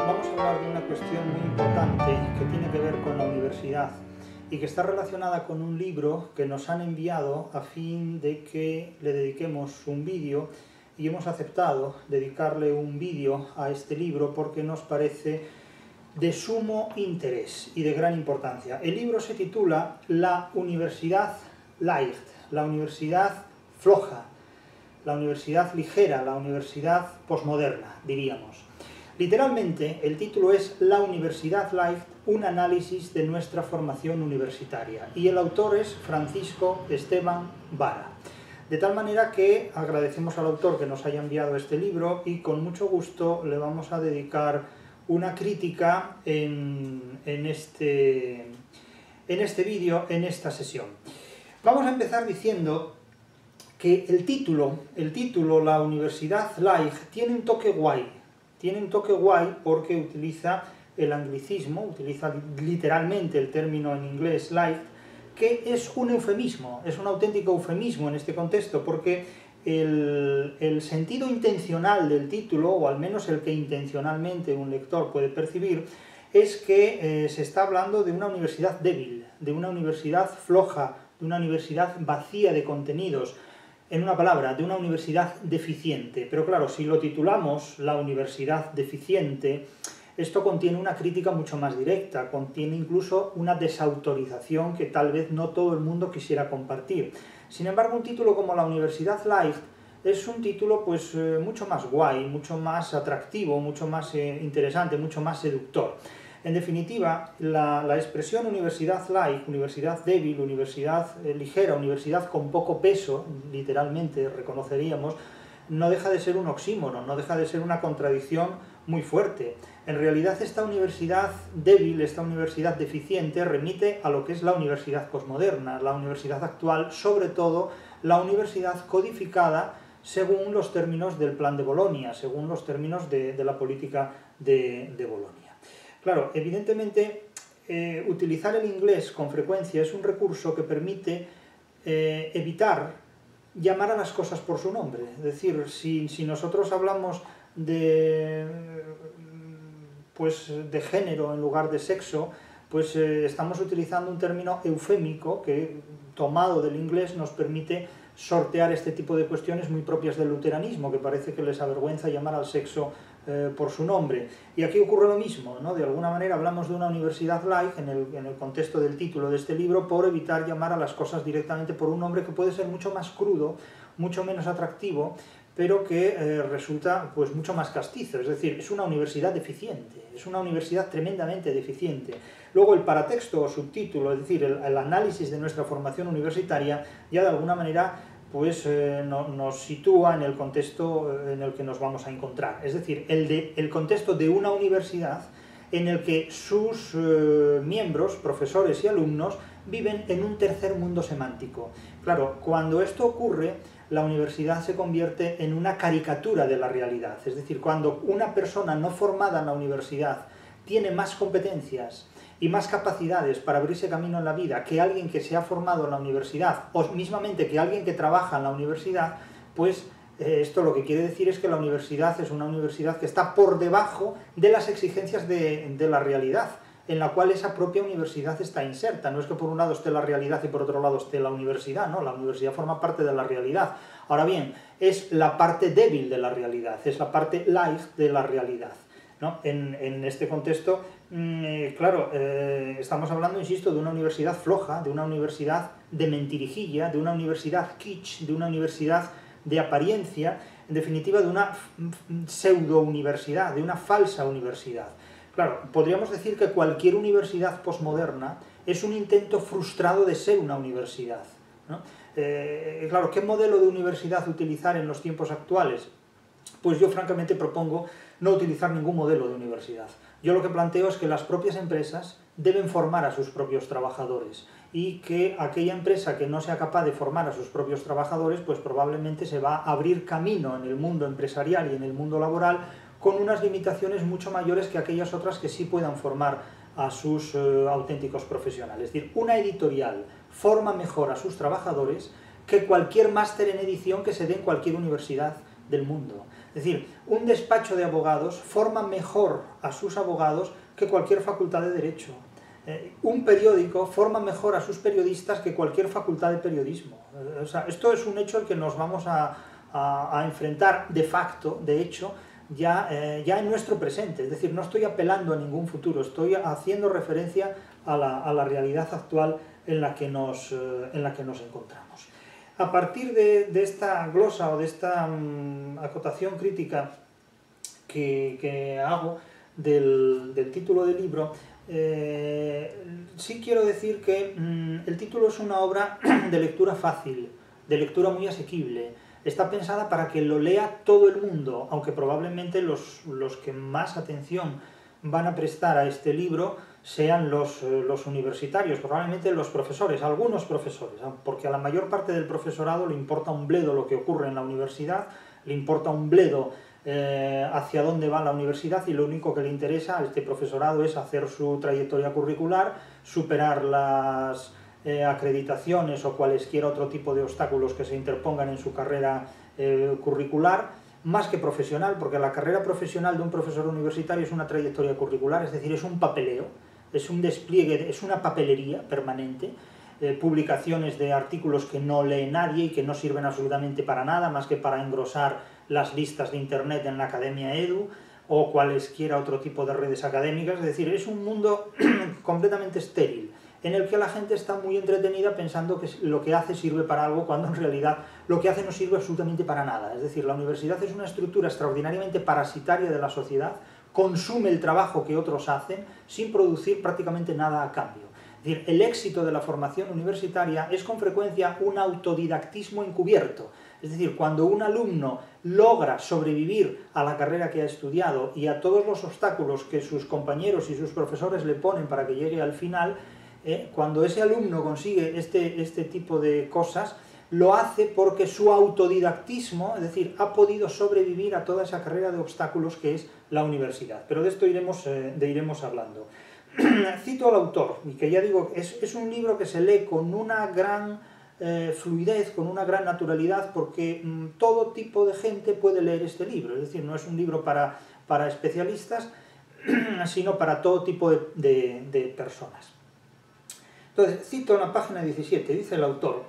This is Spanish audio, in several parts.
vamos a hablar de una cuestión muy importante que tiene que ver con la universidad y que está relacionada con un libro que nos han enviado a fin de que le dediquemos un vídeo, y hemos aceptado dedicarle un vídeo a este libro porque nos parece de sumo interés y de gran importancia. El libro se titula La Universidad Leicht, la universidad floja, la universidad ligera, la universidad posmoderna, diríamos. Literalmente, el título es La Universidad Leicht, un análisis de nuestra formación universitaria, y el autor es Francisco Esteban Vara. De tal manera que agradecemos al autor que nos haya enviado este libro y con mucho gusto le vamos a dedicar una crítica en este vídeo, en esta sesión. Vamos a empezar diciendo que el título La Universidad Leicht, tiene un toque guay. Tiene un toque guay porque utiliza el anglicismo, utiliza literalmente el término en inglés light, que es un eufemismo, es un auténtico eufemismo en este contexto, porque el sentido intencional del título, o al menos el que intencionalmente un lector puede percibir, es que se está hablando de una universidad débil, de una universidad floja, de una universidad vacía de contenidos, en una palabra, de una universidad deficiente. Pero claro, si lo titulamos La Universidad Deficiente, esto contiene una crítica mucho más directa, contiene incluso una desautorización que tal vez no todo el mundo quisiera compartir. Sin embargo, un título como La Universidad Leicht es un título pues mucho más guay, mucho más atractivo, mucho más interesante, mucho más seductor. En definitiva, la expresión universidad light, universidad débil, universidad ligera, universidad con poco peso, literalmente reconoceríamos, no deja de ser un oxímoron, no deja de ser una contradicción muy fuerte. En realidad esta universidad débil, esta universidad deficiente, remite a lo que es la universidad posmoderna, la universidad actual, sobre todo la universidad codificada según los términos del Plan de Bolonia, según los términos de la política de Bolonia. Claro, evidentemente, utilizar el inglés con frecuencia es un recurso que permite evitar llamar a las cosas por su nombre. Es decir, si nosotros hablamos de género en lugar de sexo, pues estamos utilizando un término eufémico que, tomado del inglés, nos permite sortear este tipo de cuestiones muy propias del luteranismo, que parece que les avergüenza llamar al sexo por su nombre. Y aquí ocurre lo mismo, ¿no? De alguna manera hablamos de una universidad light en el contexto del título de este libro por evitar llamar a las cosas directamente por un nombre que puede ser mucho más crudo, mucho menos atractivo, pero que resulta pues mucho más castizo. Es decir, es una universidad deficiente, es una universidad tremendamente deficiente. Luego el paratexto o subtítulo, es decir, el análisis de nuestra formación universitaria, ya de alguna manera pues nos sitúa en el contexto en el que nos vamos a encontrar. Es decir, el contexto de una universidad en el que sus miembros, profesores y alumnos, viven en un tercer mundo semántico. Claro, cuando esto ocurre, la universidad se convierte en una caricatura de la realidad. Es decir, cuando una persona no formada en la universidad tiene más competencias y más capacidades para abrirse camino en la vida que alguien que se ha formado en la universidad, o mismamente que alguien que trabaja en la universidad, pues esto lo que quiere decir es que la universidad es una universidad que está por debajo de las exigencias de la realidad, en la cual esa propia universidad está inserta. No es que por un lado esté la realidad y por otro lado esté la universidad, no, la universidad forma parte de la realidad. Ahora bien, es la parte débil de la realidad, es la parte light de la realidad, ¿no? En este contexto, claro, estamos hablando, insisto, de una universidad floja, de una universidad de mentirijilla, de una universidad kitsch, de una universidad de apariencia, en definitiva de una pseudo-universidad, de una falsa universidad. Claro, podríamos decir que cualquier universidad posmoderna es un intento frustrado de ser una universidad, ¿no? Claro, ¿qué modelo de universidad utilizar en los tiempos actuales? Pues yo francamente propongo no utilizar ningún modelo de universidad. Yo lo que planteo es que las propias empresas deben formar a sus propios trabajadores y que aquella empresa que no sea capaz de formar a sus propios trabajadores, pues probablemente se va a abrir camino en el mundo empresarial y en el mundo laboral con unas limitaciones mucho mayores que aquellas otras que sí puedan formar a sus auténticos profesionales. Es decir, una editorial forma mejor a sus trabajadores que cualquier máster en edición que se dé en cualquier universidad del mundo. Es Es decir, un despacho de abogados forma mejor a sus abogados que cualquier facultad de Derecho. Un periódico forma mejor a sus periodistas que cualquier facultad de periodismo. O sea, esto es un hecho al que nos vamos a enfrentar de facto, de hecho, ya en nuestro presente. Es decir, no estoy apelando a ningún futuro, estoy haciendo referencia a la realidad actual en la que nos encontramos. A partir de esta glosa o de esta acotación crítica que hago del título del libro, sí quiero decir que el título es una obra de lectura fácil, de lectura muy asequible. Está pensada para que lo lea todo el mundo, aunque probablemente los que más atención van a prestar a este libro sean los universitarios, probablemente los profesores, algunos profesores, porque a la mayor parte del profesorado le importa un bledo lo que ocurre en la universidad, le importa un bledo hacia dónde va la universidad, y lo único que le interesa a este profesorado es hacer su trayectoria curricular, superar las acreditaciones o cualesquiera otro tipo de obstáculos que se interpongan en su carrera curricular, más que profesional, porque la carrera profesional de un profesor universitario es una trayectoria curricular, es decir, es un papeleo, es un despliegue, es una papelería permanente, publicaciones de artículos que no lee nadie y que no sirven absolutamente para nada, más que para engrosar las listas de internet en la Academia Edu o cualesquiera otro tipo de redes académicas. Es decir, es un mundo completamente estéril, en el que la gente está muy entretenida pensando que lo que hace sirve para algo, cuando en realidad lo que hace no sirve absolutamente para nada. Es decir, la universidad es una estructura extraordinariamente parasitaria de la sociedad, consume el trabajo que otros hacen sin producir prácticamente nada a cambio. Es decir, el éxito de la formación universitaria es con frecuencia un autodidactismo encubierto. Es decir, cuando un alumno logra sobrevivir a la carrera que ha estudiado y a todos los obstáculos que sus compañeros y sus profesores le ponen para que llegue al final, cuando ese alumno consigue este tipo de cosas, lo hace porque su autodidactismo, es decir, ha podido sobrevivir a toda esa carrera de obstáculos que es la universidad. Pero de esto iremos hablando. Cito al autor, y que ya digo, es un libro que se lee con una gran fluidez, con una gran naturalidad, porque todo tipo de gente puede leer este libro. Es decir, no es un libro para especialistas, sino para todo tipo de personas. Entonces, cito en la página 17, dice el autor: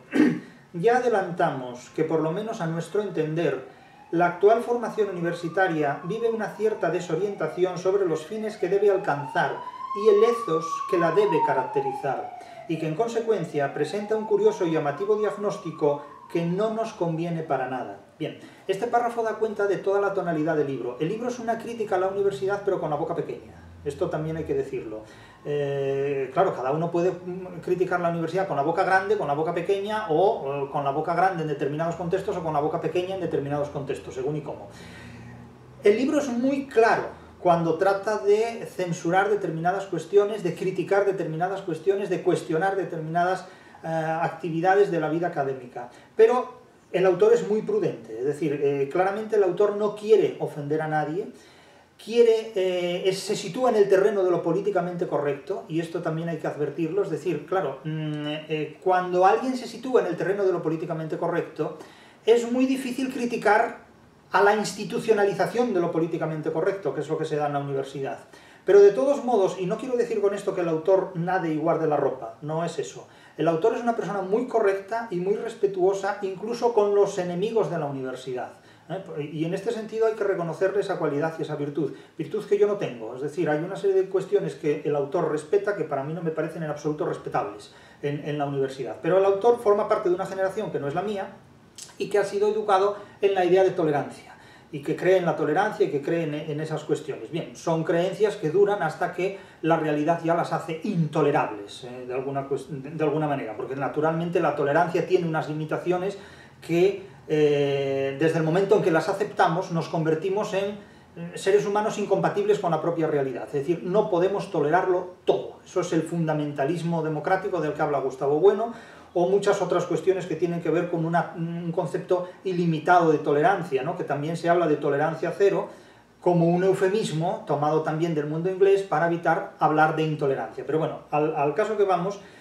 ya adelantamos que, por lo menos a nuestro entender, la actual formación universitaria vive una cierta desorientación sobre los fines que debe alcanzar y el ethos que la debe caracterizar, y que en consecuencia presenta un curioso y llamativo diagnóstico que no nos conviene para nada. Bien, este párrafo da cuenta de toda la tonalidad del libro. El libro es una crítica a la universidad, pero con la boca pequeña. Esto también hay que decirlo. Claro, cada uno puede criticar la universidad con la boca grande, con la boca pequeña, o con la boca grande en determinados contextos, o con la boca pequeña en determinados contextos, según y cómo. El libro es muy claro cuando trata de censurar determinadas cuestiones, de criticar determinadas cuestiones, de cuestionar determinadas actividades de la vida académica. Pero el autor es muy prudente, es decir, claramente el autor no quiere ofender a nadie, se sitúa en el terreno de lo políticamente correcto, y esto también hay que advertirlo. Es decir, claro, cuando alguien se sitúa en el terreno de lo políticamente correcto, es muy difícil criticar a la institucionalización de lo políticamente correcto, que es lo que se da en la universidad. Pero de todos modos, y no quiero decir con esto que el autor nade y guarde la ropa, no es eso. El autor es una persona muy correcta y muy respetuosa, incluso con los enemigos de la universidad. Y en este sentido hay que reconocerle esa cualidad y esa virtud que yo no tengo. Es decir, hay una serie de cuestiones que el autor respeta que para mí no me parecen en absoluto respetables en la universidad. Pero el autor forma parte de una generación que no es la mía y que ha sido educado en la idea de tolerancia, y que cree en la tolerancia y que cree en esas cuestiones. Bien, son creencias que duran hasta que la realidad ya las hace intolerables, de alguna manera, porque naturalmente la tolerancia tiene unas limitaciones que desde el momento en que las aceptamos nos convertimos en seres humanos incompatibles con la propia realidad. Es decir, no podemos tolerarlo todo. Eso es el fundamentalismo democrático del que habla Gustavo Bueno, o muchas otras cuestiones que tienen que ver con un concepto ilimitado de tolerancia, ¿no? Que también se habla de tolerancia cero como un eufemismo tomado también del mundo inglés para evitar hablar de intolerancia. Pero bueno, al caso que vamos,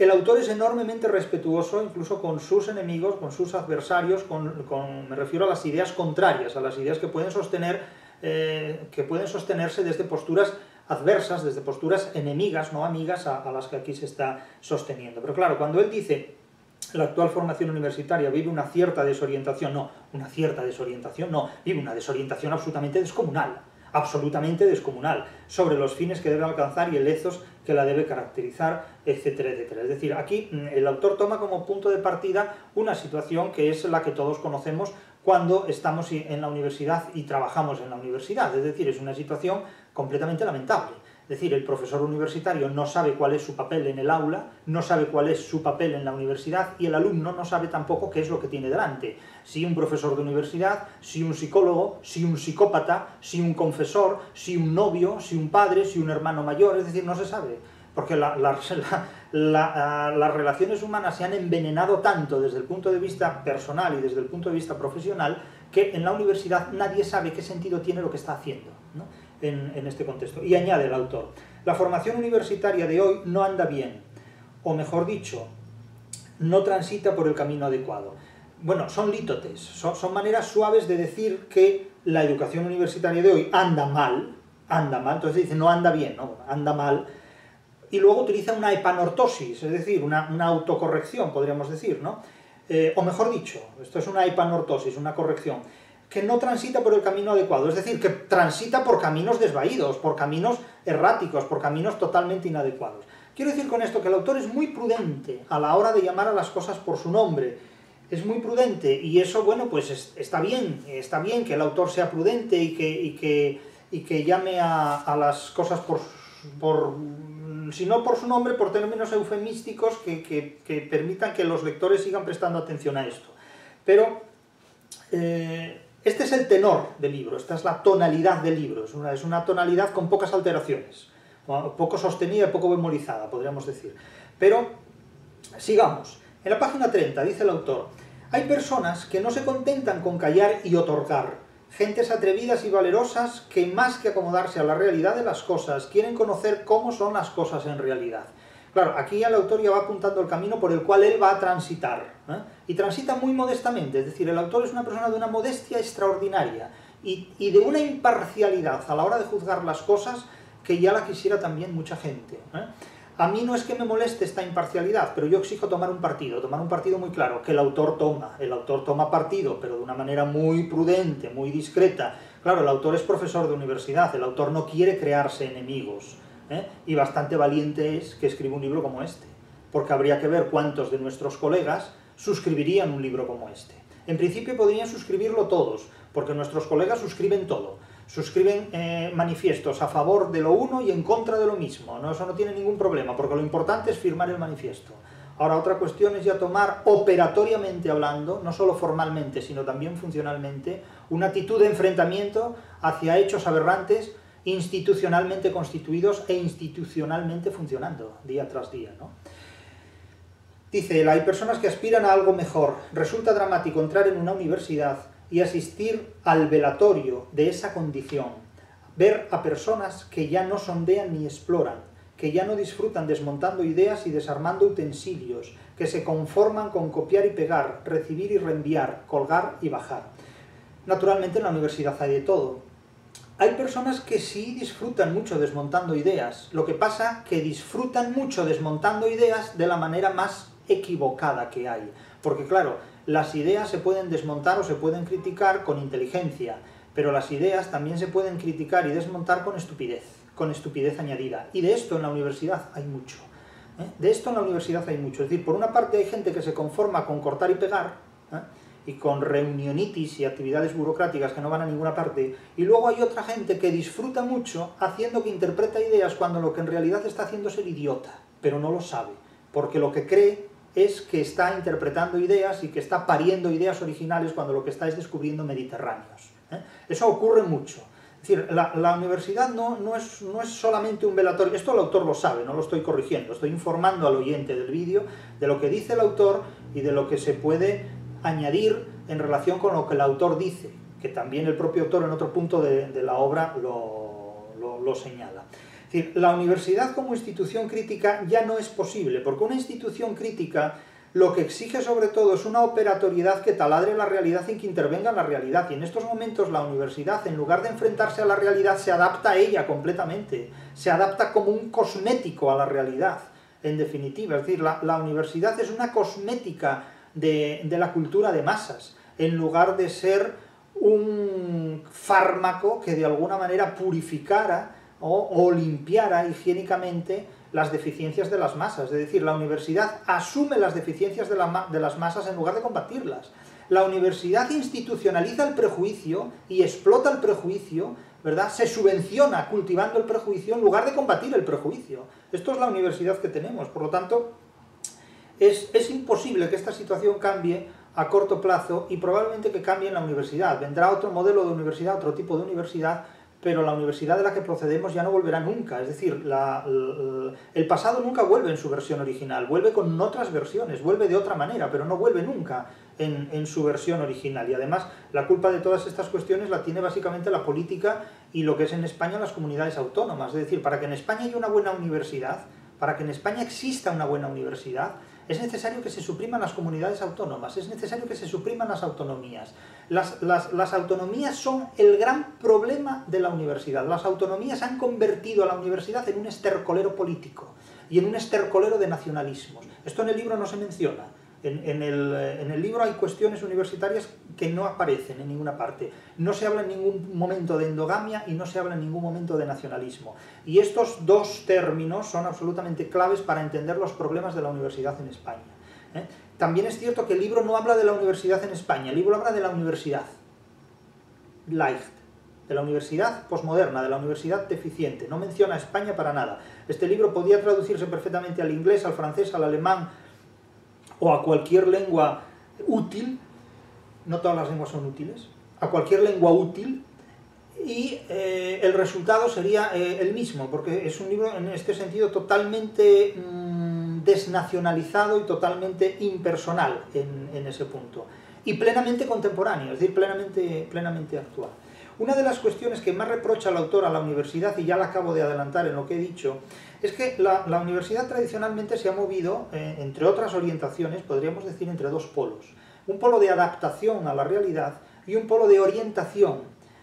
El autor es enormemente respetuoso incluso con sus enemigos, con sus adversarios, me refiero a las ideas contrarias, a las ideas que pueden sostenerse desde posturas adversas, desde posturas enemigas, no amigas, a las que aquí se está sosteniendo. Pero claro, cuando él dice la actual formación universitaria vive una cierta desorientación, vive una desorientación absolutamente descomunal, sobre los fines que debe alcanzar y el ethos que la debe caracterizar, etcétera, etcétera. Es decir, aquí el autor toma como punto de partida una situación que es la que todos conocemos cuando estamos en la universidad y trabajamos en la universidad, es decir, es una situación completamente lamentable. Es decir, el profesor universitario no sabe cuál es su papel en el aula, no sabe cuál es su papel en la universidad y el alumno no sabe tampoco qué es lo que tiene delante. Si un profesor de universidad, si un psicólogo, si un psicópata, si un confesor, si un novio, si un padre, si un hermano mayor, es decir, no se sabe. Porque las relaciones humanas se han envenenado tanto desde el punto de vista personal y desde el punto de vista profesional que en la universidad nadie sabe qué sentido tiene lo que está haciendo, ¿no? En este contexto. Y añade el autor, la formación universitaria de hoy no anda bien, o mejor dicho, no transita por el camino adecuado. Bueno, son lítotes, son maneras suaves de decir que la educación universitaria de hoy anda mal, entonces dice no anda bien, no, anda mal, y luego utiliza una epanortosis, es decir, una autocorrección, podríamos decir, ¿no? O mejor dicho, esto es una epanortosis, una corrección, que no transita por el camino adecuado, es decir, que transita por caminos desvaídos, por caminos erráticos, por caminos totalmente inadecuados. Quiero decir con esto que el autor es muy prudente a la hora de llamar a las cosas por su nombre, es muy prudente, y eso, bueno, pues está bien que el autor sea prudente y que llame a las cosas si no por su nombre, por términos eufemísticos que permitan que los lectores sigan prestando atención a esto. Pero este es el tenor del libro, esta es la tonalidad del libro, es una tonalidad con pocas alteraciones, poco sostenida y poco memorizada, podríamos decir. Pero, sigamos. En la página 30 dice el autor, hay personas que no se contentan con callar y otorgar, gentes atrevidas y valerosas que más que acomodarse a la realidad de las cosas, quieren conocer cómo son las cosas en realidad. Claro, aquí el autor ya va apuntando el camino por el cual él va a transitar, ¿eh? Y transita muy modestamente, es decir, el autor es una persona de una modestia extraordinaria y de una imparcialidad a la hora de juzgar las cosas que ya la quisiera también mucha gente, ¿eh? A mí no es que me moleste esta imparcialidad, pero yo exijo tomar un partido muy claro, que el autor toma partido, pero de una manera muy prudente, muy discreta. Claro, el autor es profesor de universidad, el autor no quiere crearse enemigos, ¿eh? Y bastante valiente es que escriba un libro como este, porque habría que ver cuántos de nuestros colegas suscribirían un libro como este. En principio podrían suscribirlo todos, porque nuestros colegas suscriben todo. Suscriben manifiestos a favor de lo uno y en contra de lo mismo. No, eso no tiene ningún problema, porque lo importante es firmar el manifiesto. Ahora, otra cuestión es ya tomar operatoriamente hablando, no solo formalmente, sino también funcionalmente, una actitud de enfrentamiento hacia hechos aberrantes, institucionalmente constituidos e institucionalmente funcionando, día tras día, ¿no? Dice, hay personas que aspiran a algo mejor. Resulta dramático entrar en una universidad y asistir al velatorio de esa condición, ver a personas que ya no sondean ni exploran, que ya no disfrutan desmontando ideas y desarmando utensilios, que se conforman con copiar y pegar, recibir y reenviar, colgar y bajar. Naturalmente en la universidad hay de todo. Hay personas que sí disfrutan mucho desmontando ideas, lo que pasa que disfrutan mucho desmontando ideas de la manera más equivocada que hay, porque claro, las ideas se pueden desmontar o se pueden criticar con inteligencia, pero las ideas también se pueden criticar y desmontar con estupidez añadida. Y de esto en la universidad hay mucho. De esto en la universidad hay mucho. Es decir, por una parte hay gente que se conforma con cortar y pegar, y con reunionitis y actividades burocráticas que no van a ninguna parte, y luego hay otra gente que disfruta mucho haciendo que interpreta ideas cuando lo que en realidad está haciendo es ser idiota, pero no lo sabe, porque lo que cree es que está interpretando ideas y que está pariendo ideas originales cuando lo que está es descubriendo mediterráneos. Eso ocurre mucho. Es decir, la universidad no es solamente un velatorio, esto el autor lo sabe, no lo estoy corrigiendo, estoy informando al oyente del vídeo de lo que dice el autor y de lo que se puede añadir en relación con lo que el autor dice, que también el propio autor en otro punto de la obra lo señala. Es decir, la universidad como institución crítica ya no es posible, porque una institución crítica lo que exige sobre todo es una operatoriedad que taladre la realidad y que intervenga en la realidad. Y en estos momentos la universidad, en lugar de enfrentarse a la realidad, se adapta a ella completamente. Se adapta como un cosmético a la realidad, en definitiva. Es decir, la universidad es una cosmética de la cultura de masas, en lugar de ser un fármaco que de alguna manera purificara o limpiara higiénicamente las deficiencias de las masas. Es decir, la universidad asume las deficiencias de las masas en lugar de combatirlas. La universidad institucionaliza el prejuicio y explota el prejuicio, ¿verdad? Se subvenciona cultivando el prejuicio en lugar de combatir el prejuicio. Esto es la universidad que tenemos. Por lo tanto, es imposible que esta situación cambie a corto plazo y probablemente que cambie en la universidad. Vendrá otro modelo de universidad, otro tipo de universidad, pero la universidad de la que procedemos ya no volverá nunca. Es decir, el pasado nunca vuelve en su versión original, vuelve con otras versiones, vuelve de otra manera, pero no vuelve nunca en su versión original. Y además, la culpa de todas estas cuestiones la tiene básicamente la política y lo que es en España las comunidades autónomas. Es decir, para que en España haya una buena universidad, para que en España exista una buena universidad, es necesario que se supriman las comunidades autónomas, es necesario que se supriman las autonomías. Las autonomías son el gran problema de la universidad. Las autonomías han convertido a la universidad en un estercolero político y en un estercolero de nacionalismos. Esto en el libro no se menciona. En el libro hay cuestiones universitarias que no aparecen en ninguna parte. No se habla en ningún momento de endogamia y no se habla en ningún momento de nacionalismo. Y estos dos términos son absolutamente claves para entender los problemas de la universidad en España. También es cierto que el libro no habla de la universidad en España, el libro habla de la universidad Leicht, de la universidad posmoderna, de la universidad deficiente. No menciona a España para nada. Este libro podía traducirse perfectamente al inglés, al francés, al alemán, o a cualquier lengua útil, no todas las lenguas son útiles, a cualquier lengua útil, y el resultado sería el mismo, porque es un libro en este sentido totalmente desnacionalizado y totalmente impersonal en ese punto, y plenamente contemporáneo, es decir, plenamente actual. Una de las cuestiones que más reprocha el autor a la universidad, y ya la acabo de adelantar en lo que he dicho, es que la universidad tradicionalmente se ha movido, entre otras orientaciones, podríamos decir entre dos polos. Un polo de adaptación a la realidad y un polo de orientación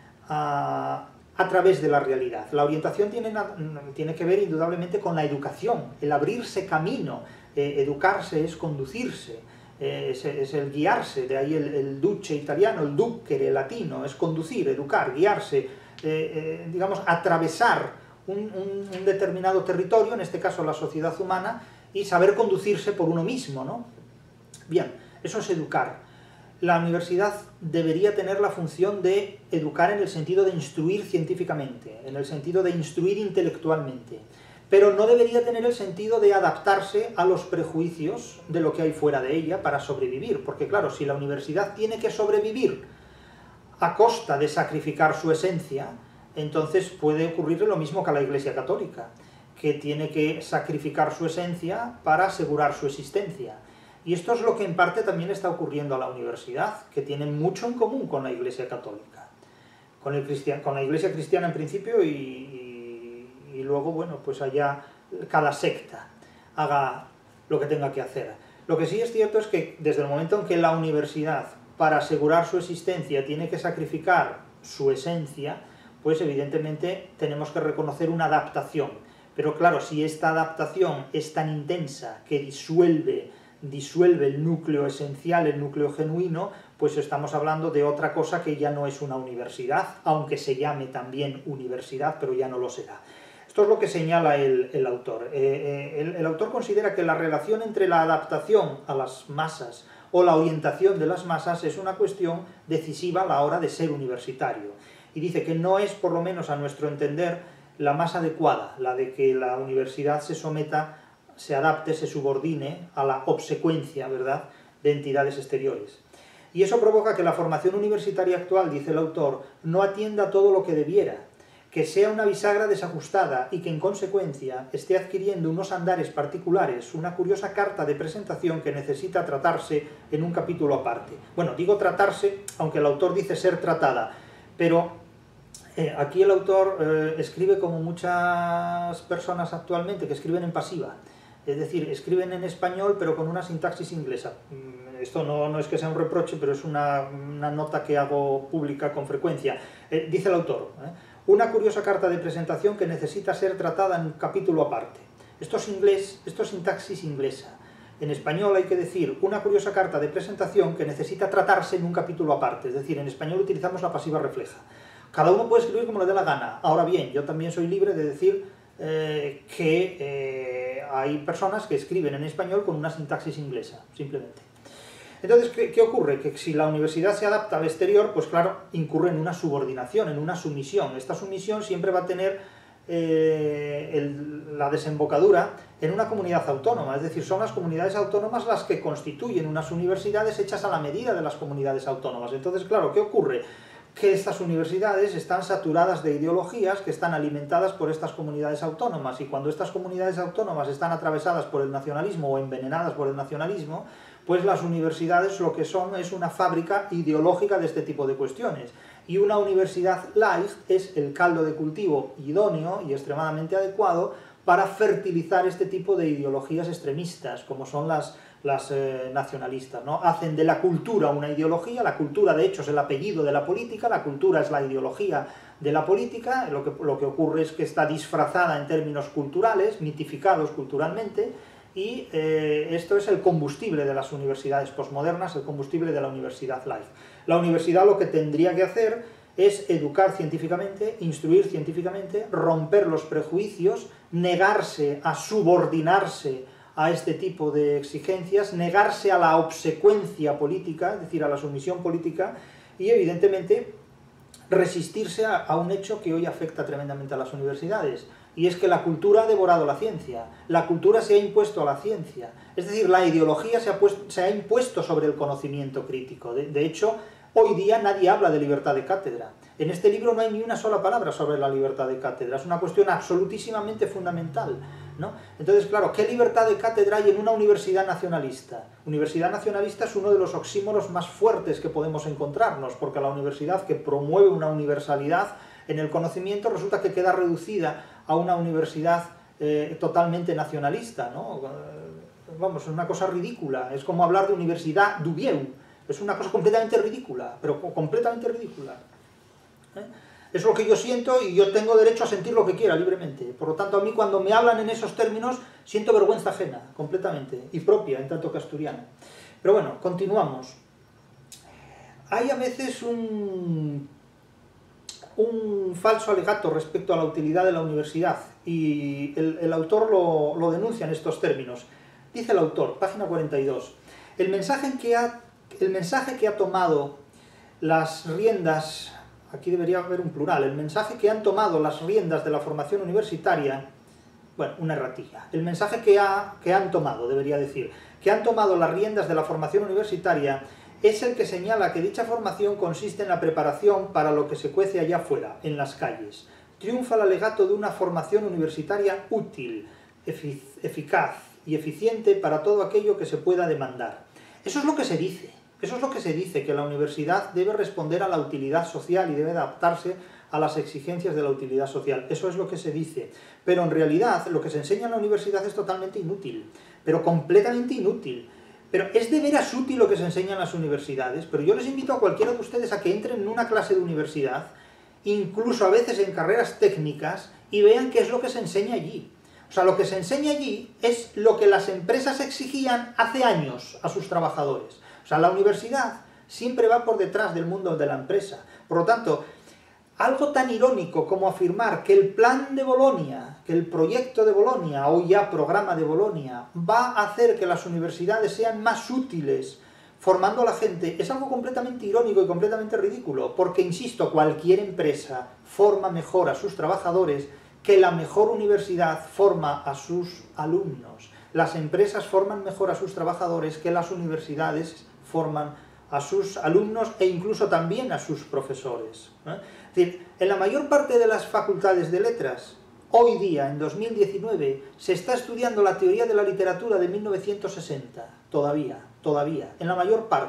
a través de la realidad. La orientación tiene que ver indudablemente con la educación, el abrirse camino. Educarse es conducirse, es el guiarse, de ahí el duce italiano, el duccere latino, es conducir, educar, guiarse, digamos, atravesar un determinado territorio, en este caso la sociedad humana, y saber conducirse por uno mismo, ¿no? Bien, eso es educar. La universidad debería tener la función de educar en el sentido de instruir científicamente, en el sentido de instruir intelectualmente, pero no debería tener el sentido de adaptarse a los prejuicios de lo que hay fuera de ella para sobrevivir, porque claro, si la universidad tiene que sobrevivir a costa de sacrificar su esencia, entonces puede ocurrirle lo mismo que a la Iglesia Católica, que tiene que sacrificar su esencia para asegurar su existencia. Y esto es lo que en parte también está ocurriendo a la universidad, que tiene mucho en común con la Iglesia Católica, con la Iglesia cristiana en principio y luego, bueno, pues allá cada secta haga lo que tenga que hacer. Lo que sí es cierto es que desde el momento en que la universidad, para asegurar su existencia, tiene que sacrificar su esencia, pues evidentemente tenemos que reconocer una adaptación. Pero claro, si esta adaptación es tan intensa que disuelve el núcleo esencial, el núcleo genuino, pues estamos hablando de otra cosa que ya no es una universidad, aunque se llame también universidad, pero ya no lo será. Esto es lo que señala el autor. El autor considera que la relación entre la adaptación a las masas o la orientación de las masas es una cuestión decisiva a la hora de ser universitario. Y dice que no es, por lo menos a nuestro entender, la más adecuada, la de que la universidad se someta, se adapte, se subordine a la obsecuencia, ¿verdad?, de entidades exteriores. Y eso provoca que la formación universitaria actual, dice el autor, no atienda todo lo que debiera, que sea una bisagra desajustada y que en consecuencia esté adquiriendo unos andares particulares, una curiosa carta de presentación que necesita tratarse en un capítulo aparte. Bueno, digo tratarse, aunque el autor dice ser tratada, pero Aquí el autor escribe como muchas personas actualmente que escriben en pasiva, es decir, escriben en español pero con una sintaxis inglesa. Esto no es que sea un reproche, pero es una nota que hago pública con frecuencia. Dice el autor, una curiosa carta de presentación que necesita ser tratada en un capítulo aparte. Esto es inglés, esto es sintaxis inglesa. En español hay que decir una curiosa carta de presentación que necesita tratarse en un capítulo aparte, es decir, en español utilizamos la pasiva refleja. Cada uno puede escribir como le dé la gana. Ahora bien, yo también soy libre de decir que hay personas que escriben en español con una sintaxis inglesa, simplemente. Entonces, ¿qué ocurre? Que si la universidad se adapta al exterior, pues claro, incurre en una subordinación, en una sumisión. Esta sumisión siempre va a tener la desembocadura en una comunidad autónoma, es decir, son las comunidades autónomas las que constituyen unas universidades hechas a la medida de las comunidades autónomas. Entonces, claro, ¿qué ocurre? Que estas universidades están saturadas de ideologías que están alimentadas por estas comunidades autónomas, y cuando estas comunidades autónomas están atravesadas por el nacionalismo o envenenadas por el nacionalismo, pues las universidades lo que son es una fábrica ideológica de este tipo de cuestiones. Y una universidad light es el caldo de cultivo idóneo y extremadamente adecuado para fertilizar este tipo de ideologías extremistas, como son las nacionalistas, ¿no? Hacen de la cultura una ideología, la cultura de hecho es el apellido de la política, la cultura es la ideología de la política, lo que ocurre es que está disfrazada en términos culturales, mitificados culturalmente, y esto es el combustible de las universidades posmodernas, el combustible de la universidad light. La universidad lo que tendría que hacer es educar científicamente, instruir científicamente, romper los prejuicios, negarse a subordinarse a este tipo de exigencias, negarse a la obsecuencia política, es decir, a la sumisión política, y evidentemente resistirse a un hecho que hoy afecta tremendamente a las universidades, y es que la cultura ha devorado la ciencia, la cultura se ha impuesto a la ciencia, es decir, la ideología se ha impuesto sobre el conocimiento crítico. De hecho, hoy día nadie habla de libertad de cátedra. En este libro no hay ni una sola palabra sobre la libertad de cátedra, es una cuestión absolutísimamente fundamental, ¿no? Entonces, claro, ¿qué libertad de cátedra hay en una universidad nacionalista? Universidad nacionalista es uno de los oxímoros más fuertes que podemos encontrarnos, porque la universidad que promueve una universalidad en el conocimiento resulta que queda reducida a una universidad totalmente nacionalista, ¿no? Vamos, es una cosa ridícula, es como hablar de Universidad Dubieu, es una cosa completamente ridícula, pero completamente ridícula. Es lo que yo siento y yo tengo derecho a sentir lo que quiera libremente. Por lo tanto, a mí cuando me hablan en esos términos, siento vergüenza ajena, completamente, y propia, en tanto que asturiano. Pero bueno, continuamos. Hay a veces un falso alegato respecto a la utilidad de la universidad, y el autor lo denuncia en estos términos. Dice el autor, página 42, el mensaje que ha tomado las riendas, aquí debería haber un plural, el mensaje que han tomado las riendas de la formación universitaria, bueno, una erratilla, el mensaje que han tomado, debería decir, que han tomado las riendas de la formación universitaria es el que señala que dicha formación consiste en la preparación para lo que se cuece allá afuera, en las calles. Triunfa el alegato de una formación universitaria útil, eficaz y eficiente para todo aquello que se pueda demandar. Eso es lo que se dice. Eso es lo que se dice, que la universidad debe responder a la utilidad social y debe adaptarse a las exigencias de la utilidad social. Eso es lo que se dice. Pero en realidad lo que se enseña en la universidad es totalmente inútil, pero completamente inútil. Pero es de veras útil lo que se enseña en las universidades, pero yo les invito a cualquiera de ustedes a que entren en una clase de universidad, incluso a veces en carreras técnicas, y vean qué es lo que se enseña allí. O sea, lo que se enseña allí es lo que las empresas exigían hace años a sus trabajadores. O sea, la universidad siempre va por detrás del mundo de la empresa. Por lo tanto, algo tan irónico como afirmar que el plan de Bolonia, que el proyecto de Bolonia, o ya programa de Bolonia, va a hacer que las universidades sean más útiles formando a la gente, es algo completamente irónico y completamente ridículo, porque, insisto, cualquier empresa forma mejor a sus trabajadores que la mejor universidad forma a sus alumnos. Las empresas forman mejor a sus trabajadores que las universidades forman a sus alumnos e incluso también a sus profesores. Es decir, en la mayor parte de las facultades de letras, hoy día, en 2019, se está estudiando la teoría de la literatura de 1960, todavía, en la mayor parte.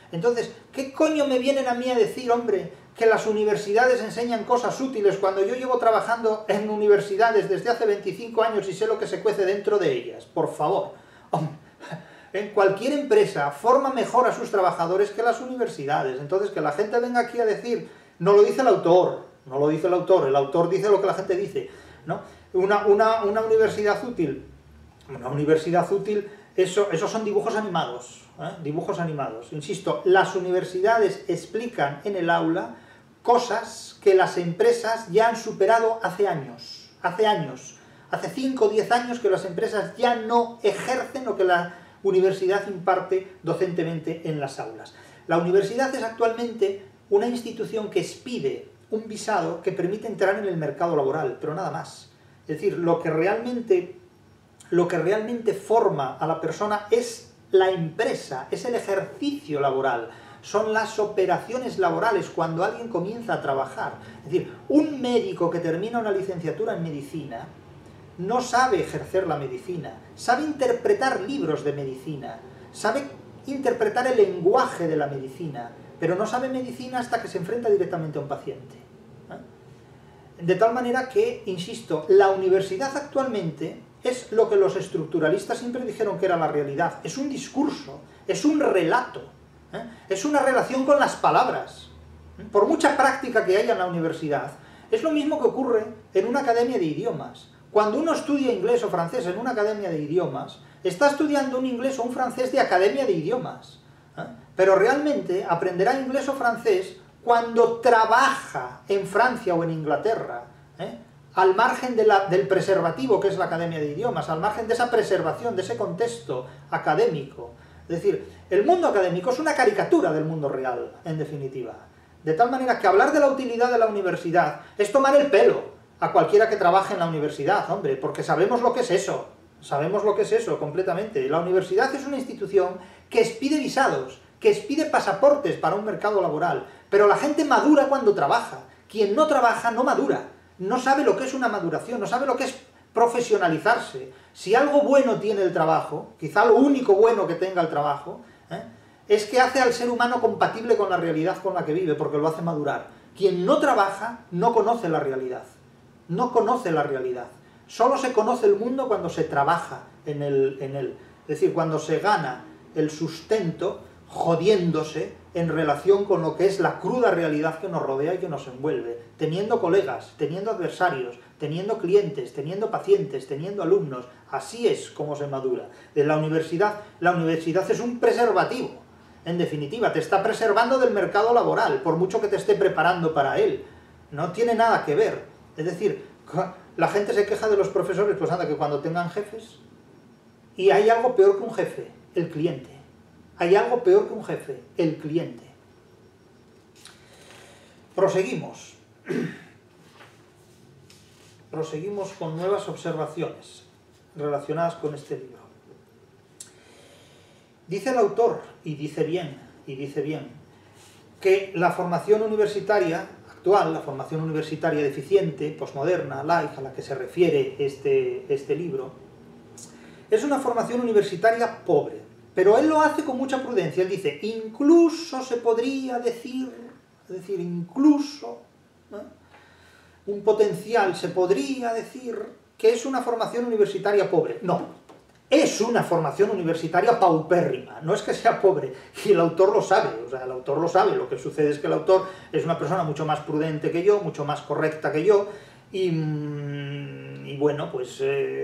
Entonces, ¿qué coño me vienen a mí a decir, hombre, que las universidades enseñan cosas útiles cuando yo llevo trabajando en universidades desde hace 25 años y sé lo que se cuece dentro de ellas? Por favor. Hombre, en cualquier empresa forma mejor a sus trabajadores que las universidades. Entonces, que la gente venga aquí a decir, no lo dice el autor, no lo dice el autor dice lo que la gente dice, ¿no? Una universidad útil, esos son dibujos animados, dibujos animados. Insisto, las universidades explican en el aula cosas que las empresas ya han superado hace años, hace 5 o 10 años que las empresas ya no ejercen lo que la universidad imparte docentemente en las aulas. La universidad es actualmente una institución que expide un visado que permite entrar en el mercado laboral, pero nada más. Es decir, lo que realmente forma a la persona es la empresa, es el ejercicio laboral, son las operaciones laborales cuando alguien comienza a trabajar. Es decir, un médico que termina una licenciatura en medicina no sabe ejercer la medicina, sabe interpretar libros de medicina, sabe interpretar el lenguaje de la medicina, pero no sabe medicina hasta que se enfrenta directamente a un paciente. De tal manera que, insisto, la universidad actualmente es lo que los estructuralistas siempre dijeron que era la realidad. Es un discurso, es un relato, es una relación con las palabras. Por mucha práctica que haya en la universidad, es lo mismo que ocurre en una academia de idiomas. Cuando uno estudia inglés o francés en una academia de idiomas, está estudiando un inglés o un francés de academia de idiomas. Pero realmente aprenderá inglés o francés cuando trabaja en Francia o en Inglaterra, al margen del preservativo que es la academia de idiomas, al margen de esa preservación, de ese contexto académico. Es decir, el mundo académico es una caricatura del mundo real, en definitiva. De tal manera que hablar de la utilidad de la universidad es tomar el pelo a cualquiera que trabaje en la universidad, hombre, porque sabemos lo que es eso completamente. La universidad es una institución que expide visados, que expide pasaportes para un mercado laboral, pero la gente madura cuando trabaja. Quien no trabaja no madura, no sabe lo que es una maduración, no sabe lo que es profesionalizarse. Si algo bueno tiene el trabajo, quizá lo único bueno que tenga el trabajo, es que hace al ser humano compatible con la realidad con la que vive, porque lo hace madurar. Quien no trabaja no conoce la realidad, no conoce la realidad. Solo se conoce el mundo cuando se trabaja en él. Es decir, cuando se gana el sustento jodiéndose en relación con lo que es la cruda realidad que nos rodea y que nos envuelve, teniendo colegas, teniendo adversarios, teniendo clientes, teniendo pacientes, teniendo alumnos. Así es como se madura. La universidad es un preservativo. En definitiva, te está preservando del mercado laboral, por mucho que te esté preparando para él. No tiene nada que ver. Es decir, la gente se queja de los profesores, pues anda, que cuando tengan jefes, y hay algo peor que un jefe, el cliente. Hay algo peor que un jefe, el cliente. Proseguimos. Proseguimos con nuevas observaciones relacionadas con este libro. Dice el autor, y dice bien, que la formación universitaria actual, la formación universitaria deficiente, posmoderna, laica, a la que se refiere este libro, es una formación universitaria pobre. Pero él lo hace con mucha prudencia. Él dice, incluso se podría decir, es decir, incluso, ¿no?, un potencial, se podría decir que es una formación universitaria pobre. No, es una formación universitaria paupérrima, no es que sea pobre, y el autor lo sabe, o sea, el autor lo sabe. Lo que sucede es que el autor es una persona mucho más prudente que yo, mucho más correcta que yo, y bueno, pues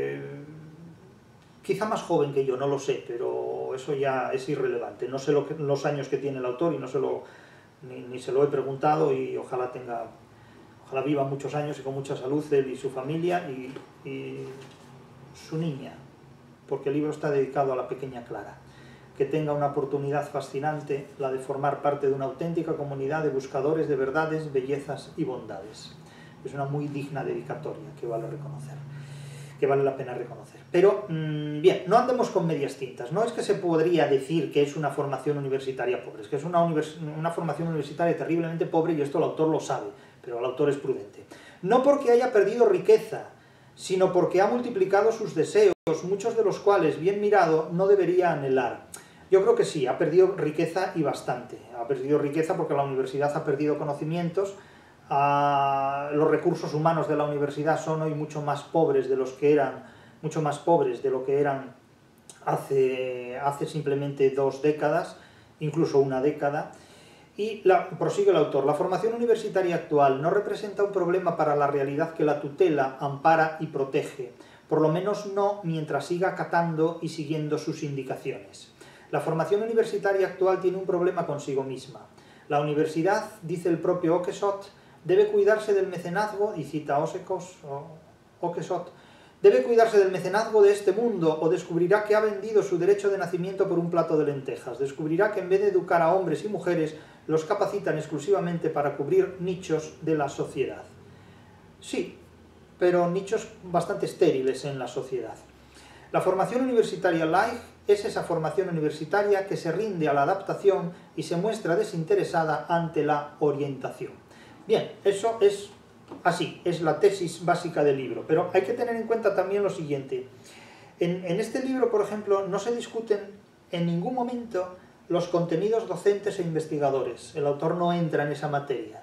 quizá más joven que yo, no lo sé, pero eso ya es irrelevante. No sé los años que tiene el autor y no se ni se lo he preguntado, y ojalá viva muchos años y con mucha salud él y su familia y su niña, porque el libro está dedicado a la pequeña Clara. Que tenga una oportunidad fascinante, la de formar parte de una auténtica comunidad de buscadores de verdades, bellezas y bondades. Es una muy digna dedicatoria que vale la pena reconocer. Pero, bien, no andemos con medias tintas. No es que se podría decir que es una formación universitaria pobre, es que es una formación universitaria terriblemente pobre, y esto el autor lo sabe, pero el autor es prudente. No porque haya perdido riqueza, sino porque ha multiplicado sus deseos, muchos de los cuales, bien mirado, no debería anhelar. Yo creo que sí, ha perdido riqueza y bastante. Ha perdido riqueza porque la universidad ha perdido conocimientos, los recursos humanos de la universidad son hoy mucho más pobres de lo que eran hace simplemente 2 décadas, incluso una década. Y prosigue el autor, la formación universitaria actual no representa un problema para la realidad que la tutela, ampara y protege, por lo menos no mientras siga acatando y siguiendo sus indicaciones. La formación universitaria actual tiene un problema consigo misma. La universidad, dice el propio Oakeshott, debe cuidarse del mecenazgo, y cita a Oakeshott, debe cuidarse del mecenazgo de este mundo o descubrirá que ha vendido su derecho de nacimiento por un plato de lentejas. Descubrirá que en vez de educar a hombres y mujeres, los capacitan exclusivamente para cubrir nichos de la sociedad. Sí, pero nichos bastante estériles en la sociedad. La formación universitaria light es esa formación universitaria que se rinde a la adaptación y se muestra desinteresada ante la orientación. Bien, eso es así, es la tesis básica del libro, pero hay que tener en cuenta también lo siguiente. En este libro, por ejemplo, no se discuten en ningún momento los contenidos docentes e investigadores. El autor no entra en esa materia,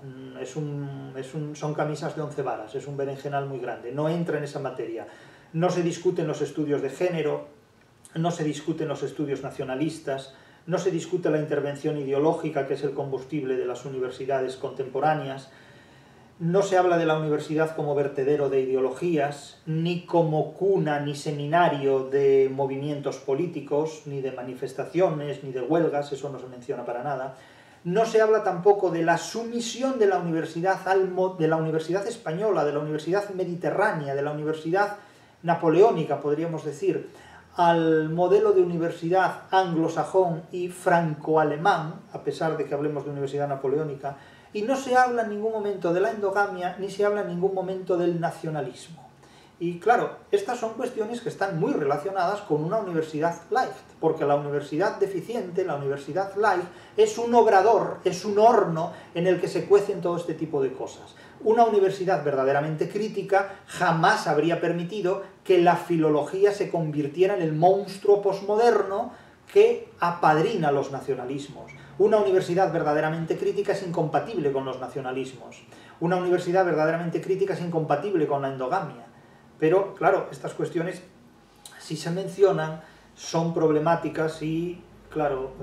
son camisas de 11 varas, es un berenjenal muy grande, no entra en esa materia. No se discuten los estudios de género, no se discuten los estudios nacionalistas, no se discute la intervención ideológica, que es el combustible de las universidades contemporáneas, no se habla de la universidad como vertedero de ideologías, ni como cuna ni seminario de movimientos políticos, ni de manifestaciones, ni de huelgas, eso no se menciona para nada. No se habla tampoco de la sumisión de la universidad española, de la universidad mediterránea, de la universidad napoleónica, podríamos decir, al modelo de universidad anglosajón y franco-alemán, a pesar de que hablemos de universidad napoleónica, y no se habla en ningún momento de la endogamia, ni se habla en ningún momento del nacionalismo. Y claro, estas son cuestiones que están muy relacionadas con una universidad light, porque la universidad deficiente, la universidad light, es un obrador, es un horno en el que se cuecen todo este tipo de cosas. Una universidad verdaderamente crítica jamás habría permitido que la filología se convirtiera en el monstruo posmoderno que apadrina los nacionalismos. Una universidad verdaderamente crítica es incompatible con los nacionalismos. Una universidad verdaderamente crítica es incompatible con la endogamia. Pero, claro, estas cuestiones, si se mencionan, son problemáticas y, claro,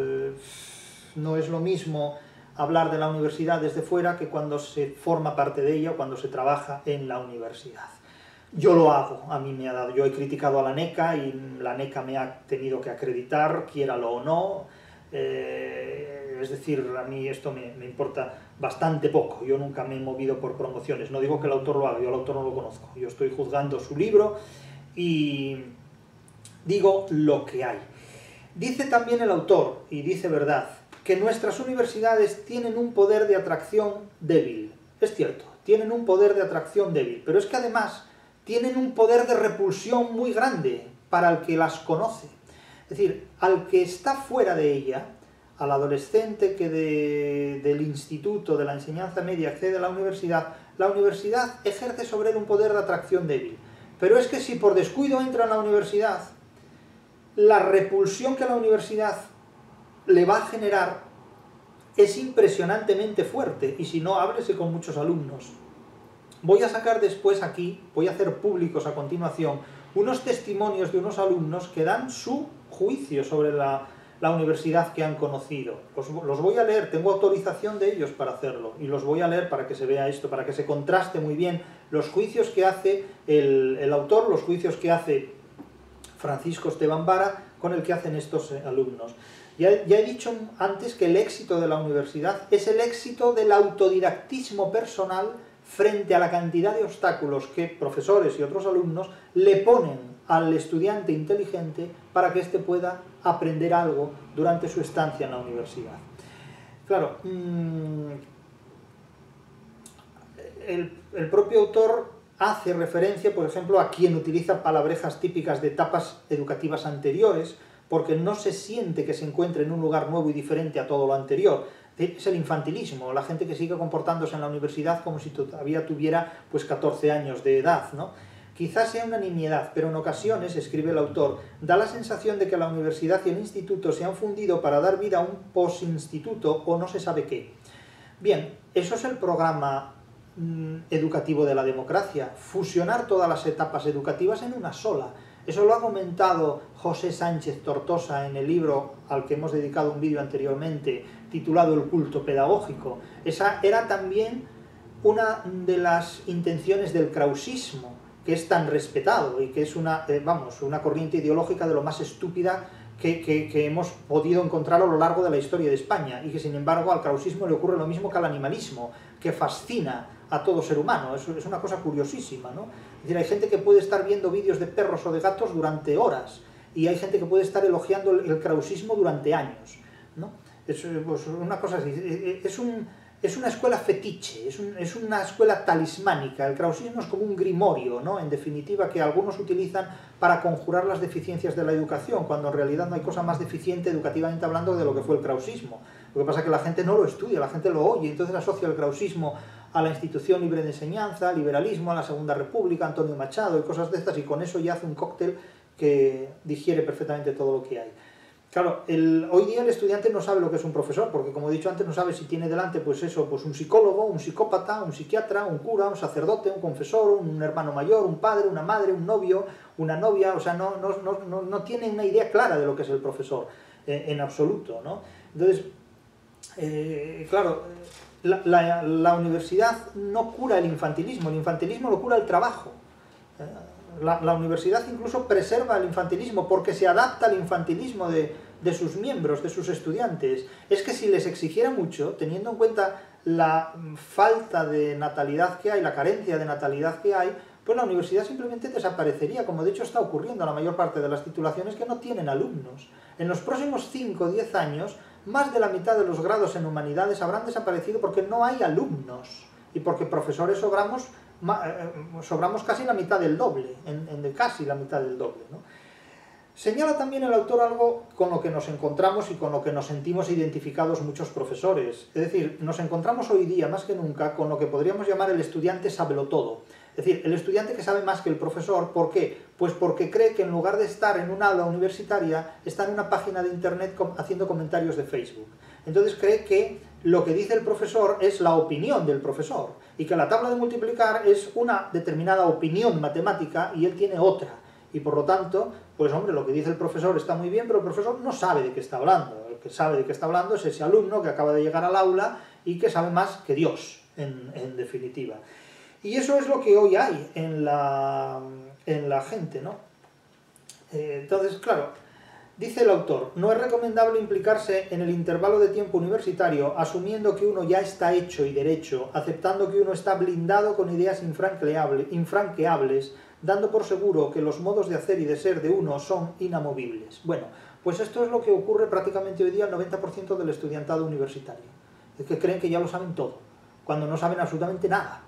no es lo mismo hablar de la universidad desde fuera que cuando se forma parte de ella o cuando se trabaja en la universidad. Yo lo hago, a mí me ha dado, yo he criticado a la NECA y la NECA me ha tenido que acreditar, quiéralo o no, es decir, a mí esto me importa bastante poco, yo nunca me he movido por promociones, no digo que el autor lo haga, yo al autor no lo conozco, yo estoy juzgando su libro y digo lo que hay. Dice también el autor, y dice verdad, que nuestras universidades tienen un poder de atracción débil. Es cierto, tienen un poder de atracción débil, pero es que además tienen un poder de repulsión muy grande para el que las conoce. Es decir, al que está fuera de ella, al adolescente que del instituto, de la enseñanza media, accede a la universidad ejerce sobre él un poder de atracción débil. Pero es que si por descuido entra en la universidad, la repulsión que la universidad le va a generar es impresionantemente fuerte, y si no, háblese con muchos alumnos. Voy a sacar después aquí, voy a hacer públicos a continuación, unos testimonios de unos alumnos que dan su juicio sobre la universidad que han conocido. Los voy a leer, tengo autorización de ellos para hacerlo, y los voy a leer para que se vea esto, para que se contraste muy bien los juicios que hace el autor, los juicios que hace Francisco Esteban Vara con el que hacen estos alumnos. Ya he dicho antes que el éxito de la universidad es el éxito del autodidactismo personal frente a la cantidad de obstáculos que profesores y otros alumnos le ponen al estudiante inteligente para que éste pueda aprender algo durante su estancia en la universidad. Claro, el propio autor hace referencia, por ejemplo, a quien utiliza palabrejas típicas de etapas educativas anteriores, porque no se siente que se encuentre en un lugar nuevo y diferente a todo lo anterior. Es el infantilismo, la gente que sigue comportándose en la universidad como si todavía tuviera pues 14 años de edad, ¿no? Quizás sea una nimiedad, pero en ocasiones, escribe el autor, da la sensación de que la universidad y el instituto se han fundido para dar vida a un posinstituto o no se sabe qué. Bien, eso es el programa educativo de la democracia, fusionar todas las etapas educativas en una sola. Eso lo ha comentado José Sánchez Tortosa en el libro al que hemos dedicado un vídeo anteriormente, titulado El culto pedagógico. Esa era también una de las intenciones del krausismo, que es tan respetado y que es una corriente ideológica de lo más estúpida que hemos podido encontrar a lo largo de la historia de España, y que sin embargo al krausismo le ocurre lo mismo que al animalismo, que fascina a todo ser humano. Es una cosa curiosísima, ¿no? Es decir, hay gente que puede estar viendo vídeos de perros o de gatos durante horas, y hay gente que puede estar elogiando el krausismo durante años, ¿no? Es pues, una cosa así. Es una escuela fetiche, es una escuela talismánica. El krausismo es como un grimorio, ¿no? En definitiva, que algunos utilizan para conjurar las deficiencias de la educación, cuando en realidad no hay cosa más deficiente educativamente hablando de lo que fue el krausismo. Lo que pasa es que la gente no lo estudia, la gente lo oye, entonces asocia el krausismo a la institución libre de enseñanza, al liberalismo, a la Segunda República, Antonio Machado y cosas de estas, y con eso ya hace un cóctel que digiere perfectamente todo lo que hay. Claro, hoy día el estudiante no sabe lo que es un profesor, porque como he dicho antes, no sabe si tiene delante pues un psicólogo, un psicópata, un psiquiatra, un cura, un sacerdote, un confesor, un hermano mayor, un padre, una madre, un novio, una novia. O sea, no tiene una idea clara de lo que es el profesor, en absoluto, ¿no? Entonces, claro, la universidad no cura el infantilismo lo cura el trabajo. La universidad incluso preserva el infantilismo porque se adapta al infantilismo de sus miembros, de sus estudiantes. Es que si les exigiera mucho, teniendo en cuenta la falta de natalidad que hay, la carencia de natalidad que hay, pues la universidad simplemente desaparecería, como de hecho está ocurriendo a la mayor parte de las titulaciones que no tienen alumnos. En los próximos 5 o 10 años, más de la mitad de los grados en humanidades habrán desaparecido porque no hay alumnos y porque profesores sobramos casi la mitad del doble, casi la mitad del doble, ¿no? Señala también el autor algo con lo que nos encontramos y con lo que nos sentimos identificados muchos profesores. Es decir, nos encontramos hoy día más que nunca con lo que podríamos llamar el estudiante sabelotodo. Es decir, el estudiante que sabe más que el profesor. ¿Por qué? Pues porque cree que en lugar de estar en un aula universitaria, está en una página de internet haciendo comentarios de Facebook. Entonces cree que lo que dice el profesor es la opinión del profesor, y que la tabla de multiplicar es una determinada opinión matemática y él tiene otra. Y por lo tanto, pues hombre, lo que dice el profesor está muy bien, pero el profesor no sabe de qué está hablando. El que sabe de qué está hablando es ese alumno que acaba de llegar al aula y que sabe más que Dios, en definitiva. Y eso es lo que hoy hay en la gente, ¿no? Entonces, claro, dice el autor, no es recomendable implicarse en el intervalo de tiempo universitario asumiendo que uno ya está hecho y derecho, aceptando que uno está blindado con ideas infranqueables, dando por seguro que los modos de hacer y de ser de uno son inamovibles. Bueno, pues esto es lo que ocurre prácticamente hoy día al 90% del estudiantado universitario. Es que creen que ya lo saben todo, cuando no saben absolutamente nada.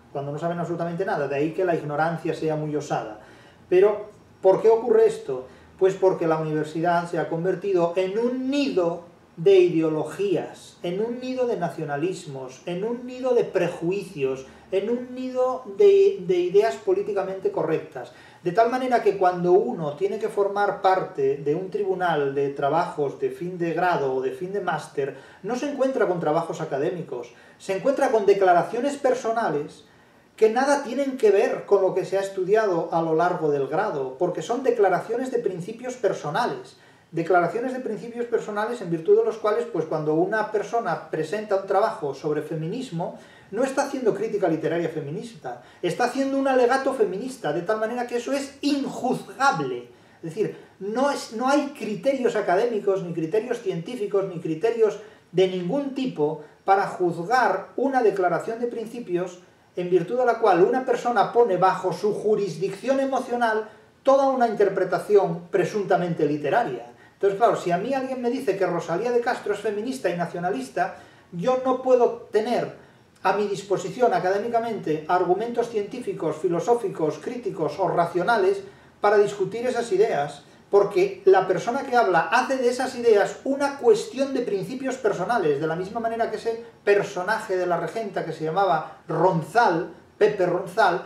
De ahí que la ignorancia sea muy osada. Pero, ¿por qué ocurre esto? Pues porque la universidad se ha convertido en un nido de ideologías, en un nido de nacionalismos, en un nido de prejuicios, en un nido de ideas políticamente correctas. De tal manera que cuando uno tiene que formar parte de un tribunal de trabajos de fin de grado o de fin de máster, no se encuentra con trabajos académicos, se encuentra con declaraciones personales que nada tienen que ver con lo que se ha estudiado a lo largo del grado, porque son declaraciones de principios personales. Declaraciones de principios personales en virtud de los cuales, pues cuando una persona presenta un trabajo sobre feminismo, no está haciendo crítica literaria feminista, está haciendo un alegato feminista, de tal manera que eso es injuzgable. Es decir, no hay criterios académicos, ni criterios científicos, ni criterios de ningún tipo para juzgar una declaración de principios en virtud de la cual una persona pone bajo su jurisdicción emocional toda una interpretación presuntamente literaria. Entonces, claro, si a mí alguien me dice que Rosalía de Castro es feminista y nacionalista, yo no puedo tener a mi disposición académicamente argumentos científicos, filosóficos, críticos o racionales para discutir esas ideas, porque la persona que habla hace de esas ideas una cuestión de principios personales, de la misma manera que ese personaje de La Regenta que se llamaba Ronzal, Pepe Ronzal,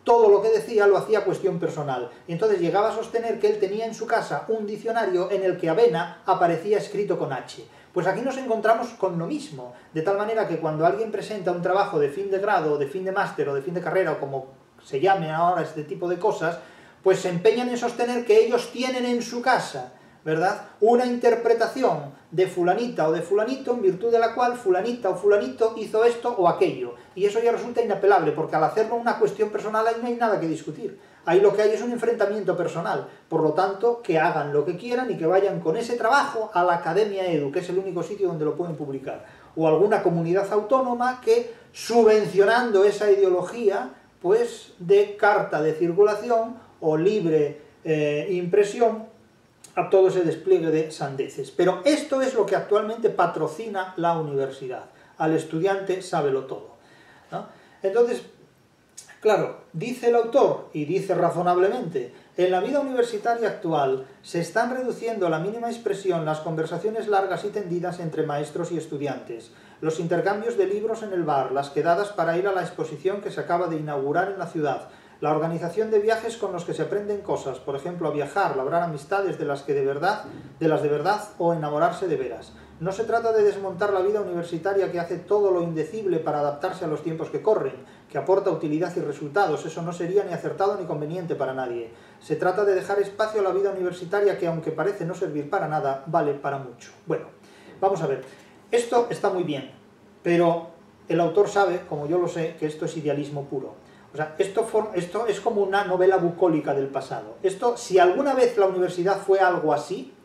todo lo que decía lo hacía cuestión personal. Y entonces llegaba a sostener que él tenía en su casa un diccionario en el que avena aparecía escrito con H. Pues aquí nos encontramos con lo mismo, de tal manera que cuando alguien presenta un trabajo de fin de grado, o de fin de máster, o de fin de carrera, o como se llame ahora este tipo de cosas, pues se empeñan en sostener que ellos tienen en su casa, ¿verdad?, una interpretación de fulanita o de fulanito, en virtud de la cual fulanita o fulanito hizo esto o aquello. Y eso ya resulta inapelable, porque al hacerlo una cuestión personal ahí no hay nada que discutir. Ahí lo que hay es un enfrentamiento personal. Por lo tanto, que hagan lo que quieran y que vayan con ese trabajo a la Academia Edu, que es el único sitio donde lo pueden publicar. O alguna comunidad autónoma que, subvencionando esa ideología, pues dé carta de circulación o libre impresión a todo ese despliegue de sandeces. Pero esto es lo que actualmente patrocina la universidad. Al estudiante sábelo todo, ¿no? Entonces, claro, dice el autor, y dice razonablemente, en la vida universitaria actual se están reduciendo a la mínima expresión las conversaciones largas y tendidas entre maestros y estudiantes, los intercambios de libros en el bar, las quedadas para ir a la exposición que se acaba de inaugurar en la ciudad, la organización de viajes con los que se aprenden cosas, por ejemplo, a viajar, labrar amistades de las de verdad o enamorarse de veras. No se trata de desmontar la vida universitaria que hace todo lo indecible para adaptarse a los tiempos que corren, que aporta utilidad y resultados, eso no sería ni acertado ni conveniente para nadie. Se trata de dejar espacio a la vida universitaria que, aunque parece no servir para nada, vale para mucho. Bueno, vamos a ver, esto está muy bien, pero el autor sabe, como yo lo sé, que esto es idealismo puro. O sea, esto es como una novela bucólica del pasado. Esto, si alguna vez la universidad fue algo así,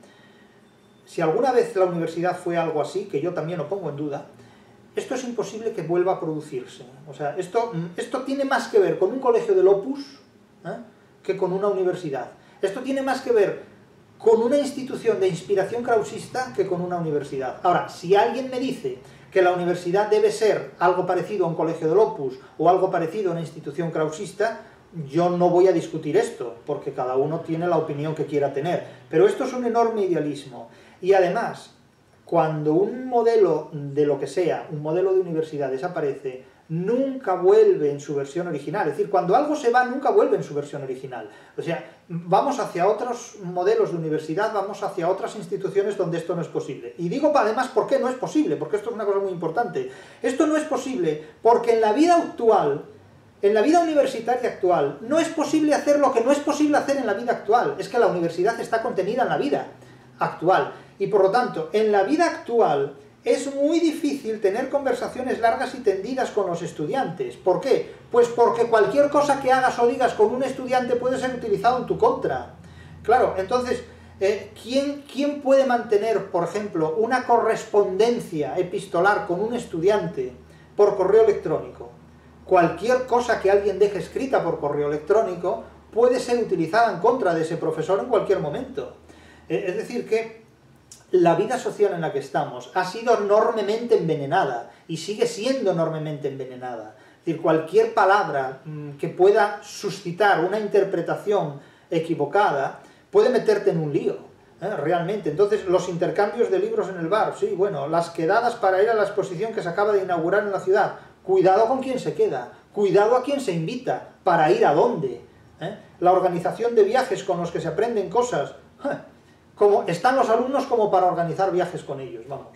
que yo también lo pongo en duda, esto es imposible que vuelva a producirse. O sea, esto tiene más que ver con un colegio del Opus que con una universidad. Esto tiene más que ver con una institución de inspiración krausista que con una universidad. Ahora, si alguien me dice que la universidad debe ser algo parecido a un colegio del Opus o algo parecido a una institución krausista, yo no voy a discutir esto, porque cada uno tiene la opinión que quiera tener. Pero esto es un enorme idealismo. Y además, cuando un modelo de lo que sea, un modelo de universidad desaparece, nunca vuelve en su versión original. Es decir, cuando algo se va, nunca vuelve en su versión original. O sea, vamos hacia otros modelos de universidad, vamos hacia otras instituciones donde esto no es posible. Y digo además por qué no es posible, porque esto es una cosa muy importante. Esto no es posible porque en la vida actual, en la vida universitaria actual, no es posible hacer lo que no es posible hacer en la vida actual. Es que la universidad está contenida en la vida actual. Y por lo tanto, en la vida actual es muy difícil tener conversaciones largas y tendidas con los estudiantes. ¿Por qué? Pues porque cualquier cosa que hagas o digas con un estudiante puede ser utilizado en tu contra. Claro, entonces, ¿quién puede mantener, por ejemplo, una correspondencia epistolar con un estudiante por correo electrónico? Cualquier cosa que alguien deje escrita por correo electrónico puede ser utilizada en contra de ese profesor en cualquier momento. Es decir, que la vida social en la que estamos ha sido enormemente envenenada y sigue siendo enormemente envenenada. Es decir, cualquier palabra que pueda suscitar una interpretación equivocada puede meterte en un lío, realmente. Entonces, los intercambios de libros en el bar, sí, bueno, las quedadas para ir a la exposición que se acaba de inaugurar en la ciudad. Cuidado con quién se queda, cuidado a quién se invita, para ir a dónde. La organización de viajes con los que se aprenden cosas. Como están los alumnos como para organizar viajes con ellos, vamos.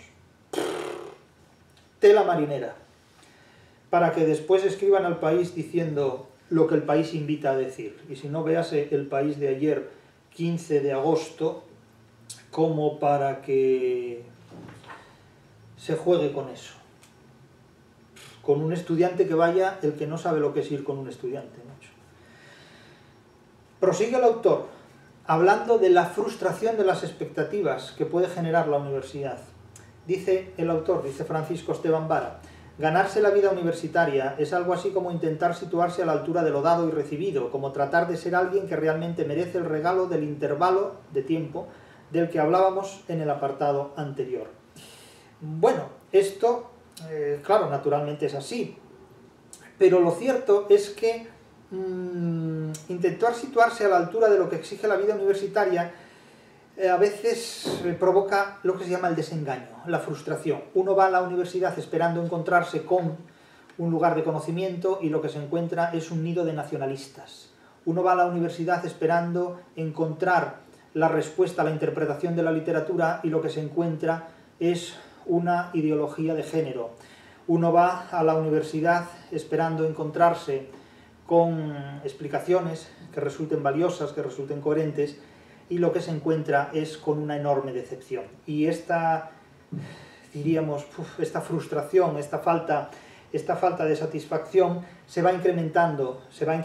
Tela marinera. Para que después escriban al País diciendo lo que el País invita a decir. Y si no, véase el País de ayer, 15 de agosto, como para que se juegue con eso. Con un estudiante que vaya, el que no sabe lo que es ir con un estudiante, macho. Prosigue el autor, hablando de la frustración de las expectativas que puede generar la universidad. Dice el autor, dice Francisco Esteban Vara, ganarse la vida universitaria es algo así como intentar situarse a la altura de lo dado y recibido, como tratar de ser alguien que realmente merece el regalo del intervalo de tiempo del que hablábamos en el apartado anterior. Bueno, esto, claro, naturalmente es así, pero lo cierto es que intentar situarse a la altura de lo que exige la vida universitaria a veces provoca lo que se llama el desengaño, la frustración. Uno va a la universidad esperando encontrarse con un lugar de conocimiento y lo que se encuentra es un nido de nacionalistas. Uno va a la universidad esperando encontrar la respuesta a la interpretación de la literatura y lo que se encuentra es una ideología de género. Uno va a la universidad esperando encontrarse con explicaciones que resulten valiosas, que resulten coherentes, y lo que se encuentra es con una enorme decepción. Y esta, diríamos, esta frustración, esta falta de satisfacción se va incrementando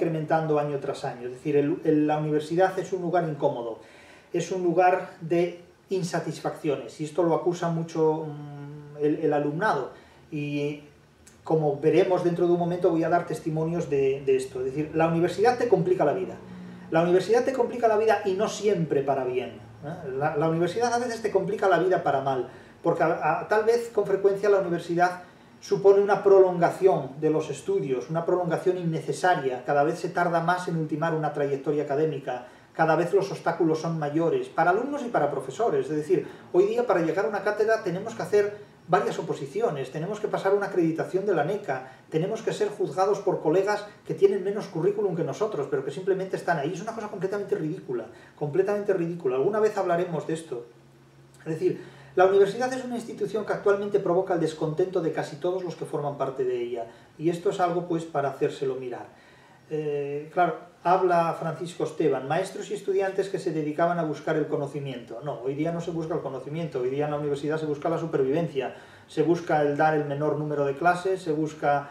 año tras año. Es decir, la universidad es un lugar incómodo, es un lugar de insatisfacciones, y esto lo acusa mucho el alumnado, y como veremos dentro de un momento voy a dar testimonios de esto. Es decir, la universidad te complica la vida. La universidad te complica la vida y no siempre para bien. La universidad a veces te complica la vida para mal, porque tal vez con frecuencia la universidad supone una prolongación de los estudios, una prolongación innecesaria. Cada vez se tarda más en ultimar una trayectoria académica, cada vez los obstáculos son mayores, para alumnos y para profesores. Es decir, hoy día para llegar a una cátedra tenemos que hacer varias oposiciones, tenemos que pasar una acreditación de la NECA, tenemos que ser juzgados por colegas que tienen menos currículum que nosotros, pero que simplemente están ahí. Es una cosa completamente ridícula, completamente ridícula. Alguna vez hablaremos de esto. Es decir, la universidad es una institución que actualmente provoca el descontento de casi todos los que forman parte de ella, y esto es algo pues para hacérselo mirar. Claro, habla Francisco Esteban, maestros y estudiantes que se dedicaban a buscar el conocimiento. No, hoy día no se busca el conocimiento, hoy día en la universidad se busca la supervivencia, se busca el dar el menor número de clases, se busca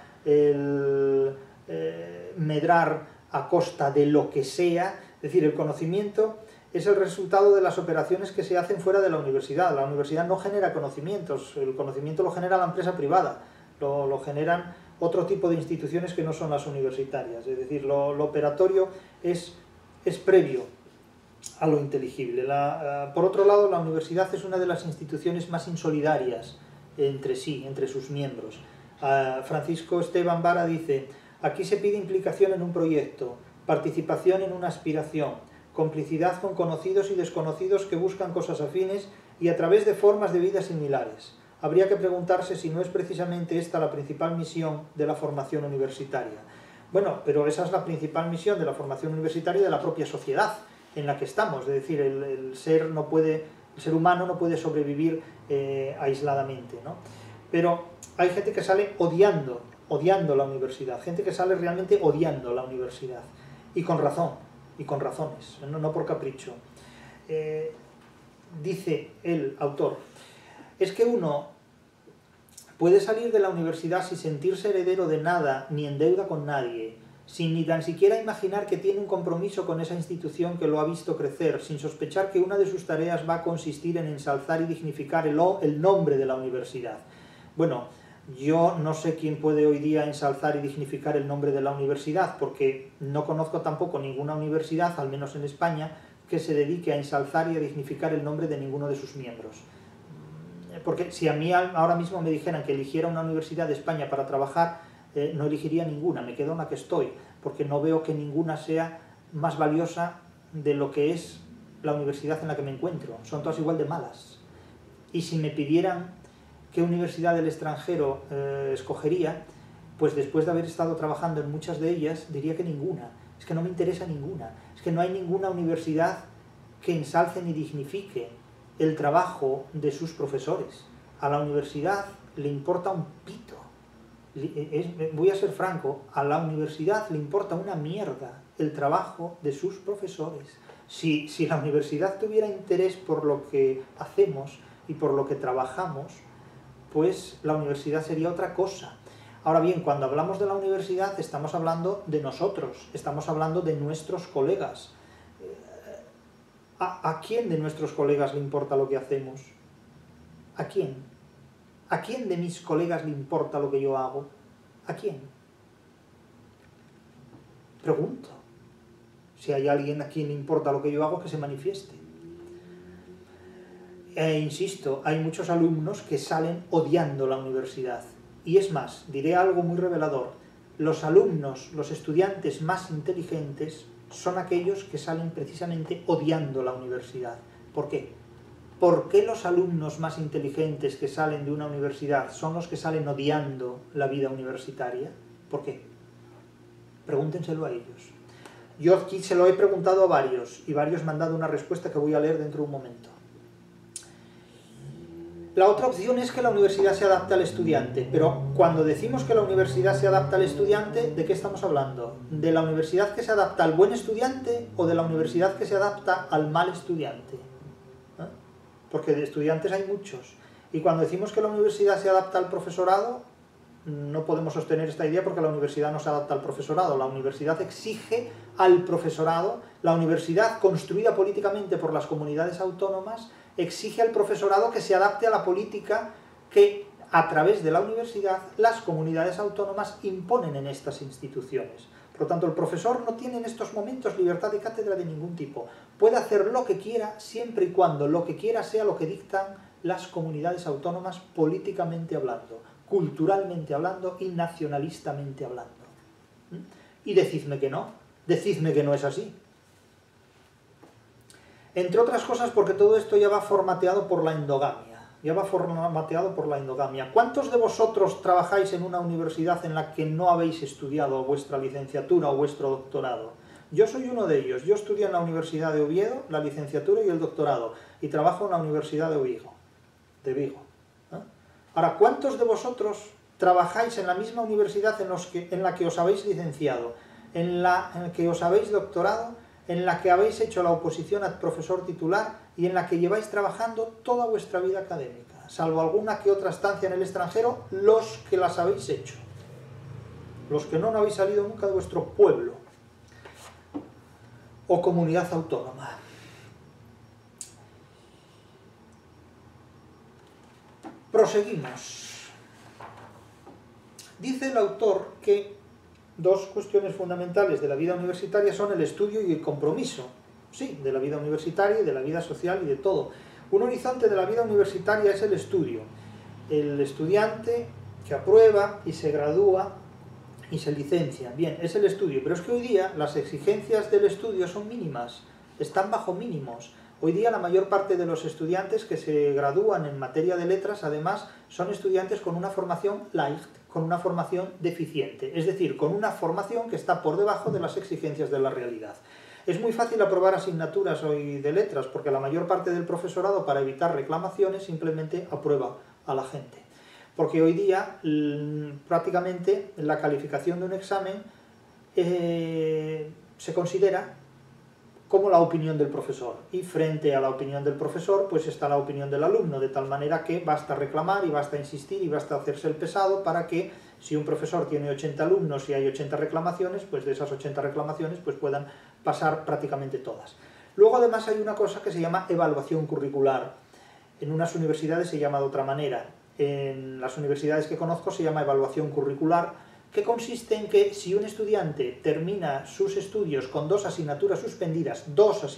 el medrar a costa de lo que sea. Es decir, el conocimiento es el resultado de las operaciones que se hacen fuera de la universidad. La universidad no genera conocimientos, el conocimiento lo genera la empresa privada, lo generan otro tipo de instituciones que no son las universitarias. Es decir, lo operatorio es previo a lo inteligible. Por otro lado, la universidad es una de las instituciones más insolidarias entre sí, entre sus miembros. Francisco Esteban Vara dice: aquí se pide implicación en un proyecto, participación en una aspiración, complicidad con conocidos y desconocidos que buscan cosas afines y a través de formas de vida similares. Habría que preguntarse si no es precisamente esta la principal misión de la formación universitaria. Bueno, pero esa es la principal misión de la formación universitaria de la propia sociedad en la que estamos. Es decir, el ser humano no puede sobrevivir aisladamente, ¿no? Pero hay gente que sale odiando la universidad, gente que sale realmente odiando la universidad, y con razón, y con razones, no por capricho. Dice el autor: es que uno puede salir de la universidad sin sentirse heredero de nada ni en deuda con nadie, sin ni tan siquiera imaginar que tiene un compromiso con esa institución que lo ha visto crecer, sin sospechar que una de sus tareas va a consistir en ensalzar y dignificar el nombre de la universidad. Bueno, yo no sé quién puede hoy día ensalzar y dignificar el nombre de la universidad, porque no conozco tampoco ninguna universidad, al menos en España, que se dedique a ensalzar y a dignificar el nombre de ninguno de sus miembros. Porque si a mí ahora mismo me dijeran que eligiera una universidad de España para trabajar, no elegiría ninguna, me quedo en la que estoy, porque no veo que ninguna sea más valiosa de lo que es la universidad en la que me encuentro. Son todas igual de malas. Y si me pidieran qué universidad del extranjero escogería, pues después de haber estado trabajando en muchas de ellas, diría que ninguna. Es que no me interesa ninguna. Es que no hay ninguna universidad que ensalce ni dignifique el trabajo de sus profesores. A la universidad le importa un pito. Voy a ser franco, a la universidad le importa una mierda el trabajo de sus profesores. Si la universidad tuviera interés por lo que hacemos y por lo que trabajamos, pues la universidad sería otra cosa. Ahora bien, cuando hablamos de la universidad estamos hablando de nosotros, estamos hablando de nuestros colegas. ¿A quién de nuestros colegas le importa lo que hacemos? ¿A quién? ¿A quién de mis colegas le importa lo que yo hago? ¿A quién? Pregunto. Si hay alguien a quien le importa lo que yo hago, que se manifieste. Insisto, hay muchos alumnos que salen odiando la universidad. Y es más, diré algo muy revelador. Los alumnos, los estudiantes más inteligentes son aquellos que salen precisamente odiando la universidad. ¿Por qué? ¿Por qué los alumnos más inteligentes que salen de una universidad son los que salen odiando la vida universitaria? ¿Por qué? Pregúntenselo a ellos. Yo aquí se lo he preguntado a varios, y varios me han dado una respuesta que voy a leer dentro de un momento. La otra opción es que la universidad se adapte al estudiante, pero cuando decimos que la universidad se adapta al estudiante, ¿de qué estamos hablando? ¿De la universidad que se adapta al buen estudiante o de la universidad que se adapta al mal estudiante? Porque de estudiantes hay muchos. Y cuando decimos que la universidad se adapta al profesorado, no podemos sostener esta idea porque la universidad no se adapta al profesorado. La universidad exige al profesorado, la universidad construida políticamente por las comunidades autónomas, exige al profesorado que se adapte a la política que a través de la universidad las comunidades autónomas imponen en estas instituciones. Por lo tanto, el profesor no tiene en estos momentos libertad de cátedra de ningún tipo. Puede hacer lo que quiera siempre y cuando lo que quiera sea lo que dictan las comunidades autónomas políticamente hablando, culturalmente hablando y nacionalistamente hablando. Y decidme que no es así. Entre otras cosas porque todo esto ya va formateado por la endogamia. ¿Cuántos de vosotros trabajáis en una universidad en la que no habéis estudiado vuestra licenciatura o vuestro doctorado? Yo soy uno de ellos. Yo estudié en la Universidad de Oviedo, la licenciatura y el doctorado, y trabajo en la Universidad de Vigo. Ahora, ¿cuántos de vosotros trabajáis en la misma universidad en la que os habéis licenciado, en la que os habéis doctorado, en la que habéis hecho la oposición al profesor titular y en la que lleváis trabajando toda vuestra vida académica, salvo alguna que otra estancia en el extranjero, los que las habéis hecho? Los que no habéis salido nunca de vuestro pueblo o comunidad autónoma. Proseguimos. Dice el autor que dos cuestiones fundamentales de la vida universitaria son el estudio y el compromiso. Sí, de la vida universitaria y de la vida social y de todo. Un horizonte de la vida universitaria es el estudio. El estudiante que aprueba y se gradúa y se licencia. Bien, es el estudio, pero es que hoy día las exigencias del estudio son mínimas, están bajo mínimos. Hoy día la mayor parte de los estudiantes que se gradúan en materia de letras, además, son estudiantes con una formación light, con una formación deficiente, es decir, con una formación que está por debajo de las exigencias de la realidad. Es muy fácil aprobar asignaturas hoy de letras, porque la mayor parte del profesorado, para evitar reclamaciones, simplemente aprueba a la gente. Porque hoy día, prácticamente, la calificación de un examen se considera como la opinión del profesor, y frente a la opinión del profesor pues está la opinión del alumno, de tal manera que basta reclamar y basta insistir y basta hacerse el pesado para que si un profesor tiene 80 alumnos y hay 80 reclamaciones, pues de esas 80 reclamaciones pues puedan pasar prácticamente todas. Luego además hay una cosa que se llama evaluación curricular. En unas universidades se llama de otra manera. En las universidades que conozco se llama evaluación curricular, que consiste en que si un estudiante termina sus estudios con dos asignaturas suspendidas,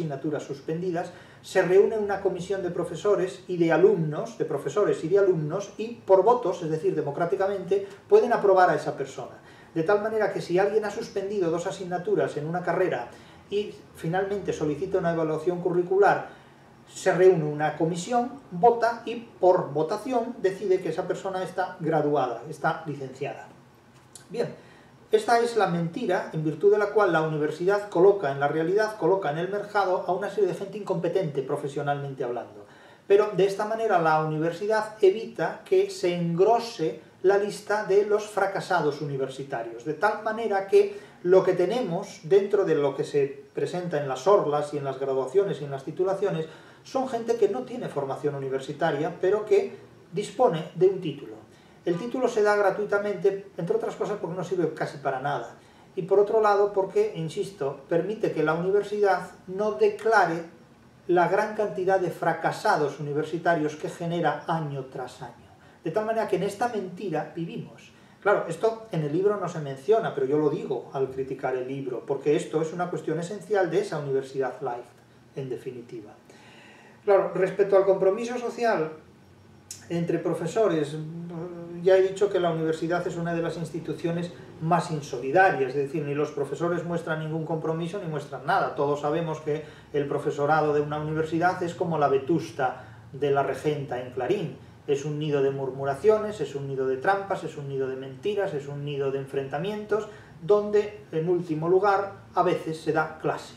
se reúne una comisión de profesores y de alumnos, de profesores y de alumnos, y por votos, es decir, democráticamente, pueden aprobar a esa persona. De tal manera que si alguien ha suspendido dos asignaturas en una carrera y finalmente solicita una evaluación curricular, se reúne una comisión, vota y por votación decide que esa persona está graduada, está licenciada. Bien, esta es la mentira en virtud de la cual la universidad coloca en la realidad, coloca en el mercado a una serie de gente incompetente profesionalmente hablando. Pero de esta manera la universidad evita que se engrose la lista de los fracasados universitarios, de tal manera que lo que tenemos dentro de lo que se presenta en las orlas y en las graduaciones y en las titulaciones son gente que no tiene formación universitaria, pero que dispone de un título. El título se da gratuitamente, entre otras cosas porque no sirve casi para nada. Y por otro lado porque, insisto, permite que la universidad no declare la gran cantidad de fracasados universitarios que genera año tras año. De tal manera que en esta mentira vivimos. Claro, esto en el libro no se menciona, pero yo lo digo al criticar el libro, porque esto es una cuestión esencial de esa universidad light, en definitiva. Claro, respecto al compromiso social entre profesores, ya he dicho que la universidad es una de las instituciones más insolidarias, es decir, ni los profesores muestran ningún compromiso ni muestran nada. Todos sabemos que el profesorado de una universidad es como la vetusta de la regenta en Clarín. Es un nido de murmuraciones, es un nido de trampas, es un nido de mentiras, es un nido de enfrentamientos, donde, en último lugar, a veces se da clase.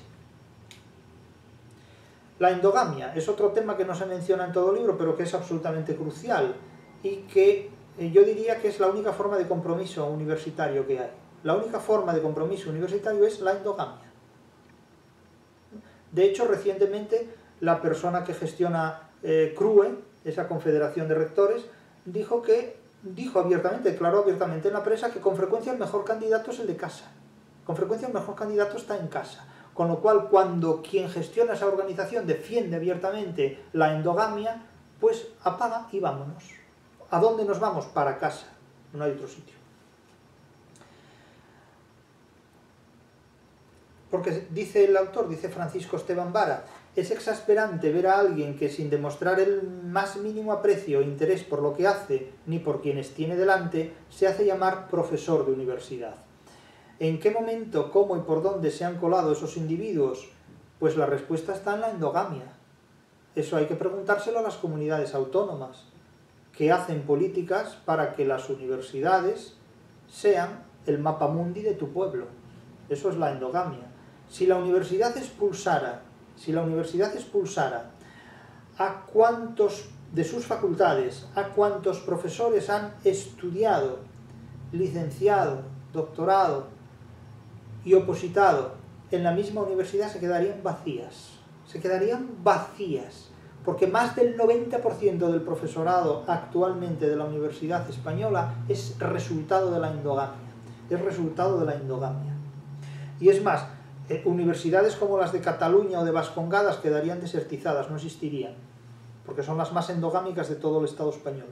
La endogamia es otro tema que no se menciona en todo el libro, pero que es absolutamente crucial y que yo diría que es la única forma de compromiso universitario que hay. La única forma de compromiso universitario es la endogamia. De hecho, recientemente, la persona que gestiona CRUE, esa confederación de rectores, declaró abiertamente en la prensa que con frecuencia el mejor candidato es el de casa. Con frecuencia el mejor candidato está en casa. Con lo cual, cuando quien gestiona esa organización defiende abiertamente la endogamia, pues apaga y vámonos. ¿A dónde nos vamos? Para casa. No hay otro sitio. Porque dice el autor, dice Francisco Esteban Vara, es exasperante ver a alguien que sin demostrar el más mínimo aprecio e interés por lo que hace, ni por quienes tiene delante, se hace llamar profesor de universidad. ¿En qué momento, cómo y por dónde se han colado esos individuos? Pues la respuesta está en la endogamia. Eso hay que preguntárselo a las comunidades autónomas, que hacen políticas para que las universidades sean el mapamundi de tu pueblo. Eso es la endogamia. Si la universidad expulsara a cuántos de sus facultades, a cuántos profesores han estudiado, licenciado, doctorado y opositado en la misma universidad, se quedarían vacías. Se quedarían vacías, porque más del 90% del profesorado actualmente de la Universidad Española es resultado de la endogamia. Es resultado de la endogamia. Y es más, universidades como las de Cataluña o de Vascongadas quedarían desertizadas, no existirían, porque son las más endogámicas de todo el Estado español.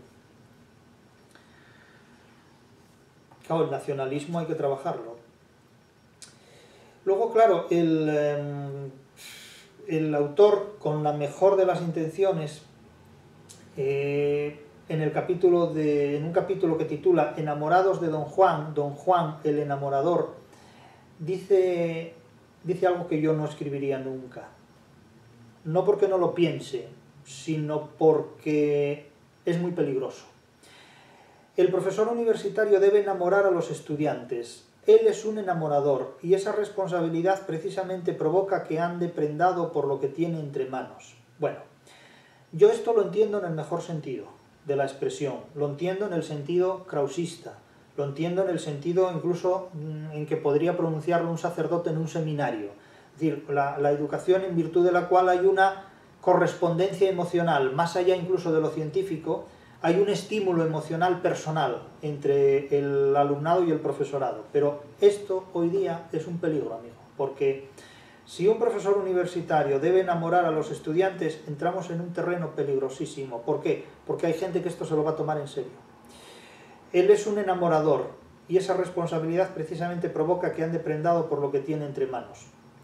Claro, el nacionalismo hay que trabajarlo. Luego, claro, el autor, con la mejor de las intenciones, en un capítulo que titula Enamorados de Don Juan el enamorador, dice algo que yo no escribiría nunca. No porque no lo piense, sino porque es muy peligroso. El profesor universitario debe enamorar a los estudiantes. Él es un enamorador y esa responsabilidad precisamente provoca que ande prendado por lo que tiene entre manos. Bueno, yo esto lo entiendo en el mejor sentido de la expresión, lo entiendo en el sentido krausista, lo entiendo en el sentido incluso en que podría pronunciarlo un sacerdote en un seminario. Es decir, la educación en virtud de la cual hay una correspondencia emocional, más allá incluso de lo científico, hay un estímulo emocional personal entre el alumnado y el profesorado. Pero esto hoy día es un peligro, amigo, porque si un profesor universitario debe enamorar a los estudiantes, entramos en un terreno peligrosísimo. ¿Por qué? Porque hay gente que esto se lo va a tomar en serio. Él es un enamorador y esa responsabilidad precisamente provoca que ande prendado por lo que tiene entre manos.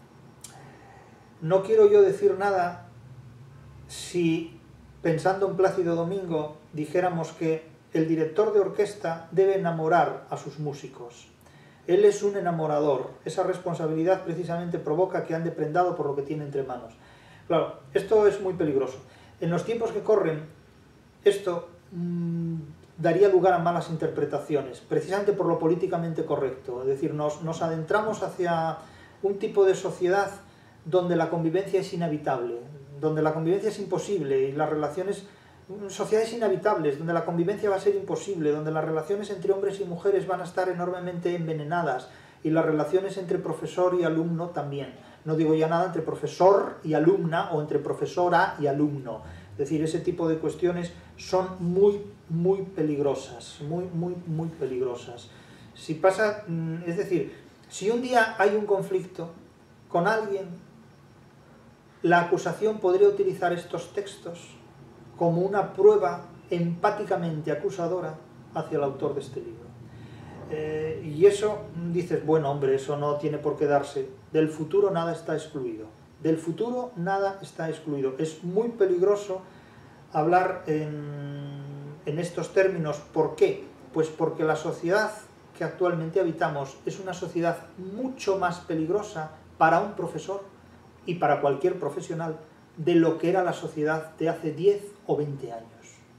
No quiero yo decir nada si, pensando en Plácido Domingo, dijéramos que el director de orquesta debe enamorar a sus músicos. Él es un enamorador. Esa responsabilidad precisamente provoca que ande prendado por lo que tiene entre manos. Claro, esto es muy peligroso. En los tiempos que corren, esto daría lugar a malas interpretaciones, precisamente por lo políticamente correcto. Es decir, nos adentramos hacia un tipo de sociedad donde la convivencia es inhabitable, donde la convivencia es imposible y las relaciones, sociedades inhabitables, donde la convivencia va a ser imposible, donde las relaciones entre hombres y mujeres van a estar enormemente envenenadas y las relaciones entre profesor y alumno también. No digo ya nada entre profesor y alumna o entre profesora y alumno. Es decir, ese tipo de cuestiones son muy, muy peligrosas, muy peligrosas. Si pasa, es decir, si un día hay un conflicto con alguien, la acusación podría utilizar estos textos como una prueba empáticamente acusadora hacia el autor de este libro. Y eso, dices, bueno, hombre, eso no tiene por qué darse. Del futuro nada está excluido. Del futuro nada está excluido. Es muy peligroso hablar en estos términos. ¿Por qué? Pues porque la sociedad que actualmente habitamos es una sociedad mucho más peligrosa para un profesor y para cualquier profesional de lo que era la sociedad de hace 10 o 20 años.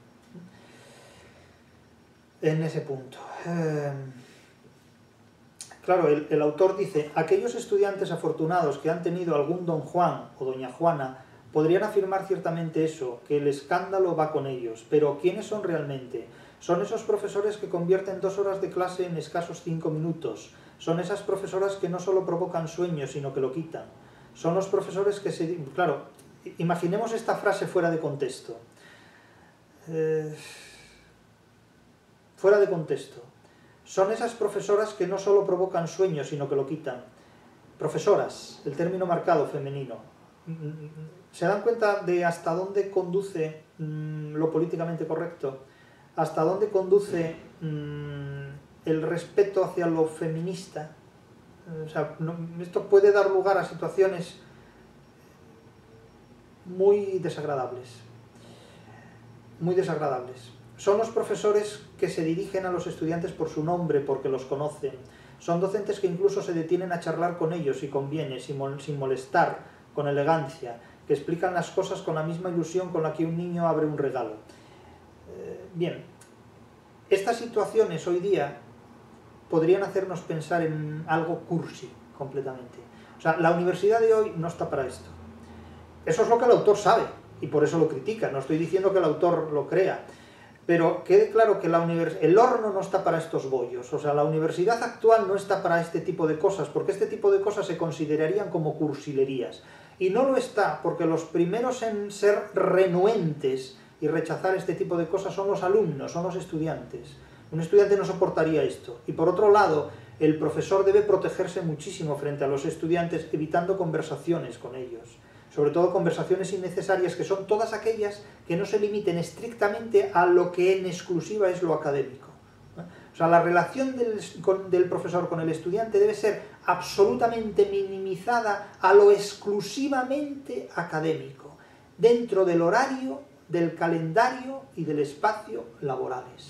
En ese punto. Claro, el autor dice, aquellos estudiantes afortunados que han tenido algún don Juan o doña Juana podrían afirmar ciertamente eso, que el escándalo va con ellos, pero ¿quiénes son realmente? Son esos profesores que convierten 2 horas de clase en escasos 5 minutos, son esas profesoras que no solo provocan sueños, sino que lo quitan, son los profesores que se... Claro, imaginemos esta frase fuera de contexto. Fuera de contexto. Son esas profesoras que no solo provocan sueños, sino que lo quitan. Profesoras, el término marcado femenino. ¿Se dan cuenta de hasta dónde conduce lo políticamente correcto? ¿Hasta dónde conduce el respeto hacia lo feminista? O sea, esto puede dar lugar a situaciones muy desagradables. Muy desagradables. Son los profesores que se dirigen a los estudiantes por su nombre, porque los conocen. Son docentes que incluso se detienen a charlar con ellos si conviene, sin molestar, con elegancia, que explican las cosas con la misma ilusión con la que un niño abre un regalo. Bien, estas situaciones hoy día podrían hacernos pensar en algo cursi, completamente. O sea, la universidad de hoy no está para esto. Eso es lo que el autor sabe, y por eso lo critica. No estoy diciendo que el autor lo crea. Pero quede claro que el horno no está para estos bollos, o sea, la universidad actual no está para este tipo de cosas, porque este tipo de cosas se considerarían como cursilerías. Y no lo está, porque los primeros en ser renuentes y rechazar este tipo de cosas son los alumnos, son los estudiantes. Un estudiante no soportaría esto. Y por otro lado, el profesor debe protegerse muchísimo frente a los estudiantes, evitando conversaciones con ellos. Sobre todo conversaciones innecesarias, que son todas aquellas que no se limiten estrictamente a lo que en exclusiva es lo académico. O sea, la relación del profesor con el estudiante debe ser absolutamente minimizada a lo exclusivamente académico, dentro del horario, del calendario y del espacio laborales.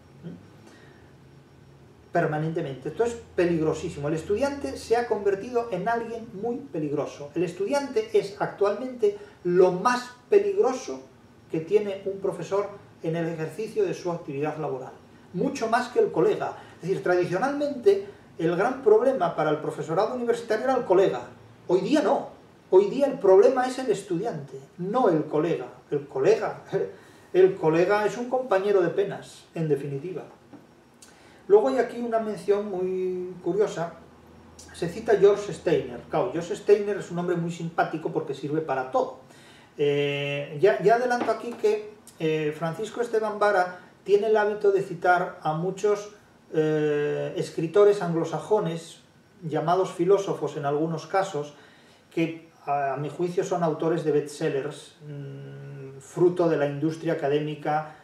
Permanentemente. Esto es peligrosísimo. El estudiante se ha convertido en alguien muy peligroso. El estudiante es actualmente lo más peligroso que tiene un profesor en el ejercicio de su actividad laboral. Mucho más que el colega. Es decir, tradicionalmente el gran problema para el profesorado universitario era el colega. Hoy día no. Hoy día el problema es el estudiante, no el colega. El colega es un compañero de penas, en definitiva. Luego hay aquí una mención muy curiosa, se cita George Steiner. Claro, George Steiner es un hombre muy simpático porque sirve para todo. Ya adelanto aquí que Francisco Esteban Vara tiene el hábito de citar a muchos escritores anglosajones, llamados filósofos en algunos casos, que a mi juicio son autores de bestsellers, fruto de la industria académica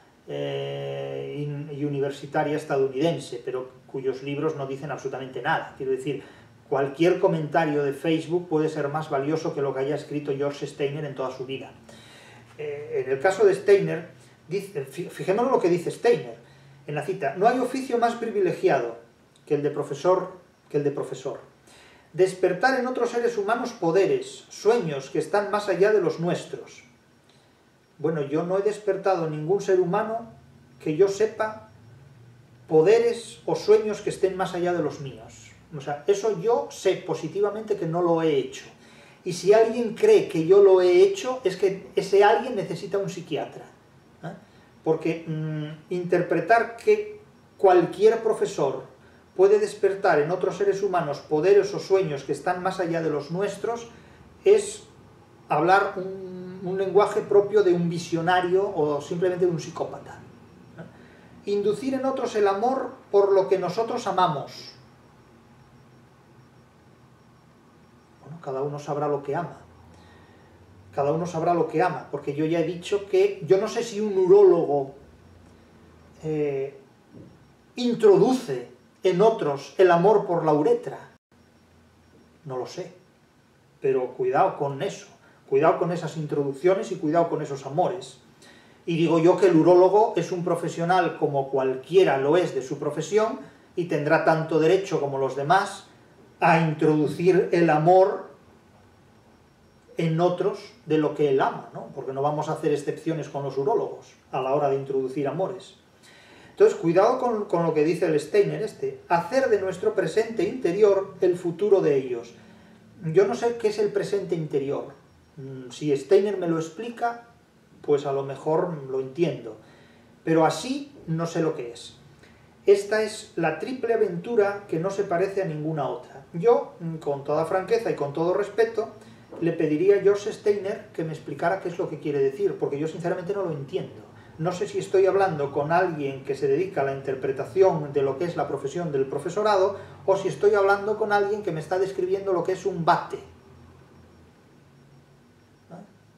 y universitaria estadounidense, pero cuyos libros no dicen absolutamente nada. Quiero decir, cualquier comentario de Facebook puede ser más valioso que lo que haya escrito George Steiner en toda su vida. En el caso de Steiner, fijémonos lo que dice Steiner en la cita: no hay oficio más privilegiado que el de profesor. Despertar en otros seres humanos poderes, sueños que están más allá de los nuestros. Bueno, yo no he despertado en ningún ser humano que yo sepa poderes o sueños que estén más allá de los míos. O sea, eso yo sé positivamente que no lo he hecho. Y si alguien cree que yo lo he hecho, es que ese alguien necesita un psiquiatra. Porque interpretar que cualquier profesor puede despertar en otros seres humanos poderes o sueños que están más allá de los nuestros es hablar un lenguaje propio de un visionario o simplemente de un psicópata. Inducir en otros el amor por lo que nosotros amamos. Bueno, cada uno sabrá lo que ama. Cada uno sabrá lo que ama, porque yo ya he dicho que yo no sé si un urólogo introduce en otros el amor por la uretra. No lo sé. Pero cuidado con eso. Cuidado con esas introducciones y cuidado con esos amores. Y digo yo que el urólogo es un profesional como cualquiera lo es de su profesión y tendrá tanto derecho como los demás a introducir el amor en otros de lo que él ama, ¿no? Porque no vamos a hacer excepciones con los urólogos a la hora de introducir amores. Entonces, cuidado con lo que dice el Steiner hacer de nuestro presente interior el futuro de ellos. Yo no sé qué es el presente interior. Si Steiner me lo explica, pues a lo mejor lo entiendo. Pero así no sé lo que es. Esta es la triple aventura que no se parece a ninguna otra. Yo, con toda franqueza y con todo respeto, le pediría a George Steiner que me explicara qué es lo que quiere decir, porque yo sinceramente no lo entiendo. No sé si estoy hablando con alguien que se dedica a la interpretación de lo que es la profesión del profesorado, o si estoy hablando con alguien que me está describiendo lo que es un vate, ¿no?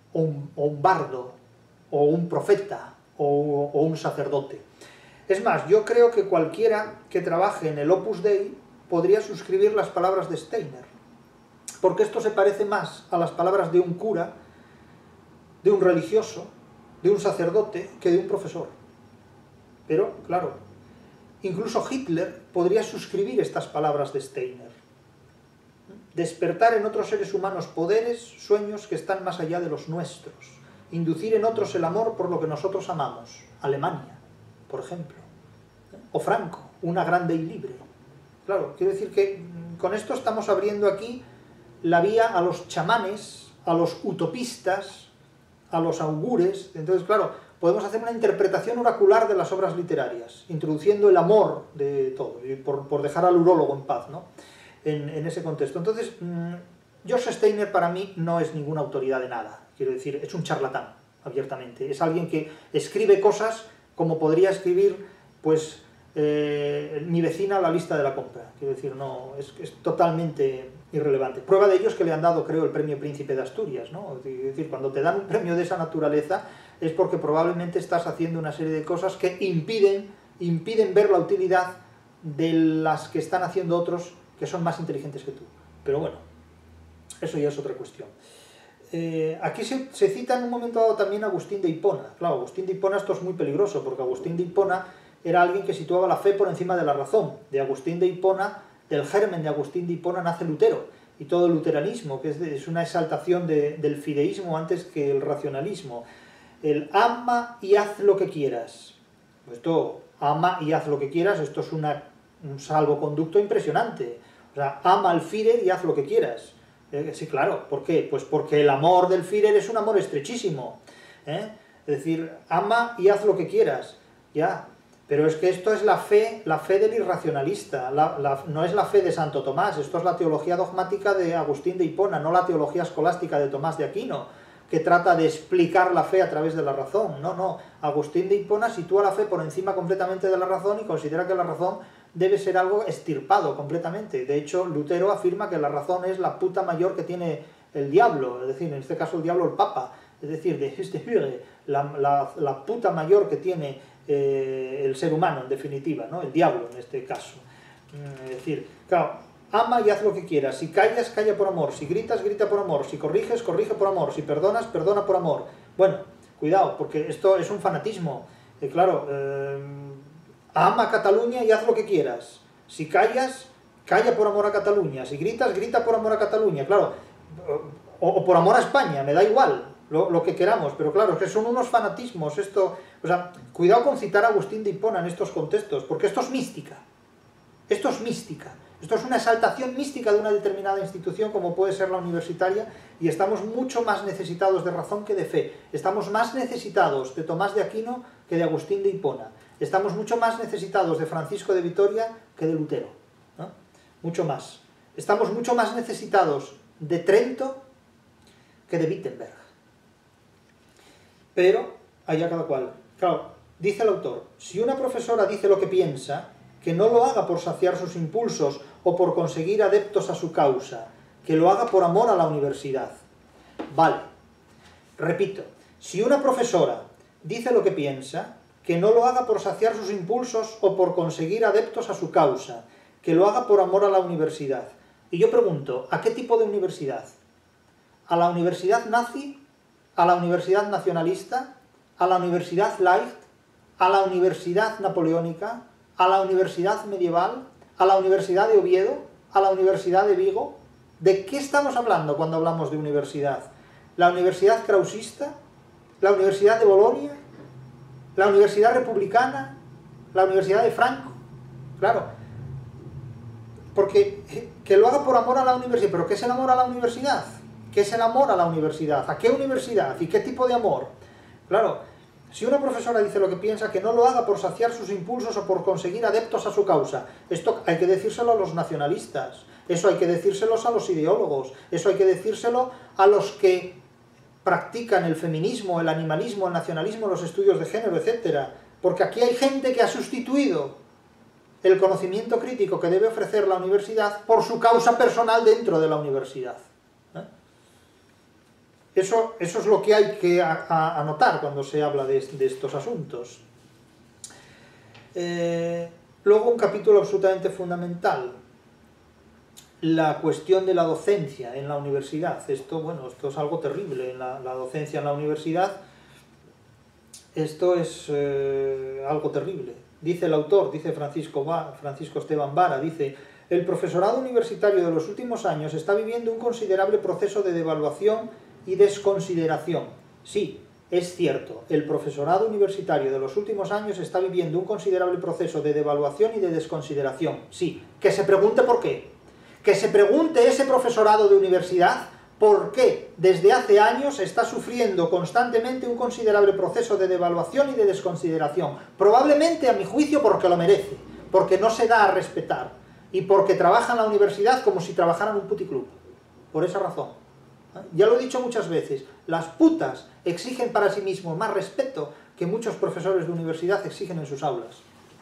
o un bardo, o un profeta, o un sacerdote. Es más, yo creo que cualquiera que trabaje en el Opus Dei podría suscribir las palabras de Steiner, porque esto se parece más a las palabras de un cura, de un religioso, de un sacerdote, que de un profesor. Pero, claro, incluso Hitler podría suscribir estas palabras de Steiner. Despertar en otros seres humanos poderes, sueños que están más allá de los nuestros. Inducir en otros el amor por lo que nosotros amamos. Alemania, por ejemplo. O Franco, una grande y libre. Claro, quiero decir que con esto estamos abriendo aquí la vía a los chamanes, a los utopistas, a los augures. Entonces, claro, podemos hacer una interpretación oracular de las obras literarias, introduciendo el amor de todo, y por dejar al urólogo en paz, ¿no? En ese contexto. Entonces, George Steiner para mí no es ninguna autoridad de nada. Quiero decir, es un charlatán, abiertamente. Es alguien que escribe cosas como podría escribir, pues, mi vecina la lista de la compra. Quiero decir, no, es totalmente irrelevante. Prueba de ello es que le han dado, creo, el premio Príncipe de Asturias, ¿no? Es decir, cuando te dan un premio de esa naturaleza es porque probablemente estás haciendo una serie de cosas que impiden ver la utilidad de las que están haciendo otros que son más inteligentes que tú. Pero bueno, eso ya es otra cuestión. Aquí se cita en un momento dado también Agustín de Hipona. Claro, Agustín de Hipona esto es muy peligroso, porque Agustín de Hipona era alguien que situaba la fe por encima de la razón. De Agustín de Hipona, del germen de Agustín de Hipona nace Lutero, y todo el luteranismo, que es una exaltación del fideísmo antes que el racionalismo. El ama y haz lo que quieras. Esto, ama y haz lo que quieras, esto es un salvoconducto impresionante. O sea, ama al Führer y haz lo que quieras. Sí, claro, ¿por qué? Pues porque el amor del Führer es un amor estrechísimo. Es decir, ama y haz lo que quieras. Ya, pero es que esto es la fe del irracionalista, no es la fe de Santo Tomás, esto es la teología dogmática de Agustín de Hipona, no la teología escolástica de Tomás de Aquino, que trata de explicar la fe a través de la razón. No, Agustín de Hipona sitúa la fe por encima completamente de la razón y considera que la razón debe ser algo extirpado completamente. De hecho, Lutero afirma que la razón es la puta mayor que tiene el diablo, es decir, en este caso el diablo el Papa, es decir, la puta mayor que tiene el ser humano, en definitiva, ¿no? El diablo en este caso. Es decir, claro, ama y haz lo que quieras, si callas, calla por amor, si gritas, grita por amor, si corriges, corrige por amor, si perdonas, perdona por amor. Bueno, cuidado, porque esto es un fanatismo. Claro, ama a Cataluña y haz lo que quieras. Si callas, calla por amor a Cataluña. Si gritas, grita por amor a Cataluña. Claro, o por amor a España, me da igual lo que queramos, pero claro, que son unos fanatismos esto. O sea, cuidado con citar a Agustín de Hipona en estos contextos, porque esto es mística. Esto es mística. Esto es una exaltación mística de una determinada institución como puede ser la universitaria, y estamos mucho más necesitados de razón que de fe. Estamos más necesitados de Tomás de Aquino que de Agustín de Hipona. Estamos mucho más necesitados de Francisco de Vitoria que de Lutero, ¿no? Mucho más. Estamos mucho más necesitados de Trento que de Wittenberg. Pero, allá cada cual. Claro, dice el autor, si una profesora dice lo que piensa, que no lo haga por saciar sus impulsos o por conseguir adeptos a su causa, que lo haga por amor a la universidad. Vale. Repito, si una profesora dice lo que piensa, que no lo haga por saciar sus impulsos o por conseguir adeptos a su causa, que lo haga por amor a la universidad. Y yo pregunto, ¿a qué tipo de universidad? ¿A la universidad nazi? ¿A la universidad nacionalista? ¿A la universidad Leicht? ¿A la universidad napoleónica? ¿A la universidad medieval? ¿A la universidad de Oviedo? ¿A la universidad de Vigo? ¿De qué estamos hablando cuando hablamos de universidad? ¿La universidad krausista? ¿La universidad de Bolonia? ¿La universidad republicana? ¿La universidad de Franco? Claro, porque que lo haga por amor a la universidad. ¿Pero qué es el amor a la universidad? ¿Qué es el amor a la universidad? ¿A qué universidad? ¿Y qué tipo de amor? Claro, si una profesora dice lo que piensa, que no lo haga por saciar sus impulsos o por conseguir adeptos a su causa. Esto hay que decírselo a los nacionalistas, eso hay que decírselos a los ideólogos, eso hay que decírselo a los que practican el feminismo, el animalismo, el nacionalismo, los estudios de género, etc. Porque aquí hay gente que ha sustituido el conocimiento crítico que debe ofrecer la universidad por su causa personal dentro de la universidad. Eso es lo que hay que anotar cuando se habla de estos asuntos. Luego un capítulo absolutamente fundamental, la cuestión de la docencia en la universidad. Esto es algo terrible, la docencia en la universidad. Esto es algo terrible. Dice el autor, dice Francisco Esteban Vara, dice: el profesorado universitario de los últimos años está viviendo un considerable proceso de devaluación y desconsideración. Sí, es cierto, el profesorado universitario de los últimos años está viviendo un considerable proceso de devaluación y de desconsideración. Sí, que se pregunte por qué. Que se pregunte ese profesorado de universidad por qué desde hace años está sufriendo constantemente un considerable proceso de devaluación y de desconsideración. Probablemente, a mi juicio, porque lo merece, porque no se da a respetar y porque trabaja en la universidad como si trabajara en un puticlub. Por esa razón. Ya lo he dicho muchas veces, las putas exigen para sí mismos más respeto que muchos profesores de universidad exigen en sus aulas.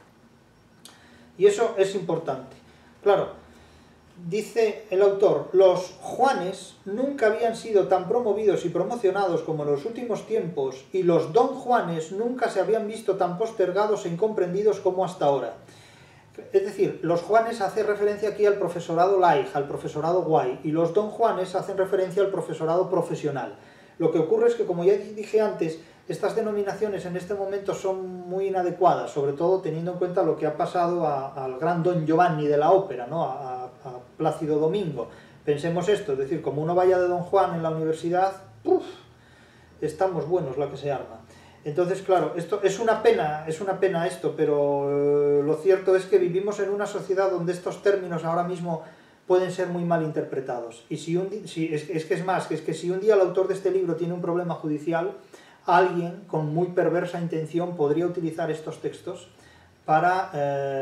Y eso es importante. Claro, dice el autor, los Juanes nunca habían sido tan promovidos y promocionados como en los últimos tiempos, y los Don Juanes nunca se habían visto tan postergados e incomprendidos como hasta ahora. Es decir, los Juanes hacen referencia aquí al profesorado laich, al profesorado guay, y los Don Juanes hacen referencia al profesorado profesional. Lo que ocurre es que, como ya dije antes, estas denominaciones en este momento son muy inadecuadas, sobre todo teniendo en cuenta lo que ha pasado al gran Don Giovanni de la ópera, ¿no? a Plácido Domingo. Pensemos esto, es decir, como uno vaya de Don Juan en la universidad, estamos buenos la que se arma. Entonces, claro, esto es una pena esto, pero lo cierto es que vivimos en una sociedad donde estos términos ahora mismo pueden ser muy mal interpretados. Y si un día el autor de este libro tiene un problema judicial, alguien con muy perversa intención podría utilizar estos textos para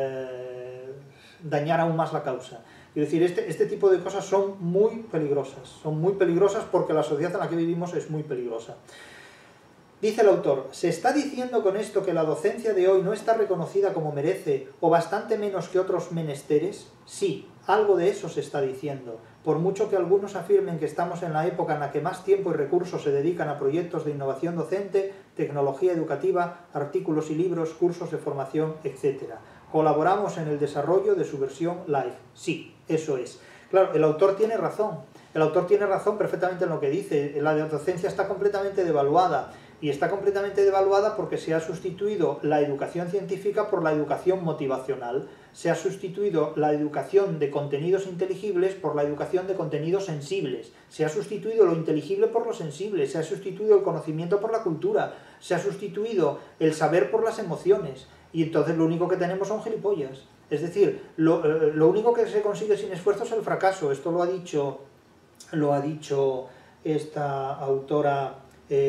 dañar aún más la causa. Es decir, este tipo de cosas son muy peligrosas porque la sociedad en la que vivimos es muy peligrosa. Dice el autor, ¿se está diciendo con esto que la docencia de hoy no está reconocida como merece o bastante menos que otros menesteres? Sí, algo de eso se está diciendo. Por mucho que algunos afirmen que estamos en la época en la que más tiempo y recursos se dedican a proyectos de innovación docente, tecnología educativa, artículos y libros, cursos de formación, etc. Colaboramos en el desarrollo de su versión live. Sí, eso es. Claro, el autor tiene razón. El autor tiene razón perfectamente en lo que dice. La docencia está completamente devaluada. Y está completamente devaluada porque se ha sustituido la educación científica por la educación motivacional. Se ha sustituido la educación de contenidos inteligibles por la educación de contenidos sensibles. Se ha sustituido lo inteligible por lo sensible. Se ha sustituido el conocimiento por la cultura. Se ha sustituido el saber por las emociones. Y entonces lo único que tenemos son gilipollas. Es decir, lo único que se consigue sin esfuerzo es el fracaso. Esto lo ha dicho esta autora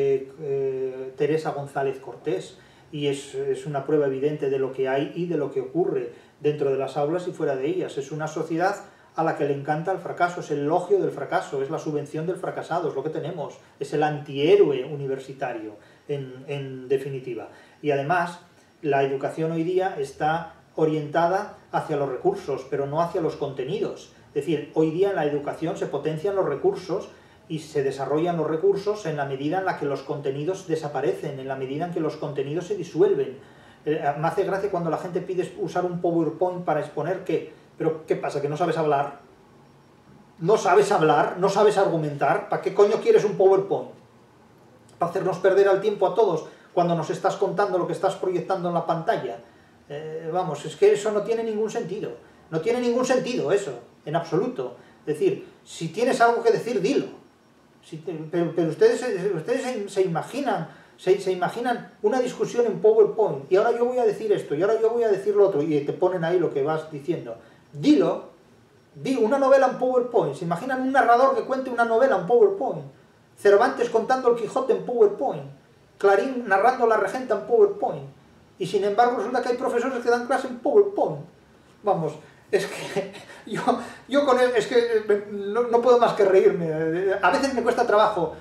Teresa González Cortés, y es una prueba evidente de lo que hay y de lo que ocurre dentro de las aulas y fuera de ellas. Es una sociedad a la que le encanta el fracaso, es el elogio del fracaso, es la subvención del fracasado, es lo que tenemos, es el antihéroe universitario, en definitiva. Y además, la educación hoy día está orientada hacia los recursos, pero no hacia los contenidos. Es decir, hoy día en la educación se potencian los recursos y se desarrollan los recursos en la medida en la que los contenidos desaparecen, en la medida en que los contenidos se disuelven. Me hace gracia cuando la gente pide usar un PowerPoint para exponer ¿qué? Pero ¿qué pasa? ¿Que no sabes hablar? ¿No sabes hablar? ¿No sabes argumentar? ¿Para qué coño quieres un PowerPoint? ¿Para hacernos perder el tiempo a todos cuando nos estás contando lo que estás proyectando en la pantalla? Vamos, es que eso no tiene ningún sentido. No tiene ningún sentido eso, en absoluto. Es decir, si tienes algo que decir, dilo. Pero ustedes se imaginan una discusión en PowerPoint, y ahora yo voy a decir esto, y ahora yo voy a decir lo otro, y te ponen ahí lo que vas diciendo. Di una novela en PowerPoint. ¿Se imaginan un narrador que cuente una novela en PowerPoint? Cervantes contando el Quijote en PowerPoint. Clarín narrando La Regenta en PowerPoint. Y sin embargo resulta que hay profesores que dan clase en PowerPoint. Vamos, es que yo con él, es que no puedo más que reírme. A veces me cuesta trabajo,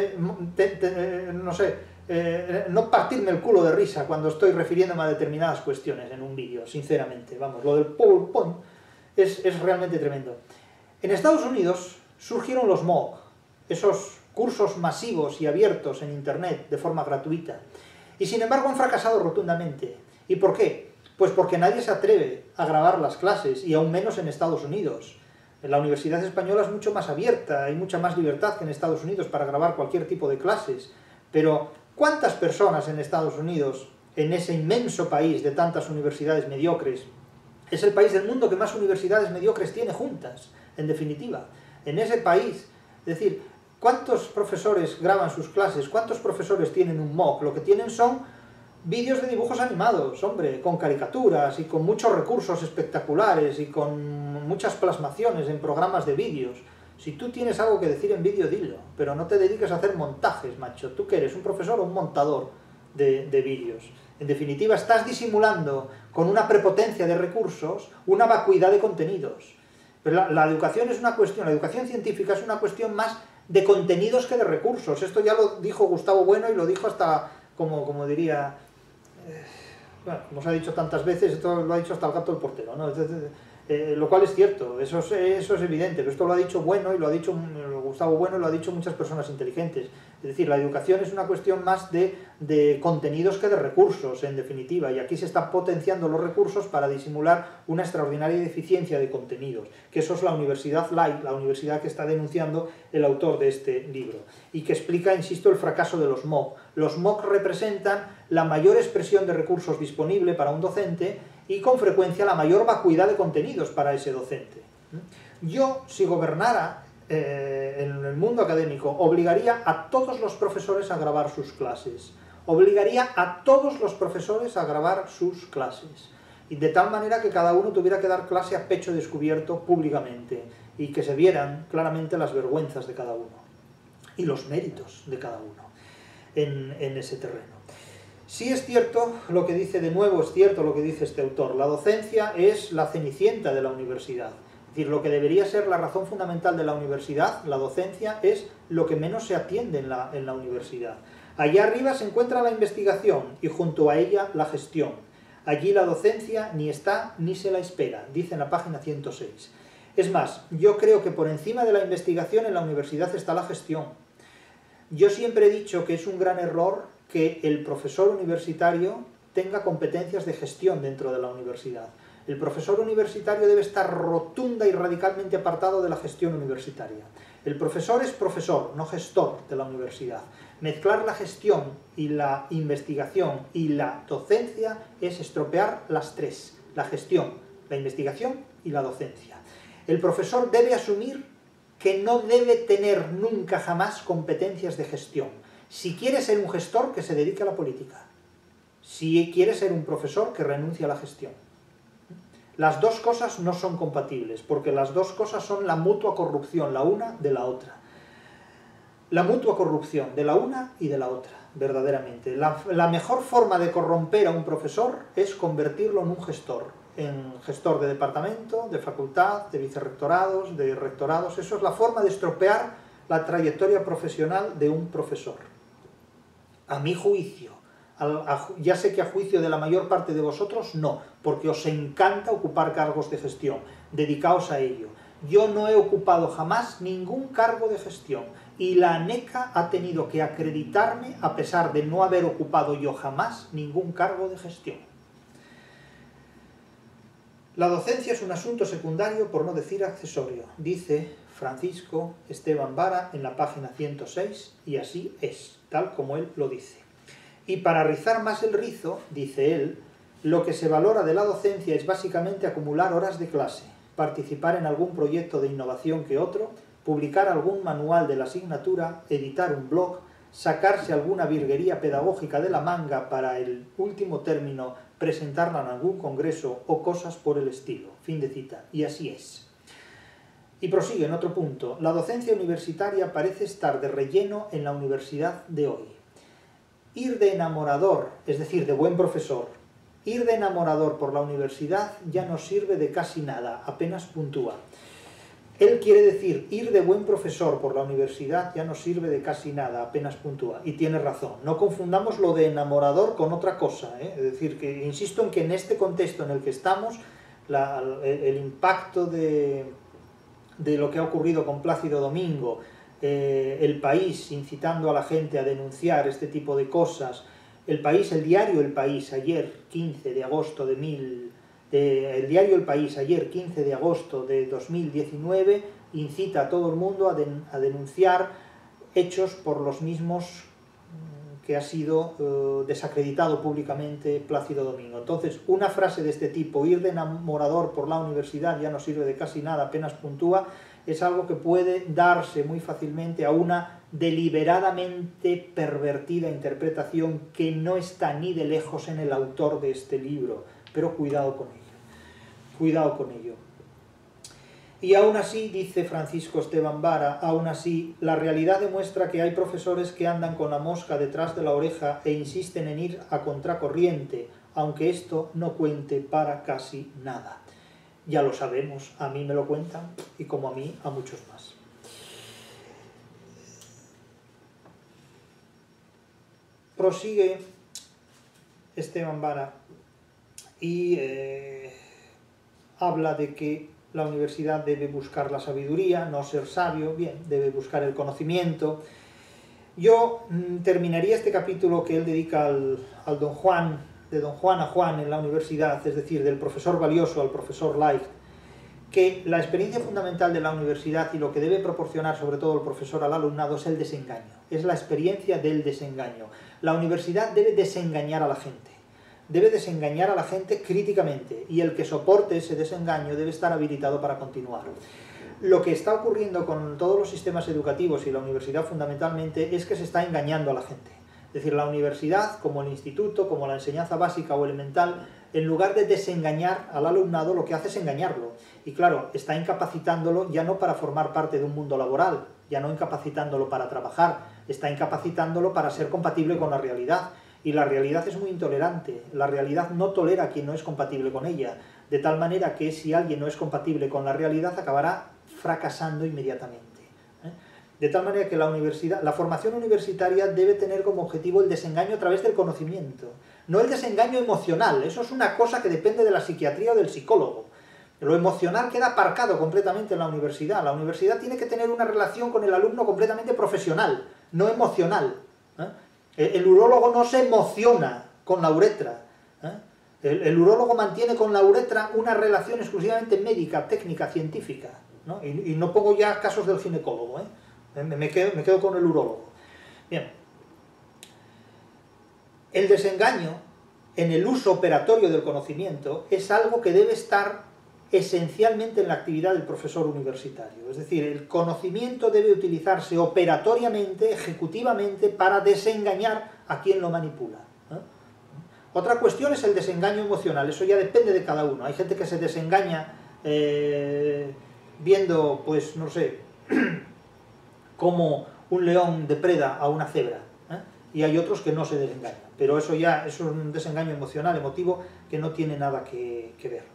no sé, no partirme el culo de risa cuando estoy refiriéndome a determinadas cuestiones en un vídeo, sinceramente. Vamos, lo del PowerPoint es realmente tremendo. En Estados Unidos surgieron los MOOC, esos cursos masivos y abiertos en Internet de forma gratuita, y sin embargo han fracasado rotundamente. ¿Y por qué? Pues porque nadie se atreve a grabar las clases, y aún menos en Estados Unidos. La Universidad Española es mucho más abierta, hay mucha más libertad que en Estados Unidos para grabar cualquier tipo de clases, pero ¿cuántas personas en Estados Unidos, en ese inmenso país de tantas universidades mediocres? Es el país del mundo que más universidades mediocres tiene juntas, en definitiva. En ese país, es decir, ¿cuántos profesores graban sus clases? ¿Cuántos profesores tienen un MOOC? Lo que tienen son vídeos de dibujos animados, hombre, con caricaturas y con muchos recursos espectaculares y con muchas plasmaciones en programas de vídeos. Si tú tienes algo que decir en vídeo, dilo, pero no te dediques a hacer montajes, macho. ¿Tú qué eres? ¿Un profesor o un montador de vídeos? En definitiva, estás disimulando con una prepotencia de recursos una vacuidad de contenidos. Pero la educación es una cuestión, la educación científica es una cuestión más de contenidos que de recursos. Esto ya lo dijo Gustavo Bueno y lo dijo hasta, como diría, bueno, como se ha dicho tantas veces, esto lo ha dicho hasta el gato del portero, ¿no? Lo cual es cierto, eso es evidente, pero esto lo ha dicho Bueno y lo ha dicho Gustavo Bueno y lo ha dicho muchas personas inteligentes. Es decir, la educación es una cuestión más de contenidos que de recursos, en definitiva, y aquí se están potenciando los recursos para disimular una extraordinaria deficiencia de contenidos, que eso es la Universidad Light, la universidad que está denunciando el autor de este libro, y que explica, insisto, el fracaso de los MOOC. Los MOOC representan la mayor expresión de recursos disponible para un docente y con frecuencia la mayor vacuidad de contenidos para ese docente. Yo, si gobernara en el mundo académico, obligaría a todos los profesores a grabar sus clases. Obligaría a todos los profesores a grabar sus clases. Y de tal manera que cada uno tuviera que dar clase a pecho descubierto públicamente y que se vieran claramente las vergüenzas de cada uno y los méritos de cada uno en ese terreno. Sí es cierto lo que dice, de nuevo es cierto lo que dice este autor, la docencia es la cenicienta de la universidad. Es decir, lo que debería ser la razón fundamental de la universidad, la docencia, es lo que menos se atiende en la universidad. Allá arriba se encuentra la investigación y junto a ella la gestión. Allí la docencia ni está ni se la espera, dice en la página 106. Es más, yo creo que por encima de la investigación en la universidad está la gestión. Yo siempre he dicho que es un gran error que el profesor universitario tenga competencias de gestión dentro de la universidad. El profesor universitario debe estar rotunda y radicalmente apartado de la gestión universitaria. El profesor es profesor, no gestor de la universidad. Mezclar la gestión y la investigación y la docencia es estropear las tres: la gestión, la investigación y la docencia. El profesor debe asumir que no debe tener nunca jamás competencias de gestión. Si quiere ser un gestor, que se dedique a la política. Si quiere ser un profesor, que renuncie a la gestión. Las dos cosas no son compatibles, porque las dos cosas son la mutua corrupción, la una de la otra. La mutua corrupción de la una y de la otra, verdaderamente. La mejor forma de corromper a un profesor es convertirlo en un gestor de departamento, de facultad, de vicerrectorados, de rectorados. Eso es la forma de estropear la trayectoria profesional de un profesor. A mi juicio, ya sé que a juicio de la mayor parte de vosotros no, porque os encanta ocupar cargos de gestión, dedicaos a ello. Yo no he ocupado jamás ningún cargo de gestión y la ANECA ha tenido que acreditarme a pesar de no haber ocupado yo jamás ningún cargo de gestión. La docencia es un asunto secundario, por no decir accesorio, dice Francisco Esteban Vara en la página 106, y así es, tal como él lo dice. Y para rizar más el rizo, dice él, lo que se valora de la docencia es básicamente acumular horas de clase, participar en algún proyecto de innovación que otro, publicar algún manual de la asignatura, editar un blog, sacarse alguna virguería pedagógica de la manga para el último término, presentarla en algún congreso o cosas por el estilo. Fin de cita. Y así es. Y prosigue en otro punto. La docencia universitaria parece estar de relleno en la universidad de hoy. Ir de enamorador, es decir, de buen profesor, ir de enamorador por la universidad ya no sirve de casi nada, apenas puntúa. Él quiere decir, ir de buen profesor por la universidad ya no sirve de casi nada, apenas puntúa. Y tiene razón. No confundamos lo de enamorador con otra cosa, ¿eh? Es decir, que insisto en que en este contexto en el que estamos, el impacto de lo que ha ocurrido con Plácido Domingo, El País incitando a la gente a denunciar este tipo de cosas, el diario El País, ayer 15 de agosto el diario El País, ayer 15 de agosto de 2019, incita a todo el mundo a denunciar hechos por los mismos que ha sido desacreditado públicamente Plácido Domingo. Entonces, una frase de este tipo, ir de enamorador por la universidad ya no sirve de casi nada, apenas puntúa, es algo que puede darse muy fácilmente a una deliberadamente pervertida interpretación que no está ni de lejos en el autor de este libro, pero cuidado con ello. Cuidado con ello. Y aún así, dice Francisco Esteban Vara, aún así, la realidad demuestra que hay profesores que andan con la mosca detrás de la oreja e insisten en ir a contracorriente, aunque esto no cuente para casi nada. Ya lo sabemos, a mí me lo cuentan, y como a mí, a muchos más. Prosigue Esteban Vara y habla de que la universidad debe buscar la sabiduría, no ser sabio, bien, debe buscar el conocimiento. Yo terminaría este capítulo que él dedica al Don Juan, de Don Juan a Juan en la universidad, es decir, del profesor valioso al profesor light, que la experiencia fundamental de la universidad y lo que debe proporcionar sobre todo el profesor al alumnado es el desengaño, es la experiencia del desengaño. La universidad debe desengañar a la gente. Debe desengañar a la gente críticamente y el que soporte ese desengaño debe estar habilitado para continuar. Lo que está ocurriendo con todos los sistemas educativos y la universidad fundamentalmente es que se está engañando a la gente. Es decir, la universidad, como el instituto, como la enseñanza básica o elemental, en lugar de desengañar al alumnado, lo que hace es engañarlo. Y claro, está incapacitándolo ya no para formar parte de un mundo laboral, ya no incapacitándolo para trabajar, está incapacitándolo para ser compatible con la realidad. Y la realidad es muy intolerante, la realidad no tolera a quien no es compatible con ella, de tal manera que si alguien no es compatible con la realidad acabará fracasando inmediatamente. De tal manera que la formación universitaria debe tener como objetivo el desengaño a través del conocimiento, no el desengaño emocional, eso es una cosa que depende de la psiquiatría o del psicólogo. Lo emocional queda aparcado completamente en la universidad tiene que tener una relación con el alumno completamente profesional, no emocional. El urólogo no se emociona con la uretra. El urólogo mantiene con la uretra una relación exclusivamente médica, técnica, científica, ¿no? Y no pongo ya casos del ginecólogo, me quedo con el urólogo. Bien. El desengaño en el uso operatorio del conocimiento es algo que debe estar esencialmente en la actividad del profesor universitario. Es decir, el conocimiento debe utilizarse operatoriamente, ejecutivamente, para desengañar a quien lo manipula. Otra cuestión es el desengaño emocional, eso ya depende de cada uno. Hay gente que se desengaña viendo, pues, no sé, cómo un león depreda a una cebra, y hay otros que no se desengañan. Pero eso ya es un desengaño emocional, emotivo, que no tiene nada que ver.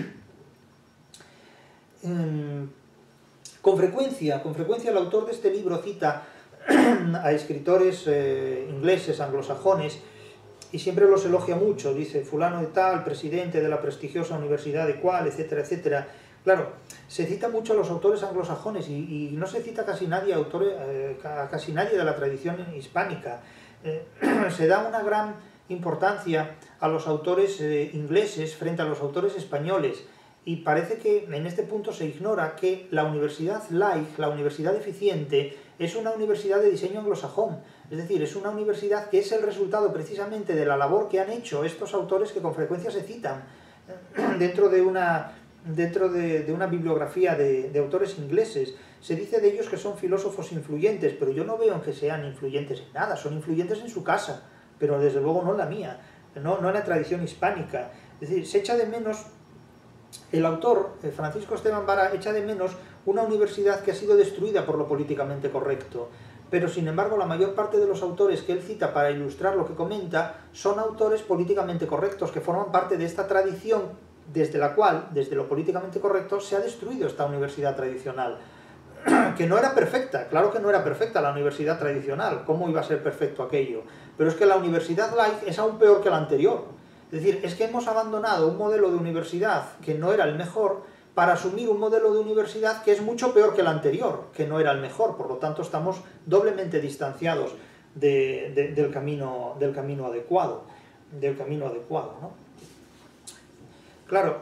Con frecuencia el autor de este libro cita a escritores ingleses, anglosajones, y siempre los elogia mucho, dice fulano de tal, presidente de la prestigiosa universidad de cual, etcétera, etcétera. Claro, se cita mucho a los autores anglosajones y no se cita a casi nadie, casi nadie de la tradición hispánica. Se da una gran importancia a los autores ingleses frente a los autores españoles. Y parece que en este punto se ignora que la universidad light, la universidad eficiente, es una universidad de diseño anglosajón. Es decir, es una universidad que es el resultado precisamente de la labor que han hecho estos autores que con frecuencia se citan dentro de una dentro de una bibliografía de autores ingleses. Se dice de ellos que son filósofos influyentes, pero yo no veo que sean influyentes en nada, son influyentes en su casa, pero desde luego no en la mía, no en la tradición hispánica. Es decir, se echa de menos, el autor, Francisco Esteban Vara, echa de menos una universidad que ha sido destruida por lo políticamente correcto. Pero sin embargo la mayor parte de los autores que él cita para ilustrar lo que comenta son autores políticamente correctos, que forman parte de esta tradición desde la cual, desde lo políticamente correcto, se ha destruido esta universidad tradicional. Que no era perfecta, claro que no era perfecta la universidad tradicional, ¿cómo iba a ser perfecto aquello? Pero es que la universidad laica es aún peor que la anterior. Es decir, es que hemos abandonado un modelo de universidad que no era el mejor para asumir un modelo de universidad que es mucho peor que el anterior, que no era el mejor, por lo tanto estamos doblemente distanciados del camino adecuado, ¿no? Claro,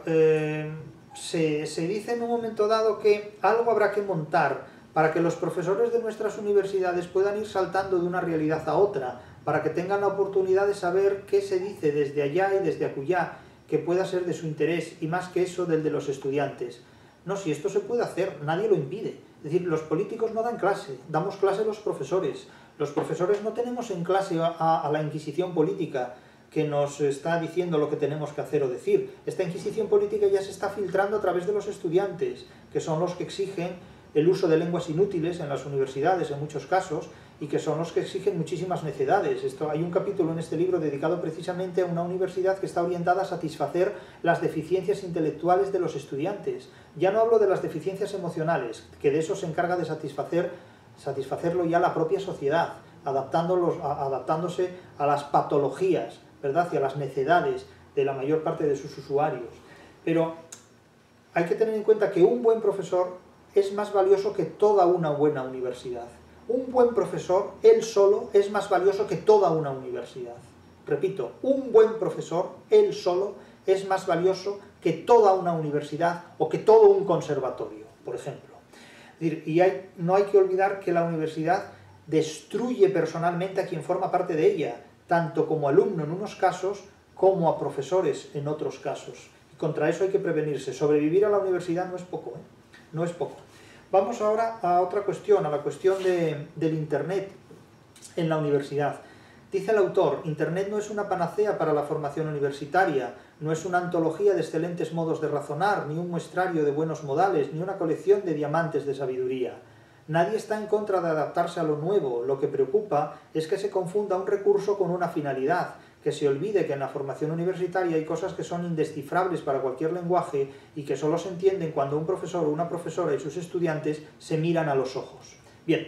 se dice en un momento dado que algo habrá que montar para que los profesores de nuestras universidades puedan ir saltando de una realidad a otra, para que tengan la oportunidad de saber qué se dice desde allá y desde acullá, que pueda ser de su interés, y más que eso del de los estudiantes. No, si esto se puede hacer, nadie lo impide. Es decir, los políticos no dan clase, damos clase los profesores. Los profesores no tenemos en clase a la Inquisición política, que nos está diciendo lo que tenemos que hacer o decir. Esta Inquisición política ya se está filtrando a través de los estudiantes, que son los que exigen el uso de lenguas inútiles en las universidades en muchos casos, y que son los que exigen muchísimas necedades. Hay un capítulo en este libro dedicado precisamente a una universidad que está orientada a satisfacer las deficiencias intelectuales de los estudiantes. Ya no hablo de las deficiencias emocionales, que de eso se encarga de satisfacerlo ya la propia sociedad, adaptándose a las patologías, ¿verdad?, y a las necedades de la mayor parte de sus usuarios. Pero hay que tener en cuenta que un buen profesor es más valioso que toda una buena universidad. Un buen profesor, él solo, es más valioso que toda una universidad. Repito, un buen profesor, él solo, es más valioso que toda una universidad o que todo un conservatorio, por ejemplo. Es decir, no hay que olvidar que la universidad destruye personalmente a quien forma parte de ella, tanto como alumno en unos casos, como a profesores en otros casos. Y contra eso hay que prevenirse. Sobrevivir a la universidad no es poco, ¿eh? No es poco. Vamos ahora a otra cuestión, a la cuestión del Internet en la universidad. Dice el autor, Internet no es una panacea para la formación universitaria, no es una antología de excelentes modos de razonar, ni un muestrario de buenos modales, ni una colección de diamantes de sabiduría. Nadie está en contra de adaptarse a lo nuevo, lo que preocupa es que se confunda un recurso con una finalidad, que se olvide que en la formación universitaria hay cosas que son indescifrables para cualquier lenguaje y que solo se entienden cuando un profesor o una profesora y sus estudiantes se miran a los ojos. Bien,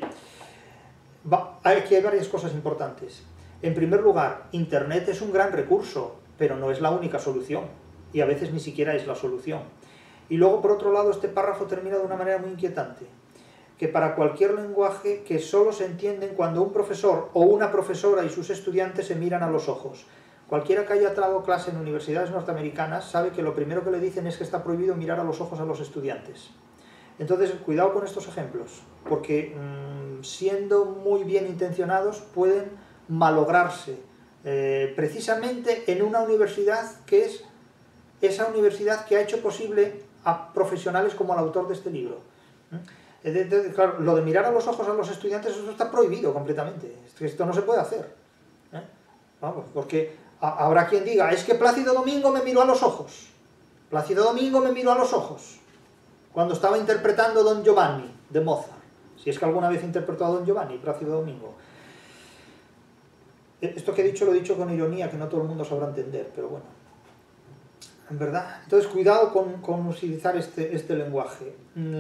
aquí hay varias cosas importantes. En primer lugar, Internet es un gran recurso, pero no es la única solución, y a veces ni siquiera es la solución. Y luego, por otro lado, este párrafo termina de una manera muy inquietante, que para cualquier lenguaje que solo se entienden cuando un profesor o una profesora y sus estudiantes se miran a los ojos. Cualquiera que haya dado clase en universidades norteamericanas sabe que lo primero que le dicen es que está prohibido mirar a los ojos a los estudiantes. Entonces, cuidado con estos ejemplos, porque siendo muy bien intencionados pueden malograrse, precisamente en una universidad que es esa universidad que ha hecho posible a profesionales como el autor de este libro. Claro, lo de mirar a los ojos a los estudiantes, eso está prohibido completamente. Esto no se puede hacer. Vamos, porque habrá quien diga, es que Plácido Domingo me miró a los ojos. Plácido Domingo me miró a los ojos cuando estaba interpretando Don Giovanni de Mozart. Si es que alguna vez interpretó a Don Giovanni, Plácido Domingo. Esto que he dicho lo he dicho con ironía, que no todo el mundo sabrá entender, pero bueno. En verdad. Entonces, cuidado con utilizar este lenguaje.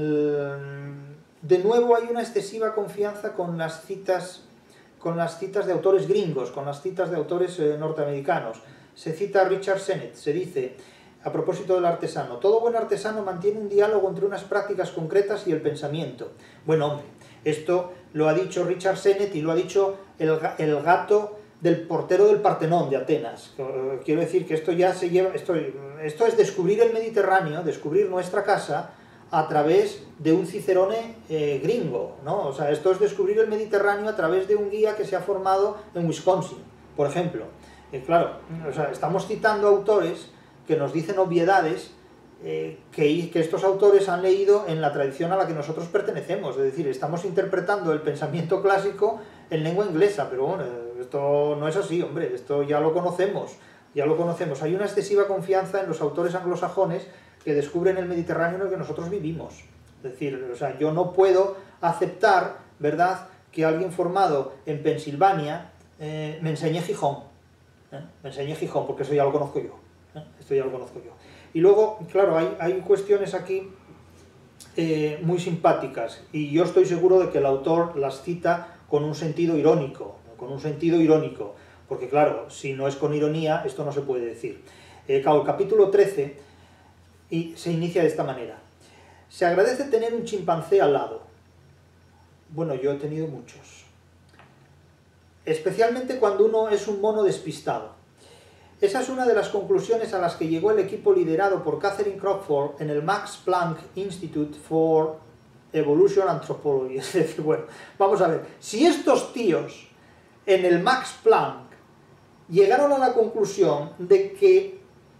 De nuevo hay una excesiva confianza con las citas de autores gringos, con las citas de autores norteamericanos. Se cita a Richard Sennett, se dice, a propósito del artesano, todo buen artesano mantiene un diálogo entre unas prácticas concretas y el pensamiento. Bueno, hombre, esto lo ha dicho Richard Sennett y lo ha dicho el gato del portero del Partenón de Atenas. Quiero decir que esto ya se lleva, esto es descubrir el Mediterráneo, descubrir nuestra casa a través de un Cicerone gringo, ¿no? O sea, esto es descubrir el Mediterráneo a través de un guía que se ha formado en Wisconsin, por ejemplo. Claro, o sea, estamos citando autores que nos dicen obviedades que estos autores han leído en la tradición a la que nosotros pertenecemos, es decir, estamos interpretando el pensamiento clásico en lengua inglesa, pero bueno, esto no es así, hombre, esto ya lo conocemos, hay una excesiva confianza en los autores anglosajones que descubren el Mediterráneo en el que nosotros vivimos, es decir, o sea, yo no puedo aceptar, ¿verdad?, que alguien formado en Pensilvania me enseñe Gijón, porque eso ya lo conozco yo, Y luego, claro, hay cuestiones aquí muy simpáticas, y yo estoy seguro de que el autor las cita con un sentido irónico, porque claro, si no es con ironía, esto no se puede decir. Claro, el capítulo 13 se inicia de esta manera. Se agradece tener un chimpancé al lado. Bueno, yo he tenido muchos. Especialmente cuando uno es un mono despistado. Esa es una de las conclusiones a las que llegó el equipo liderado por Catherine Crockford en el Max Planck Institute for Evolution Anthropology. Es decir, bueno, vamos a ver, si estos tíos en el Max Planck llegaron a la conclusión de que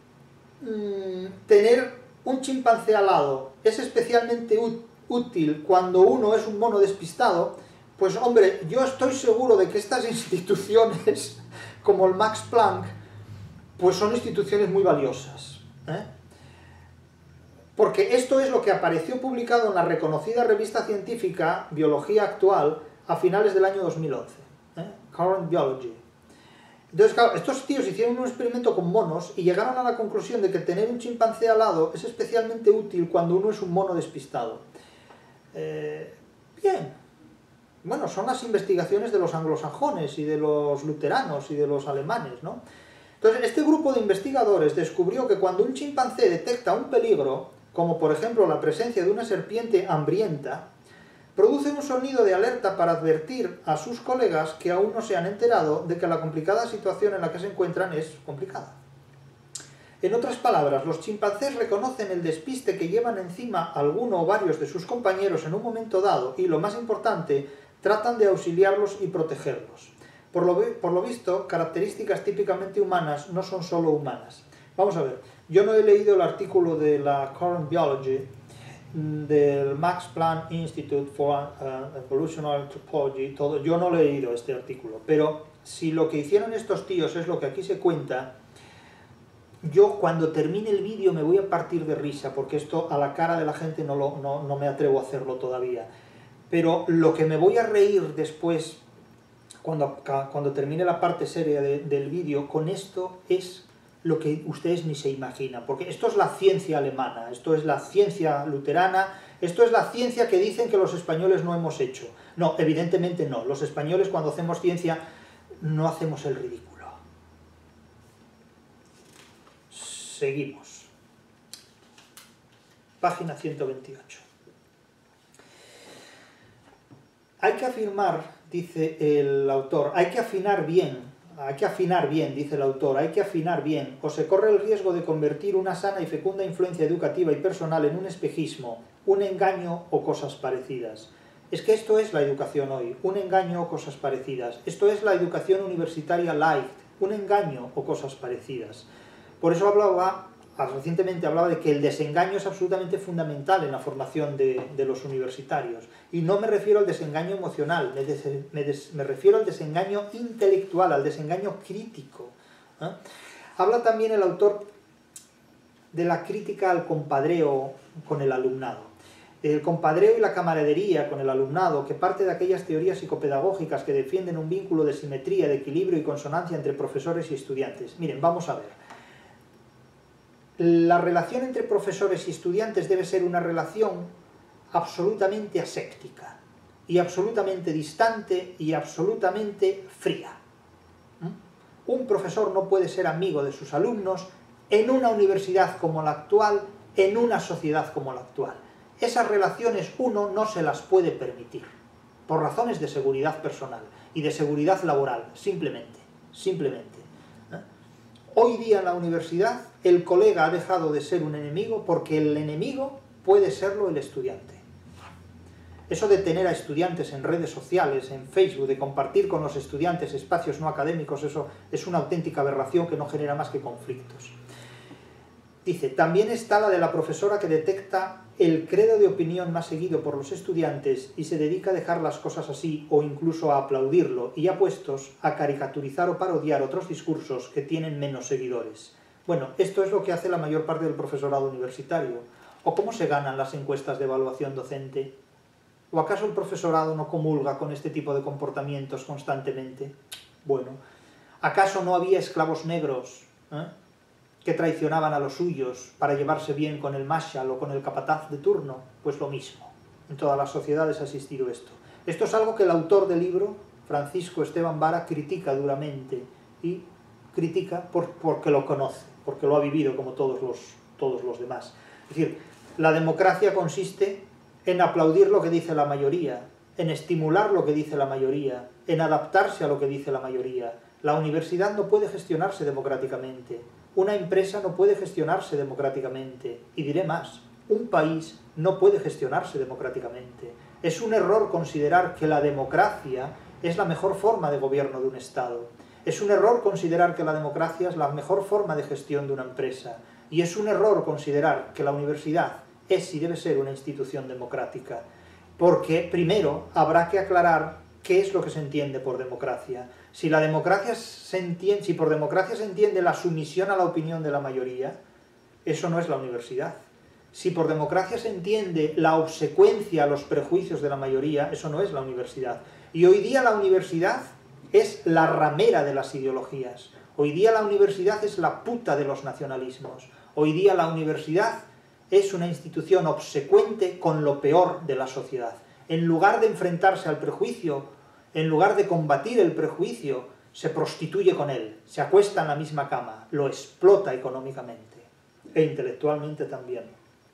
tener un chimpancé al lado es especialmente útil cuando uno es un mono despistado, pues hombre, yo estoy seguro de que estas instituciones, como el Max Planck, pues son instituciones muy valiosas, porque esto es lo que apareció publicado en la reconocida revista científica Biología Actual a finales del año 2011, Current Biology. Entonces, claro, estos tíos hicieron un experimento con monos y llegaron a la conclusión de que tener un chimpancé al lado es especialmente útil cuando uno es un mono despistado. Bien, bueno, son las investigaciones de los anglosajones y de los luteranos y de los alemanes, ¿no? Entonces, este grupo de investigadores descubrió que cuando un chimpancé detecta un peligro, como por ejemplo la presencia de una serpiente hambrienta, produce un sonido de alerta para advertir a sus colegas que aún no se han enterado de que la complicada situación en la que se encuentran es complicada. En otras palabras, los chimpancés reconocen el despiste que llevan encima alguno o varios de sus compañeros en un momento dado y, lo más importante, tratan de auxiliarlos y protegerlos. Por lo visto, características típicamente humanas no son solo humanas. Vamos a ver, yo no he leído el artículo de la Current Biology del Max Planck Institute for Evolutionary Anthropology, yo no he leído este artículo, pero si lo que hicieron estos tíos es lo que aquí se cuenta, yo cuando termine el vídeo me voy a partir de risa, porque esto a la cara de la gente no me atrevo a hacerlo todavía. Pero lo que me voy a reír después, cuando termine la parte seria del vídeo, con esto es lo que ustedes ni se imaginan, porque esto es la ciencia alemana, esto es la ciencia luterana, esto es la ciencia que dicen que los españoles no hemos hecho. No, evidentemente no, los españoles cuando hacemos ciencia no hacemos el ridículo. Seguimos. Página 128. Hay que afirmar, dice el autor, hay que afinar bien, dice el autor, hay que afinar bien, o se corre el riesgo de convertir una sana y fecunda influencia educativa y personal en un espejismo, un engaño o cosas parecidas. Es que esto es la educación hoy, un engaño o cosas parecidas. Esto es la educación universitaria light, un engaño o cosas parecidas. Por eso recientemente hablaba de que el desengaño es absolutamente fundamental en la formación de los universitarios. Y no me refiero al desengaño emocional, me refiero al desengaño intelectual, al desengaño crítico. Habla también el autor de la crítica al compadreo con el alumnado. El compadreo y la camaradería con el alumnado, que parte de aquellas teorías psicopedagógicas que defienden un vínculo de simetría, de equilibrio y consonancia entre profesores y estudiantes. Miren, vamos a ver. La relación entre profesores y estudiantes debe ser una relación absolutamente aséptica, y absolutamente distante, y absolutamente fría. Un profesor no puede ser amigo de sus alumnos en una universidad como la actual, en una sociedad como la actual. Esas relaciones uno no se las puede permitir, por razones de seguridad personal y de seguridad laboral, simplemente. Hoy día en la universidad el colega ha dejado de ser un enemigo porque el enemigo puede serlo el estudiante. Eso de tener a estudiantes en redes sociales, en Facebook, de compartir con los estudiantes espacios no académicos, eso es una auténtica aberración que no genera más que conflictos. Dice, también está la de la profesora que detecta el credo de opinión más seguido por los estudiantes y se dedica a dejar las cosas así o incluso a aplaudirlo y apuestos a caricaturizar o parodiar otros discursos que tienen menos seguidores. Bueno, esto es lo que hace la mayor parte del profesorado universitario. ¿O cómo se ganan las encuestas de evaluación docente? ¿O acaso el profesorado no comulga con este tipo de comportamientos constantemente? Bueno, ¿acaso no había esclavos negros que traicionaban a los suyos para llevarse bien con el marshal o con el capataz de turno? Pues lo mismo. En todas las sociedades ha existido esto. Esto es algo que el autor del libro, Francisco Esteban Vara, critica duramente y critica porque lo conoce, porque lo ha vivido como todos los demás. Es decir, la democracia consiste en aplaudir lo que dice la mayoría, en estimular lo que dice la mayoría, en adaptarse a lo que dice la mayoría. La universidad no puede gestionarse democráticamente, una empresa no puede gestionarse democráticamente, y diré más, un país no puede gestionarse democráticamente. Es un error considerar que la democracia es la mejor forma de gobierno de un Estado. Es un error considerar que la democracia es la mejor forma de gestión de una empresa. Y es un error considerar que la universidad es y debe ser una institución democrática. Porque, primero, habrá que aclarar qué es lo que se entiende por democracia. Si por democracia se entiende la sumisión a la opinión de la mayoría, eso no es la universidad. Si por democracia se entiende la obsecuencia a los prejuicios de la mayoría, eso no es la universidad. Y hoy día la universidad es la ramera de las ideologías. Hoy día la universidad es la puta de los nacionalismos. Hoy día la universidad es una institución obsecuente con lo peor de la sociedad. En lugar de enfrentarse al prejuicio, en lugar de combatir el prejuicio, se prostituye con él, se acuesta en la misma cama, lo explota económicamente e intelectualmente también.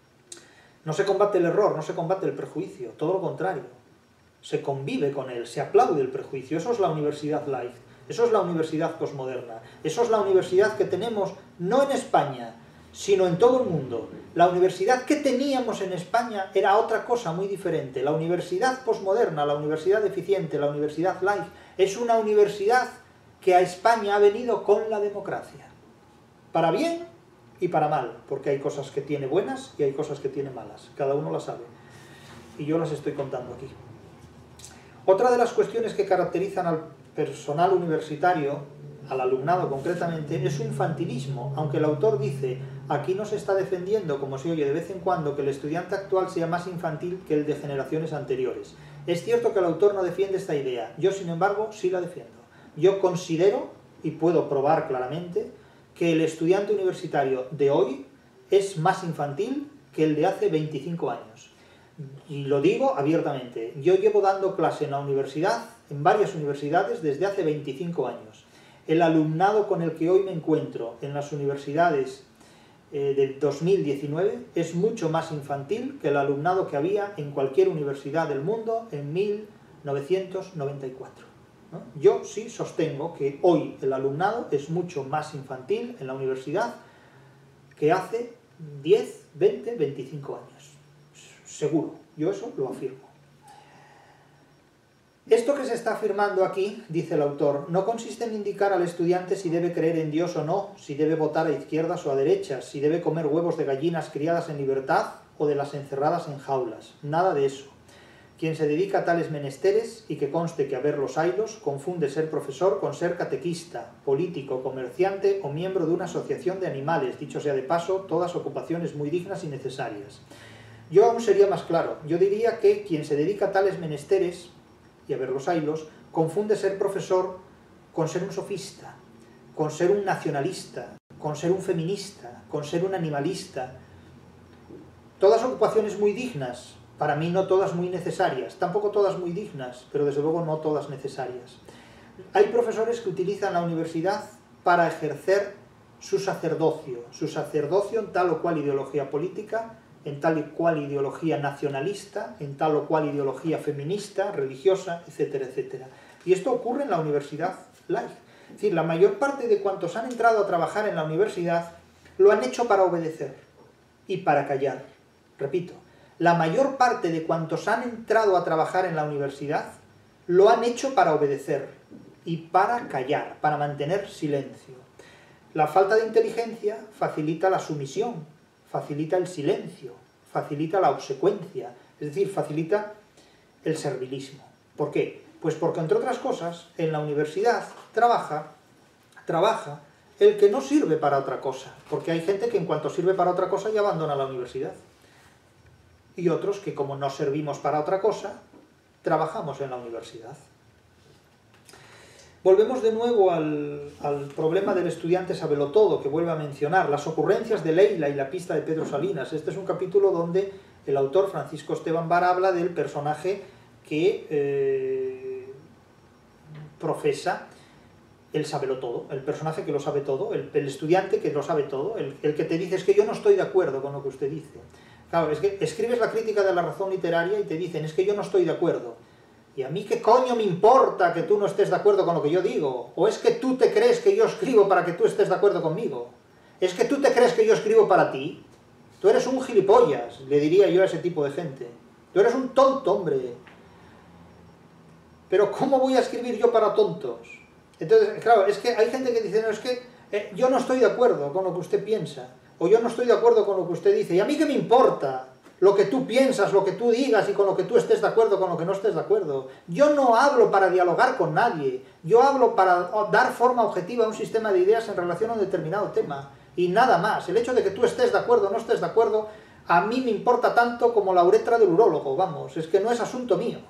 No se combate el error, no se combate el prejuicio, todo lo contrario. Se convive con él, se aplaude el prejuicio. Eso es la universidad light, eso es la universidad posmoderna, eso es la universidad que tenemos no en España, sino en todo el mundo. La universidad que teníamos en España era otra cosa muy diferente. La universidad posmoderna, la universidad eficiente, la universidad light, es una universidad que a España ha venido con la democracia. Para bien y para mal, porque hay cosas que tiene buenas y hay cosas que tiene malas. Cada uno las sabe. Y yo las estoy contando aquí. Otra de las cuestiones que caracterizan al personal universitario, al alumnado concretamente, es su infantilismo, aunque el autor dice, aquí no se está defendiendo, como se oye de vez en cuando, que el estudiante actual sea más infantil que el de generaciones anteriores. Es cierto que el autor no defiende esta idea, yo sin embargo sí la defiendo. Yo considero, y puedo probar claramente, que el estudiante universitario de hoy es más infantil que el de hace 25 años. Y lo digo abiertamente, yo llevo dando clase en la universidad, en varias universidades, desde hace 25 años. El alumnado con el que hoy me encuentro en las universidades del 2019 es mucho más infantil que el alumnado que había en cualquier universidad del mundo en 1994. ¿no? Yo sí sostengo que hoy el alumnado es mucho más infantil en la universidad que hace 10, 20, 25 años. Seguro, yo eso lo afirmo. Esto que se está afirmando aquí, dice el autor, no consiste en indicar al estudiante si debe creer en Dios o no, si debe votar a izquierdas o a derechas, si debe comer huevos de gallinas criadas en libertad o de las encerradas en jaulas. Nada de eso. Quien se dedica a tales menesteres, y que conste que a verlos haylos, confunde ser profesor con ser catequista, político, comerciante o miembro de una asociación de animales, dicho sea de paso, todas ocupaciones muy dignas y necesarias. Yo aún sería más claro, yo diría que quien se dedica a tales menesteres, y a verlos haylos, confunde ser profesor con ser un sofista, con ser un nacionalista, con ser un feminista, con ser un animalista. Todas ocupaciones muy dignas, para mí no todas muy necesarias, tampoco todas muy dignas, pero desde luego no todas necesarias. Hay profesores que utilizan la universidad para ejercer su sacerdocio en tal o cual ideología política, en tal y cual ideología nacionalista, en tal o cual ideología feminista, religiosa, etcétera, etcétera. Y esto ocurre en la universidad light. Es decir, la mayor parte de cuantos han entrado a trabajar en la universidad lo han hecho para obedecer y para callar. Repito, la mayor parte de cuantos han entrado a trabajar en la universidad lo han hecho para obedecer y para callar, para mantener silencio. La falta de inteligencia facilita la sumisión, facilita el silencio, facilita la obsecuencia, es decir, facilita el servilismo. ¿Por qué? Pues porque, entre otras cosas, en la universidad trabaja el que no sirve para otra cosa, porque hay gente que en cuanto sirve para otra cosa ya abandona la universidad. Y otros que, como no servimos para otra cosa, trabajamos en la universidad. Volvemos de nuevo al problema del estudiante sabelotodo, que vuelve a mencionar, las ocurrencias de Leila y la pista de Pedro Salinas. Este es un capítulo donde el autor Francisco Esteban Vara habla del personaje que profesa el sabelotodo, el personaje que lo sabe todo, el estudiante que lo sabe todo, el que te dice: es que yo no estoy de acuerdo con lo que usted dice. Claro, es que escribes la crítica de la razón literaria y te dicen: es que yo no estoy de acuerdo. ¿Y a mí qué coño me importa que tú no estés de acuerdo con lo que yo digo? ¿O es que tú te crees que yo escribo para que tú estés de acuerdo conmigo? ¿Es que tú te crees que yo escribo para ti? Tú eres un gilipollas, le diría yo a ese tipo de gente. Tú eres un tonto, hombre. Pero ¿cómo voy a escribir yo para tontos? Entonces, claro, es que hay gente que dice: no, es que yo no estoy de acuerdo con lo que usted piensa, o yo no estoy de acuerdo con lo que usted dice, y a mí qué me importa lo que tú piensas, lo que tú digas, y con lo que tú estés de acuerdo, con lo que no estés de acuerdo. Yo no hablo para dialogar con nadie, yo hablo para dar forma objetiva a un sistema de ideas en relación a un determinado tema, y nada más. El hecho de que tú estés de acuerdo o no estés de acuerdo, a mí me importa tanto como la uretra del urólogo, vamos, es que no es asunto mío.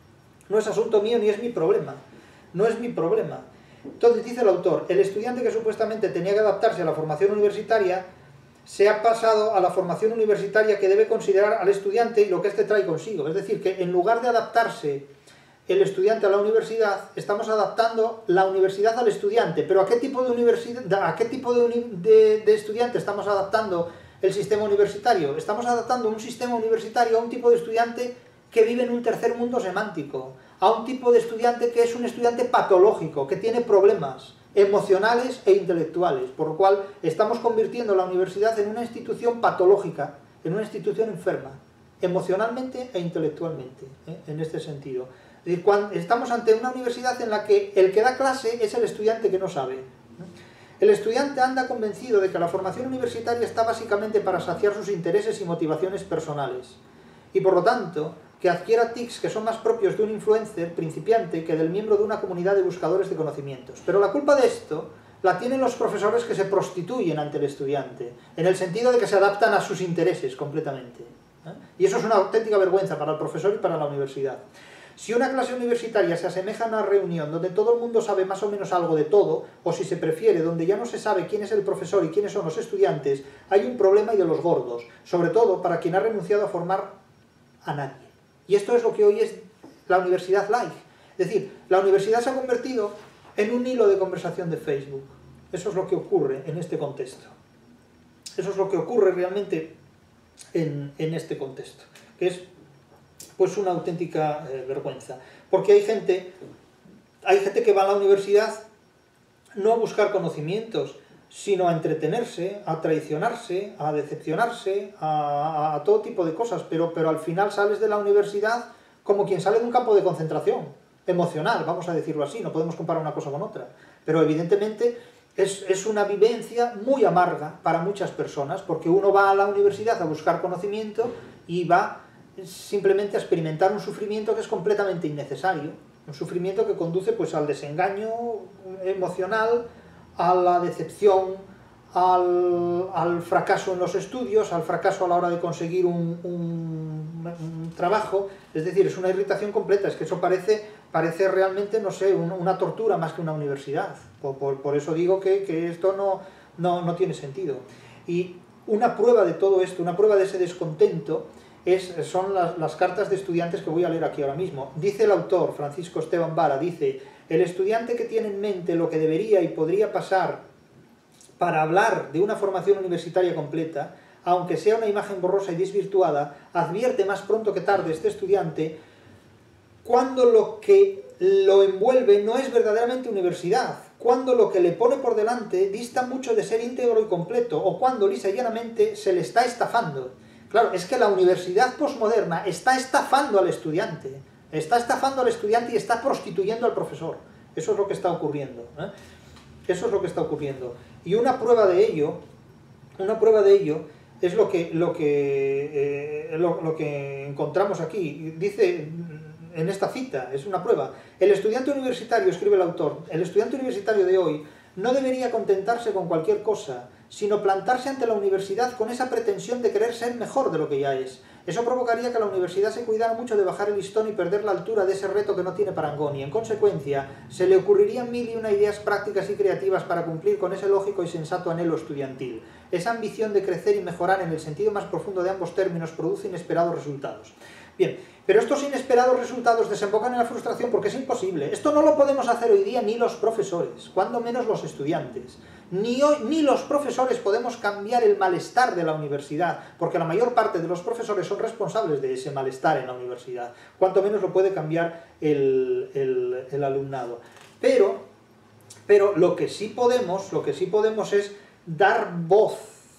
No es asunto mío ni es mi problema. No es mi problema. Entonces, dice el autor, el estudiante que supuestamente tenía que adaptarse a la formación universitaria se ha pasado a la formación universitaria que debe considerar al estudiante y lo que éste trae consigo. Es decir, que en lugar de adaptarse el estudiante a la universidad, estamos adaptando la universidad al estudiante. Pero ¿a qué tipo de universidad, a qué tipo de estudiante estamos adaptando el sistema universitario? Estamos adaptando un sistema universitario a un tipo de estudiante que vive en un tercer mundo semántico, a un tipo de estudiante que es un estudiante patológico, que tiene problemas emocionales e intelectuales, por lo cual estamos convirtiendo la universidad en una institución patológica, en una institución enferma, emocionalmente e intelectualmente, en este sentido. Es decir, estamos ante una universidad en la que el que da clase es el estudiante que no sabe. El estudiante anda convencido de que la formación universitaria está básicamente para saciar sus intereses y motivaciones personales, y por lo tanto que adquiera tics que son más propios de un influencer principiante que del miembro de una comunidad de buscadores de conocimientos. Pero la culpa de esto la tienen los profesores que se prostituyen ante el estudiante, en el sentido de que se adaptan a sus intereses completamente. Y eso es una auténtica vergüenza para el profesor y para la universidad. Si una clase universitaria se asemeja a una reunión donde todo el mundo sabe más o menos algo de todo, o si se prefiere, donde ya no se sabe quién es el profesor y quiénes son los estudiantes, hay un problema y de los gordos, sobre todo para quien ha renunciado a formar a nadie. Y esto es lo que hoy es la universidad live. Es decir, la universidad se ha convertido en un hilo de conversación de Facebook. Eso es lo que ocurre en este contexto. Eso es lo que ocurre realmente en este contexto, que es pues una auténtica vergüenza. Porque hay gente que va a la universidad no a buscar conocimientos, sino a entretenerse, a traicionarse, a decepcionarse, a todo tipo de cosas, pero al final sales de la universidad como quien sale de un campo de concentración emocional, vamos a decirlo así, no podemos comparar una cosa con otra, pero evidentemente es una vivencia muy amarga para muchas personas, porque uno va a la universidad a buscar conocimiento y va simplemente a experimentar un sufrimiento que es completamente innecesario, un sufrimiento que conduce pues al desengaño emocional, a la decepción, al fracaso en los estudios, al fracaso a la hora de conseguir un trabajo. Es decir, es una irritación completa, es que eso parece realmente, no sé, una tortura más que una universidad. Por eso digo que esto no tiene sentido. Y una prueba de todo esto, una prueba de ese descontento, son las cartas de estudiantes que voy a leer aquí ahora mismo. Dice el autor, Francisco Esteban Vara, dice: el estudiante que tiene en mente lo que debería y podría pasar para hablar de una formación universitaria completa, aunque sea una imagen borrosa y desvirtuada, advierte más pronto que tarde este estudiante cuando lo que lo envuelve no es verdaderamente universidad, cuando lo que le pone por delante dista mucho de ser íntegro y completo, o cuando lisa y llanamente se le está estafando. Claro, es que la universidad posmoderna está estafando al estudiante. Está estafando al estudiante y está prostituyendo al profesor. Eso es lo que está ocurriendo, Eso es lo que está ocurriendo. Y una prueba de ello es lo que encontramos aquí. Dice en esta cita, es una prueba. El estudiante universitario, escribe el autor, el estudiante universitario de hoy no debería contentarse con cualquier cosa, sino plantarse ante la universidad con esa pretensión de querer ser mejor de lo que ya es. Eso provocaría que la universidad se cuidara mucho de bajar el listón y perder la altura de ese reto que no tiene parangón, y en consecuencia se le ocurrirían mil y una ideas prácticas y creativas para cumplir con ese lógico y sensato anhelo estudiantil. Esa ambición de crecer y mejorar en el sentido más profundo de ambos términos produce inesperados resultados. Bien, pero estos inesperados resultados desembocan en la frustración porque es imposible. Esto no lo podemos hacer hoy día ni los profesores, cuando menos los estudiantes. Ni los profesores podemos cambiar el malestar de la universidad, porque la mayor parte de los profesores son responsables de ese malestar en la universidad. Cuanto menos lo puede cambiar el alumnado. Pero lo que sí podemos es dar voz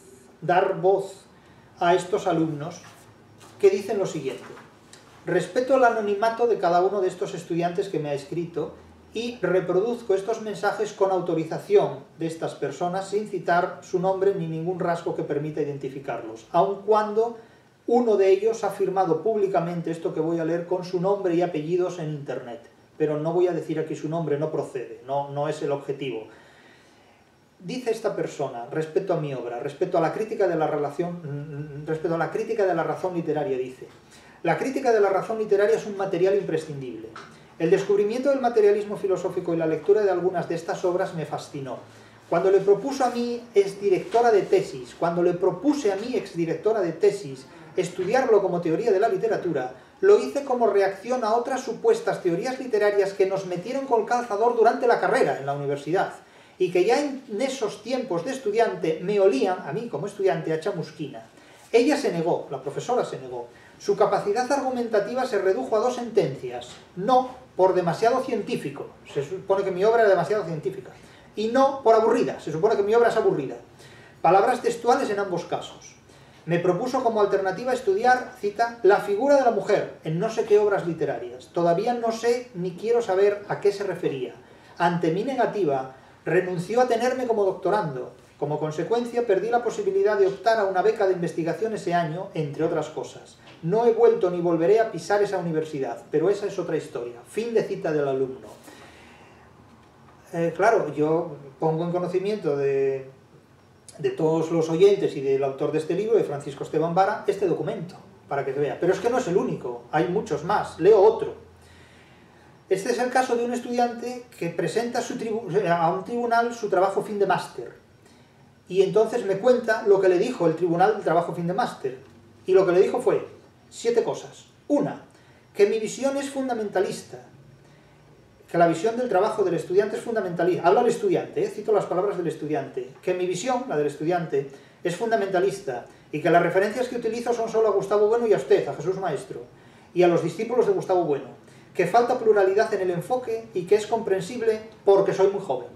a estos alumnos que dicen lo siguiente: respeto el anonimato de cada uno de estos estudiantes que me ha escrito y reproduzco estos mensajes con autorización de estas personas sin citar su nombre ni ningún rasgo que permita identificarlos, aun cuando uno de ellos ha firmado públicamente esto que voy a leer con su nombre y apellidos en internet. Pero no voy a decir aquí su nombre, no procede, no es el objetivo. Dice esta persona, respecto a mi obra, respecto a la crítica de la razón literaria, dice: la crítica de la razón literaria es un material imprescindible. El descubrimiento del materialismo filosófico y la lectura de algunas de estas obras me fascinó. Cuando le propuse a mi exdirectora de tesis estudiarlo como teoría de la literatura, lo hice como reacción a otras supuestas teorías literarias que nos metieron con calzador durante la carrera en la universidad, y que ya en esos tiempos de estudiante me olían, a mí como estudiante, a chamusquina. Ella se negó, la profesora se negó. Su capacidad argumentativa se redujo a 2 sentencias: no por demasiado científico, se supone que mi obra era demasiado científica, y no por aburrida, se supone que mi obra es aburrida. Palabras textuales en ambos casos. Me propuso como alternativa estudiar, cita, la figura de la mujer en no sé qué obras literarias. Todavía no sé ni quiero saber a qué se refería. Ante mi negativa, renunció a tenerme como doctorando. Como consecuencia, perdí la posibilidad de optar a una beca de investigación ese año, entre otras cosas. No he vuelto ni volveré a pisar esa universidad, pero esa es otra historia. Fin de cita del alumno. Claro, yo pongo en conocimiento de todos los oyentes y del autor de este libro, de Francisco Esteban Vara, este documento, para que se vea. Pero es que no es el único, hay muchos más. Leo otro. Este es el caso de un estudiante que presenta a un tribunal su trabajo fin de máster. Y entonces me cuenta lo que le dijo el tribunal del trabajo fin de máster. Y lo que le dijo fue 7 cosas. 1. Que mi visión es fundamentalista. Que la visión del trabajo del estudiante es fundamentalista. Habla el estudiante, cito las palabras del estudiante. Que mi visión, la del estudiante, es fundamentalista. Y que las referencias que utilizo son solo a Gustavo Bueno y a usted, a Jesús Maestro. Y a los discípulos de Gustavo Bueno. Que falta pluralidad en el enfoque y que es comprensible porque soy muy joven.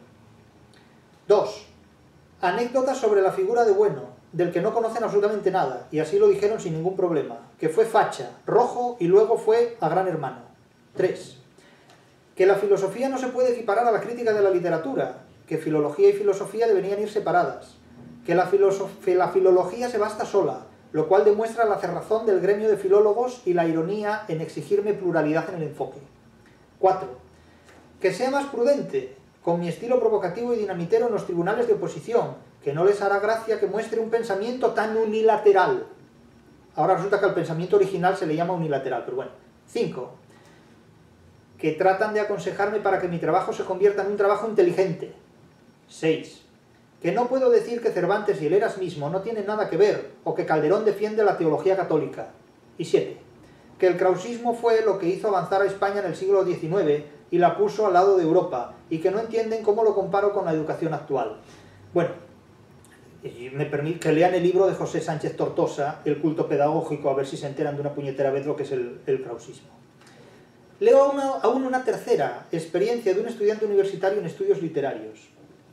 2. Anécdotas sobre la figura de Bueno, del que no conocen absolutamente nada, y así lo dijeron sin ningún problema, que fue facha, rojo y luego fue a Gran Hermano. 3. Que la filosofía no se puede equiparar a la crítica de la literatura, que filología y filosofía deberían ir separadas, que la filología se basta sola, lo cual demuestra la cerrazón del gremio de filólogos y la ironía en exigirme pluralidad en el enfoque. 4. Que sea más prudente con mi estilo provocativo y dinamitero en los tribunales de oposición, que no les hará gracia que muestre un pensamiento tan unilateral. Ahora resulta que al pensamiento original se le llama unilateral, pero bueno. 5. Que tratan de aconsejarme para que mi trabajo se convierta en un trabajo inteligente. 6. Que no puedo decir que Cervantes y el Heras mismo no tienen nada que ver, o que Calderón defiende la teología católica. Y 7. Que el krausismo fue lo que hizo avanzar a España en el siglo XIX y la puso al lado de Europa, y que no entienden cómo lo comparo con la educación actual. Bueno, me permite que lean el libro de José Sánchez Tortosa, El culto pedagógico, a ver si se enteran de una puñetera vez lo que es el krausismo. Leo aún una tercera experiencia de un estudiante universitario en estudios literarios.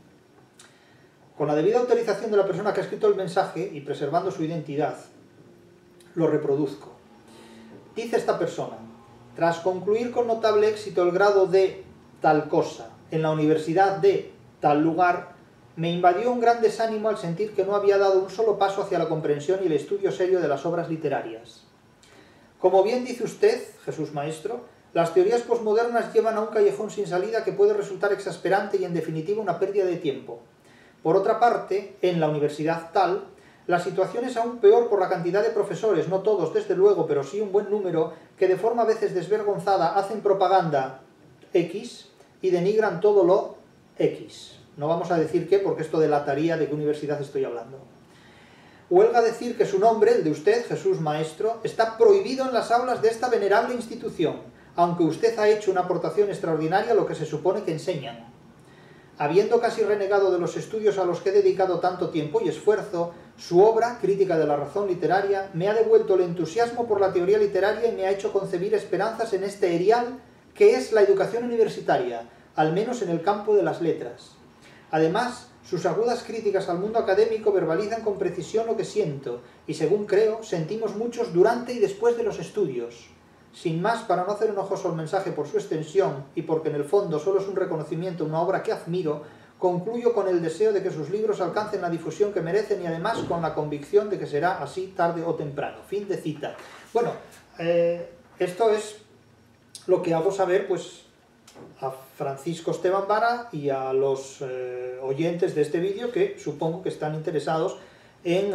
Con la debida autorización de la persona que ha escrito el mensaje y preservando su identidad, lo reproduzco. Dice esta persona: tras concluir con notable éxito el grado de tal cosa en la Universidad de tal lugar, me invadió un gran desánimo al sentir que no había dado un solo paso hacia la comprensión y el estudio serio de las obras literarias. Como bien dice usted, Jesús Maestro, las teorías posmodernas llevan a un callejón sin salida que puede resultar exasperante y en definitiva una pérdida de tiempo. Por otra parte, en la Universidad Tal, la situación es aún peor por la cantidad de profesores, no todos desde luego, pero sí un buen número, que de forma a veces desvergonzada hacen propaganda X y denigran todo lo X. No vamos a decir qué, porque esto delataría de qué universidad estoy hablando. Huelga decir que su nombre, el de usted, Jesús Maestro, está prohibido en las aulas de esta venerable institución, aunque usted ha hecho una aportación extraordinaria a lo que se supone que enseñan. Habiendo casi renegado de los estudios a los que he dedicado tanto tiempo y esfuerzo, su obra, Crítica de la razón literaria, me ha devuelto el entusiasmo por la teoría literaria y me ha hecho concebir esperanzas en este erial que es la educación universitaria, al menos en el campo de las letras. Además, sus agudas críticas al mundo académico verbalizan con precisión lo que siento, y según creo, sentimos muchos durante y después de los estudios. Sin más, para no hacer enojoso el mensaje por su extensión, y porque en el fondo solo es un reconocimiento a una obra que admiro, concluyo con el deseo de que sus libros alcancen la difusión que merecen y además con la convicción de que será así tarde o temprano. Fin de cita. Bueno, esto es lo que hago saber, pues, a Francisco Esteban Vara y a los oyentes de este vídeo que supongo que están interesados en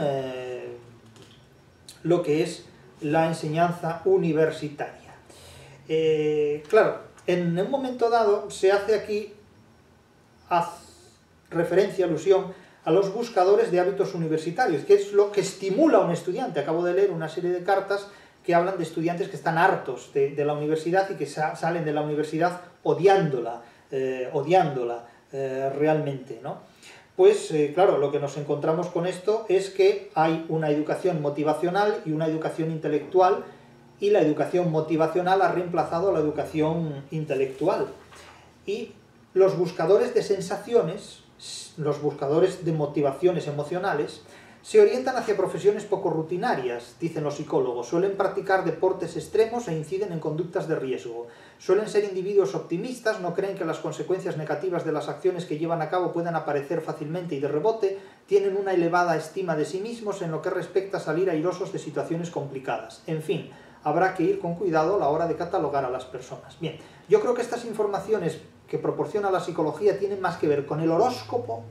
lo que es la enseñanza universitaria. Claro, en un momento dado se hace aquí referencia, alusión a los buscadores de hábitos universitarios, que es lo que estimula a un estudiante. Acabo de leer una serie de cartas que hablan de estudiantes que están hartos de la universidad y que salen de la universidad odiándola realmente, ¿no? Pues claro, lo que nos encontramos con esto es que hay una educación motivacional y una educación intelectual, y la educación motivacional ha reemplazado a la educación intelectual. Y los buscadores de sensaciones, los buscadores de motivaciones emocionales, se orientan hacia profesiones poco rutinarias, dicen los psicólogos. Suelen practicar deportes extremos e inciden en conductas de riesgo. Suelen ser individuos optimistas, no creen que las consecuencias negativas de las acciones que llevan a cabo puedan aparecer fácilmente y de rebote, tienen una elevada estima de sí mismos en lo que respecta a salir airosos de situaciones complicadas. En fin, habrá que ir con cuidado a la hora de catalogar a las personas. Bien, yo creo que estas informaciones que proporciona la psicología tienen más que ver con el horóscopo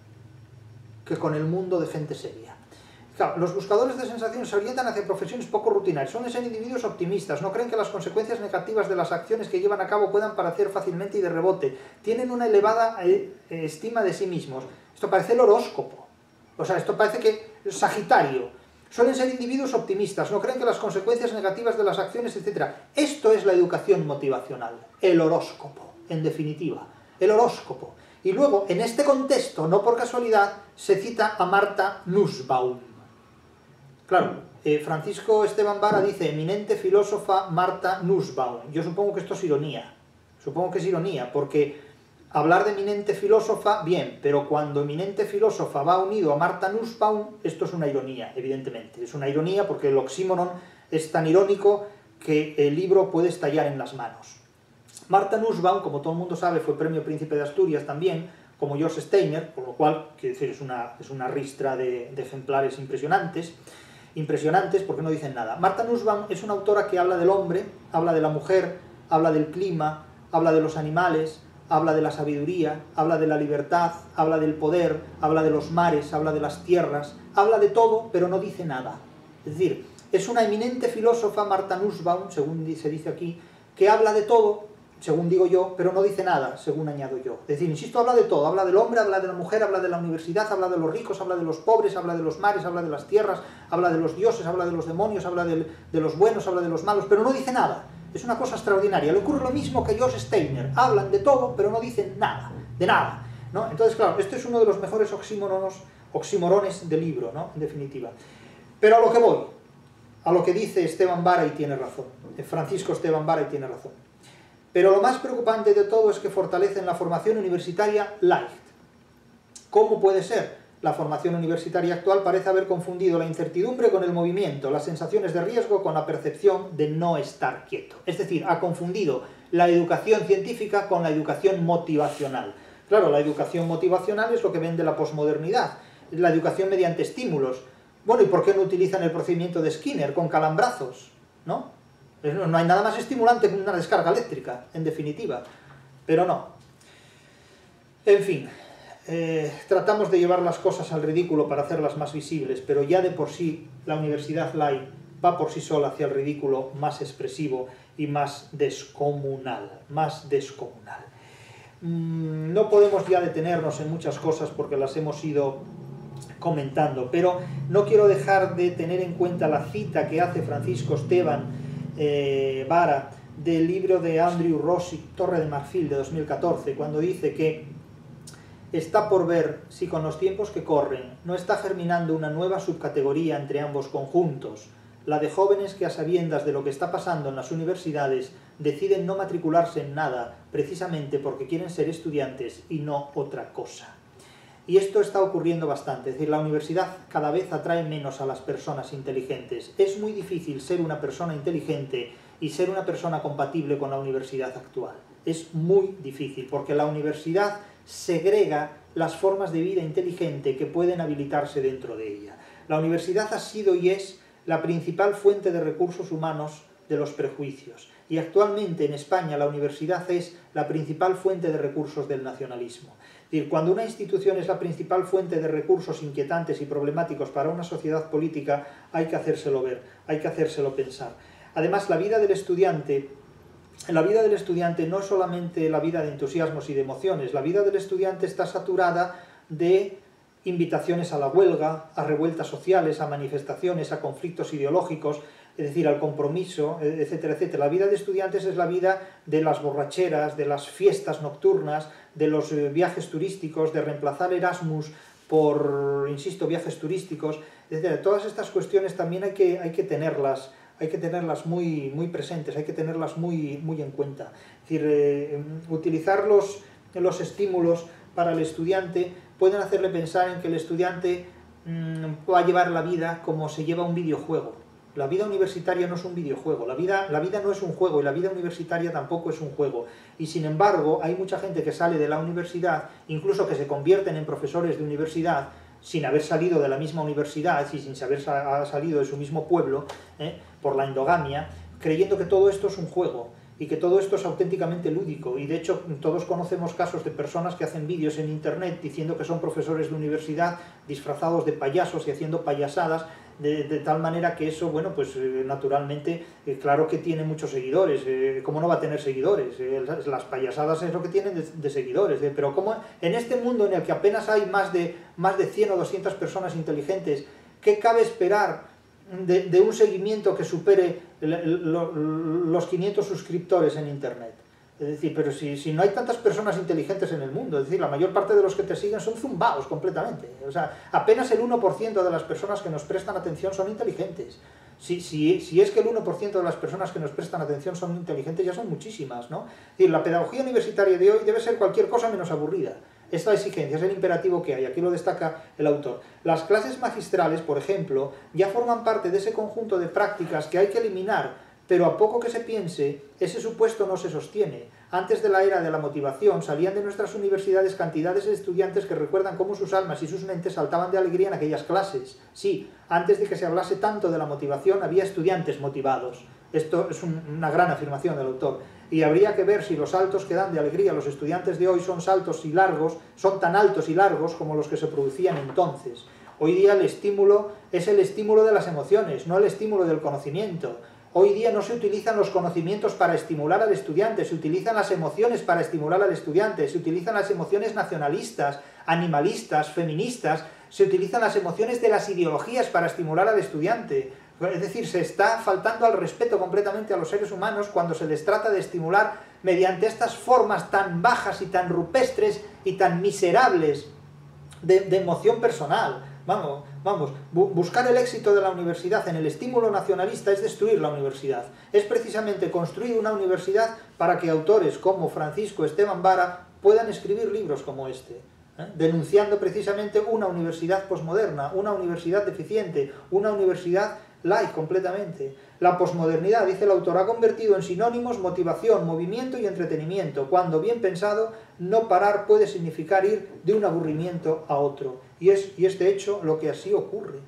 que con el mundo de gente seria. Claro, los buscadores de sensaciones se orientan hacia profesiones poco rutinarias, suelen ser individuos optimistas, no creen que las consecuencias negativas de las acciones que llevan a cabo puedan parecer fácilmente y de rebote, tienen una elevada estima de sí mismos. Esto parece el horóscopo, o sea, esto parece que es Sagitario. Suelen ser individuos optimistas, no creen que las consecuencias negativas de las acciones, etc. Esto es la educación motivacional, el horóscopo, en definitiva, el horóscopo. Y luego, en este contexto, no por casualidad, se cita a Martha Nussbaum. Claro, Francisco Esteban Vara dice, eminente filósofa Martha Nussbaum. Yo supongo que esto es ironía. Supongo que es ironía, porque hablar de eminente filósofa, bien, pero cuando eminente filósofa va unido a Martha Nussbaum, esto es una ironía, evidentemente. Es una ironía porque el oxímoron es tan irónico que el libro puede estallar en las manos. Martha Nussbaum, como todo el mundo sabe, fue premio Príncipe de Asturias también, como George Steiner, por lo cual, quiero decir, es una ristra de ejemplares impresionantes, porque no dicen nada. Martha Nussbaum es una autora que habla del hombre, habla de la mujer, habla del clima, habla de los animales, habla de la sabiduría, habla de la libertad, habla del poder, habla de los mares, habla de las tierras, habla de todo, pero no dice nada. Es decir, es una eminente filósofa, Martha Nussbaum, según se dice aquí, que habla de todo, según digo yo, pero no dice nada, según añado yo. Es decir, insisto, habla de todo, habla del hombre, habla de la mujer, habla de la universidad, habla de los ricos, habla de los pobres, habla de los mares, habla de las tierras, habla de los dioses, habla de los demonios, habla de los buenos, habla de los malos, pero no dice nada. Es una cosa extraordinaria. Le ocurre lo mismo que a George Steiner. Hablan de todo, pero no dicen nada, de nada, ¿no? Entonces, claro, este es uno de los mejores oxímorones del libro, ¿no? En definitiva. Pero a lo que voy, a lo que dice Esteban Vara y tiene razón, Francisco Esteban Vara y tiene razón. Pero lo más preocupante de todo es que fortalecen la formación universitaria light. ¿Cómo puede ser? La formación universitaria actual parece haber confundido la incertidumbre con el movimiento, las sensaciones de riesgo con la percepción de no estar quieto. Es decir, ha confundido la educación científica con la educación motivacional. Claro, la educación motivacional es lo que vende la posmodernidad, la educación mediante estímulos. Bueno, ¿y por qué no utilizan el procedimiento de Skinner con calambrazos? ¿No? No hay nada más estimulante que una descarga eléctrica, en definitiva. Pero no. En fin, tratamos de llevar las cosas al ridículo para hacerlas más visibles, pero ya de por sí la Universidad Light va por sí sola hacia el ridículo más expresivo y más descomunal. No podemos ya detenernos en muchas cosas porque las hemos ido comentando, pero no quiero dejar de tener en cuenta la cita que hace Francisco Esteban Vara del libro de Andrew Rossi, Torre de Marfil, de 2014, cuando dice que está por ver si con los tiempos que corren no está germinando una nueva subcategoría entre ambos conjuntos, la de jóvenes que a sabiendas de lo que está pasando en las universidades deciden no matricularse en nada precisamente porque quieren ser estudiantes y no otra cosa. Y esto está ocurriendo bastante, es decir, la universidad cada vez atrae menos a las personas inteligentes. Es muy difícil ser una persona inteligente y ser una persona compatible con la universidad actual. Es muy difícil porque la universidad segrega las formas de vida inteligente que pueden habilitarse dentro de ella. La universidad ha sido y es la principal fuente de recursos humanos de los prejuicios. Y actualmente en España la universidad es la principal fuente de recursos del nacionalismo. Es decir, cuando una institución es la principal fuente de recursos inquietantes y problemáticos para una sociedad política, hay que hacérselo ver, hay que hacérselo pensar. Además, la vida del estudiante no es solamente la vida de entusiasmos y de emociones, la vida del estudiante está saturada de invitaciones a la huelga, a revueltas sociales, a manifestaciones, a conflictos ideológicos, es decir, al compromiso, etcétera, etcétera. La vida de estudiantes es la vida de las borracheras, de las fiestas nocturnas, de los viajes turísticos, de reemplazar Erasmus por, insisto, viajes turísticos, etcétera. Todas estas cuestiones también hay que tenerlas muy, muy presentes, hay que tenerlas muy, muy en cuenta. Es decir, utilizar los estímulos para el estudiante pueden hacerle pensar en que el estudiante va a llevar la vida como se lleva un videojuego. La vida universitaria no es un videojuego, la vida no es un juego y la vida universitaria tampoco es un juego. Y sin embargo, hay mucha gente que sale de la universidad, incluso que se convierten en profesores de universidad, sin haber salido de la misma universidad y sin haber salido de su mismo pueblo, por la endogamia, creyendo que todo esto es un juego y que todo esto es auténticamente lúdico. Y de hecho todos conocemos casos de personas que hacen vídeos en internet diciendo que son profesores de universidad disfrazados de payasos y haciendo payasadas, de tal manera que eso, bueno, pues naturalmente, claro que tiene muchos seguidores, ¿cómo no va a tener seguidores? Las payasadas es lo que tienen de seguidores, pero ¿cómo en este mundo en el que apenas hay más de 100 o 200 personas inteligentes, qué cabe esperar de un seguimiento que supere los 500 suscriptores en internet? Es decir, pero si no hay tantas personas inteligentes en el mundo, es decir, la mayor parte de los que te siguen son zumbaos completamente. O sea, apenas el 1% de las personas que nos prestan atención son inteligentes. Si es que el 1% de las personas que nos prestan atención son inteligentes, ya son muchísimas, ¿no? Es decir, la pedagogía universitaria de hoy debe ser cualquier cosa menos aburrida. Es la exigencia, es el imperativo que hay, aquí lo destaca el autor. Las clases magistrales, por ejemplo, ya forman parte de ese conjunto de prácticas que hay que eliminar, pero a poco que se piense, ese supuesto no se sostiene. Antes de la era de la motivación, salían de nuestras universidades cantidades de estudiantes que recuerdan cómo sus almas y sus mentes saltaban de alegría en aquellas clases. Sí, antes de que se hablase tanto de la motivación, había estudiantes motivados. Esto es una gran afirmación del autor. Y habría que ver si los saltos que dan de alegría a los estudiantes de hoy son saltos y largos, son tan altos y largos como los que se producían entonces. Hoy día el estímulo es el estímulo de las emociones, no el estímulo del conocimiento. Hoy día no se utilizan los conocimientos para estimular al estudiante, se utilizan las emociones para estimular al estudiante, se utilizan las emociones nacionalistas, animalistas, feministas, se utilizan las emociones de las ideologías para estimular al estudiante. Es decir, se está faltando al respeto completamente a los seres humanos cuando se les trata de estimular mediante estas formas tan bajas y tan rupestres y tan miserables de emoción personal. Vamos, buscar el éxito de la universidad en el estímulo nacionalista es destruir la universidad. Es precisamente construir una universidad para que autores como Francisco Esteban Vara puedan escribir libros como este, denunciando precisamente una universidad posmoderna, una universidad deficiente, una universidad light completamente. La posmodernidad, dice el autor, ha convertido en sinónimos motivación, movimiento y entretenimiento, cuando bien pensado, no parar puede significar ir de un aburrimiento a otro. Y es de hecho lo que así ocurre,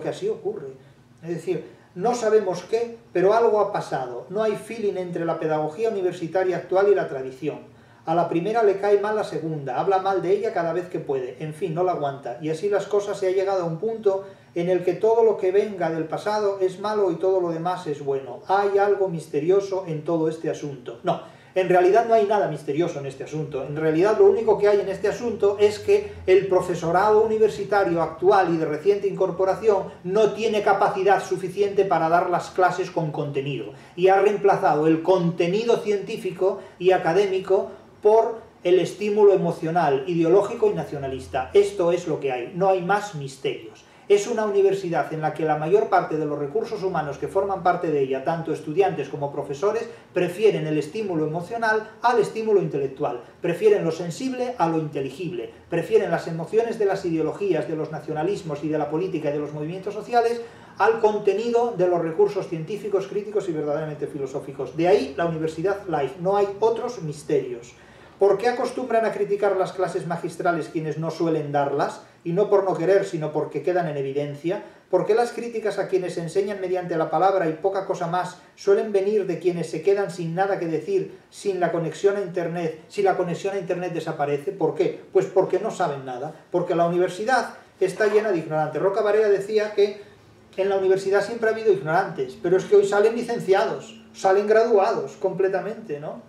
Es decir, no sabemos qué, pero algo ha pasado. No hay feeling entre la pedagogía universitaria actual y la tradición. A la primera le cae mal la segunda, habla mal de ella cada vez que puede, en fin, no la aguanta. Y así las cosas, se ha llegado a un punto en el que todo lo que venga del pasado es malo y todo lo demás es bueno. Hay algo misterioso en todo este asunto. No, en realidad no hay nada misterioso en este asunto. En realidad lo único que hay en este asunto es que el profesorado universitario actual y de reciente incorporación no tiene capacidad suficiente para dar las clases con contenido. Y ha reemplazado el contenido científico y académico por el estímulo emocional, ideológico y nacionalista. Esto es lo que hay, no hay más misterios. Es una universidad en la que la mayor parte de los recursos humanos que forman parte de ella, tanto estudiantes como profesores, prefieren el estímulo emocional al estímulo intelectual, prefieren lo sensible a lo inteligible, prefieren las emociones de las ideologías, de los nacionalismos y de la política y de los movimientos sociales al contenido de los recursos científicos, críticos y verdaderamente filosóficos. De ahí la Universidad Life, no hay otros misterios. ¿Por qué acostumbran a criticar las clases magistrales quienes no suelen darlas? Y no por no querer, sino porque quedan en evidencia. ¿Por qué las críticas a quienes enseñan mediante la palabra y poca cosa más suelen venir de quienes se quedan sin nada que decir, sin la conexión a Internet, si la conexión a Internet desaparece? ¿Por qué? Pues porque no saben nada, porque la universidad está llena de ignorantes. Roca Barea decía que en la universidad siempre ha habido ignorantes, pero es que hoy salen licenciados, salen graduados completamente, ¿no?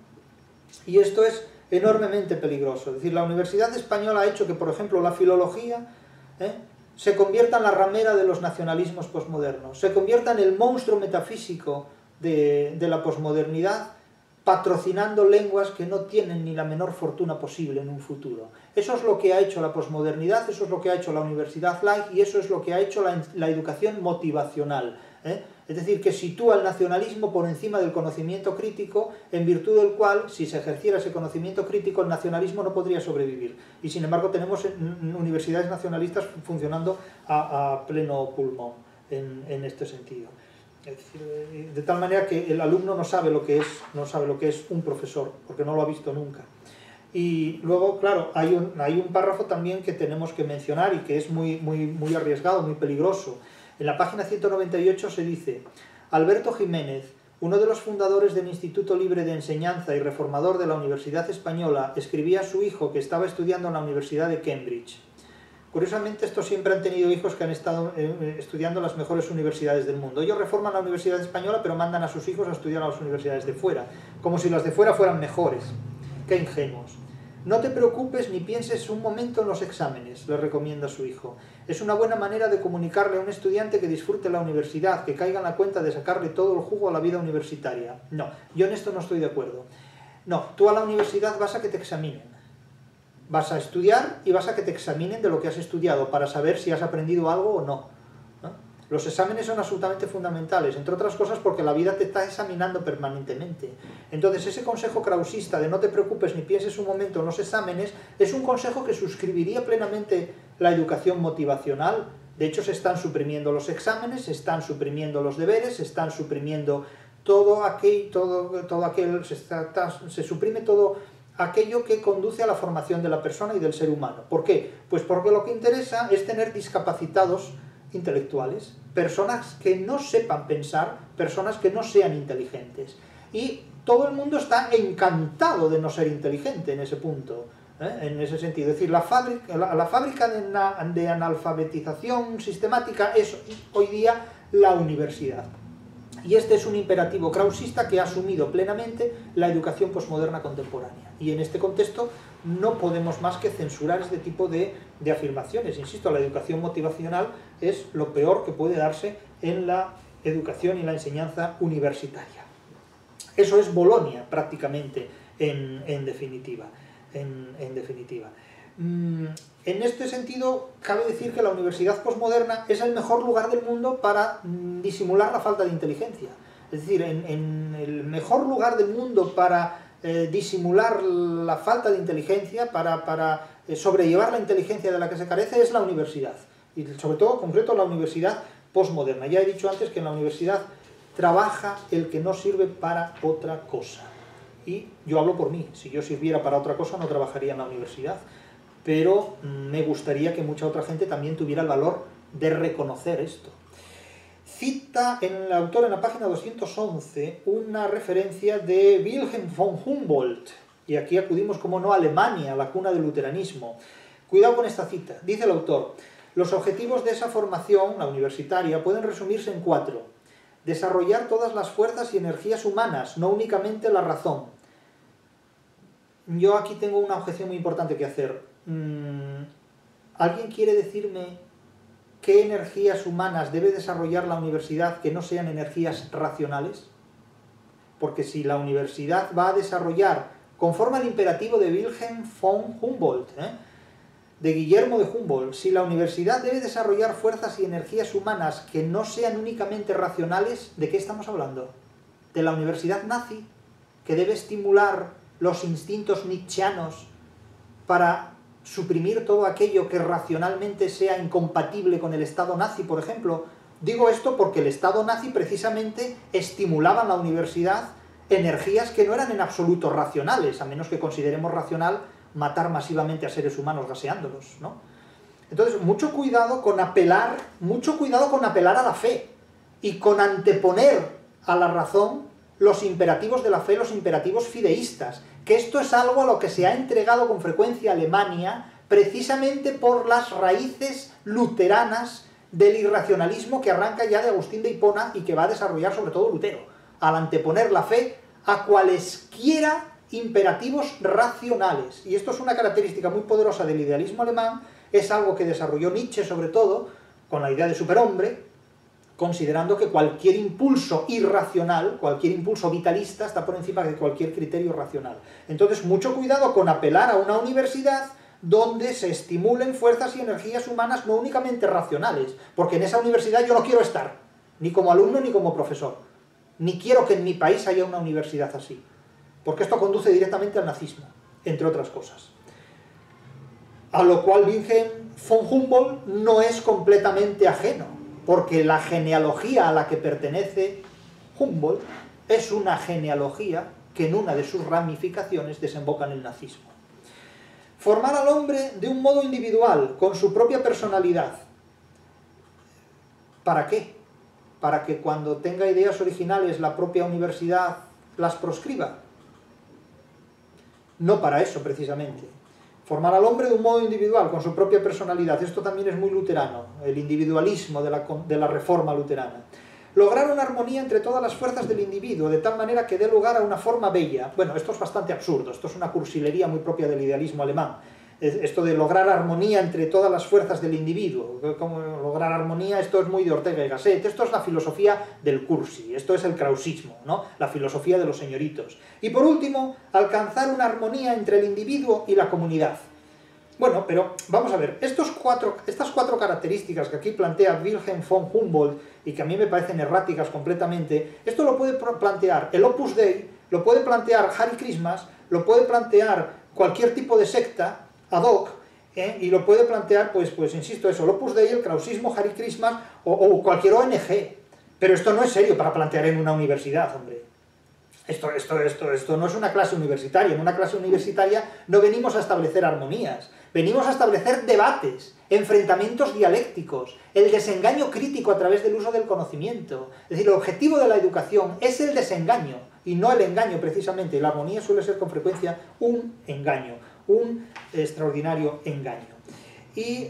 Y esto es enormemente peligroso. Es decir, la Universidad Española ha hecho que, por ejemplo, la filología se convierta en la ramera de los nacionalismos posmodernos, se convierta en el monstruo metafísico de la posmodernidad, patrocinando lenguas que no tienen ni la menor fortuna posible en un futuro. Eso es lo que ha hecho la posmodernidad, eso es lo que ha hecho la Universidad Light y eso es lo que ha hecho la educación motivacional. Es decir, que sitúa el nacionalismo por encima del conocimiento crítico, en virtud del cual, si se ejerciera ese conocimiento crítico, el nacionalismo no podría sobrevivir. Y sin embargo tenemos universidades nacionalistas funcionando a pleno pulmón en este sentido. Es decir, de tal manera que el alumno no sabe lo que es un profesor, porque no lo ha visto nunca. Y luego, claro, hay un párrafo también que tenemos que mencionar y que es muy arriesgado, muy peligroso. En la página 198 se dice: Alberto Jiménez, uno de los fundadores del Instituto Libre de Enseñanza y reformador de la Universidad Española, escribía a su hijo que estaba estudiando en la Universidad de Cambridge. Curiosamente, estos siempre han tenido hijos que han estado estudiando en las mejores universidades del mundo. Ellos reforman la Universidad Española, pero mandan a sus hijos a estudiar a las universidades de fuera, como si las de fuera fueran mejores. ¡Qué ingenuos! No te preocupes ni pienses un momento en los exámenes, le recomienda a su hijo. Es una buena manera de comunicarle a un estudiante que disfrute la universidad, que caiga en la cuenta de sacarle todo el jugo a la vida universitaria. No, yo en esto no estoy de acuerdo. No, tú a la universidad vas a que te examinen. Vas a estudiar y vas a que te examinen de lo que has estudiado para saber si has aprendido algo o no. Los exámenes son absolutamente fundamentales, entre otras cosas porque la vida te está examinando permanentemente. Entonces ese consejo krausista de no te preocupes ni pienses un momento en los exámenes es un consejo que suscribiría plenamente la educación motivacional. De hecho se están suprimiendo los exámenes, se están suprimiendo los deberes, se están suprimiendo se suprime todo aquello que conduce a la formación de la persona y del ser humano. ¿Por qué? Pues porque lo que interesa es tener discapacitados intelectuales, personas que no sepan pensar, personas que no sean inteligentes. Y todo el mundo está encantado de no ser inteligente en ese punto, en ese sentido. Es decir, la fábrica de analfabetización sistemática es hoy día la universidad. Y este es un imperativo krausista que ha asumido plenamente la educación posmoderna contemporánea. Y en este contexto no podemos más que censurar este tipo de afirmaciones. Insisto, la educación motivacional es lo peor que puede darse en la educación y la enseñanza universitaria. Eso es Bolonia, prácticamente, en definitiva. En este sentido, cabe decir que la universidad posmoderna es el mejor lugar del mundo para disimular la falta de inteligencia. Es decir, en el mejor lugar del mundo para disimular la falta de inteligencia, para sobrellevar la inteligencia de la que se carece, es la universidad. Y sobre todo, en concreto, la universidad posmoderna. Ya he dicho antes que en la universidad trabaja el que no sirve para otra cosa. Y yo hablo por mí, si yo sirviera para otra cosa no trabajaría en la universidad, pero me gustaría que mucha otra gente también tuviera el valor de reconocer esto. Cita el autor en la página 211 una referencia de Wilhelm von Humboldt, y aquí acudimos, como no, a Alemania, la cuna del luteranismo. Cuidado con esta cita. Dice el autor: los objetivos de esa formación, la universitaria, pueden resumirse en 4. Desarrollar todas las fuerzas y energías humanas, no únicamente la razón. Yo aquí tengo una objeción muy importante que hacer. ¿Alguien quiere decirme qué energías humanas debe desarrollar la universidad que no sean energías racionales? Porque si la universidad va a desarrollar, conforme al imperativo de Wilhelm von Humboldt, de Guillermo de Humboldt, si la universidad debe desarrollar fuerzas y energías humanas que no sean únicamente racionales, ¿de qué estamos hablando? ¿De la universidad nazi, que debe estimular los instintos nietzscheanos para suprimir todo aquello que racionalmente sea incompatible con el Estado nazi, por ejemplo? Digo esto porque el Estado nazi precisamente estimulaba en la universidad energías que no eran en absoluto racionales, a menos que consideremos racional matar masivamente a seres humanos gaseándolos, ¿no? Entonces, mucho cuidado con apelar a la fe y con anteponer a la razón los imperativos de la fe, los imperativos fideístas, que esto es algo a lo que se ha entregado con frecuencia Alemania precisamente por las raíces luteranas del irracionalismo que arranca ya de Agustín de Hipona y que va a desarrollar sobre todo Lutero, al anteponer la fe a cualesquiera imperativos racionales. Y esto es una característica muy poderosa del idealismo alemán, es algo que desarrolló Nietzsche sobre todo, con la idea de superhombre, considerando que cualquier impulso irracional, cualquier impulso vitalista está por encima de cualquier criterio racional. Entonces, mucho cuidado con apelar a una universidad donde se estimulen fuerzas y energías humanas no únicamente racionales, porque en esa universidad yo no quiero estar, ni como alumno ni como profesor, ni quiero que en mi país haya una universidad así, porque esto conduce directamente al nazismo, entre otras cosas. A lo cual Wilhelm von Humboldt no es completamente ajeno, porque la genealogía a la que pertenece Humboldt es una genealogía que en una de sus ramificaciones desemboca en el nazismo. Formar al hombre de un modo individual, con su propia personalidad. ¿Para qué? Para que cuando tenga ideas originales la propia universidad las proscriba. No para eso, precisamente. Formar al hombre de un modo individual, con su propia personalidad. Esto también es muy luterano, el individualismo de la reforma luterana. Lograr una armonía entre todas las fuerzas del individuo, de tal manera que dé lugar a una forma bella. Bueno, esto es bastante absurdo, esto es una cursilería muy propia del idealismo alemán. Esto de lograr armonía entre todas las fuerzas del individuo, ¿cómo lograr armonía? Esto es muy de Ortega y Gasset, esto es la filosofía del cursi, esto es el krausismo, ¿no? La filosofía de los señoritos. Y por último, alcanzar una armonía entre el individuo y la comunidad. Bueno, pero vamos a ver, estas cuatro características que aquí plantea Wilhelm von Humboldt y que a mí me parecen erráticas completamente, esto lo puede plantear el Opus Dei, lo puede plantear Hare Krishnas, lo puede plantear cualquier tipo de secta ad hoc, y lo puede plantear, pues insisto, eso, el Opus Dei, el krausismo, Hare Krishnas o cualquier ONG. Pero esto no es serio para plantear en una universidad, hombre. Esto no es una clase universitaria. En una clase universitaria no venimos a establecer armonías, venimos a establecer debates, enfrentamientos dialécticos, el desengaño crítico a través del uso del conocimiento. Es decir, el objetivo de la educación es el desengaño y no el engaño, precisamente. Y la armonía suele ser con frecuencia un engaño, un extraordinario engaño. Y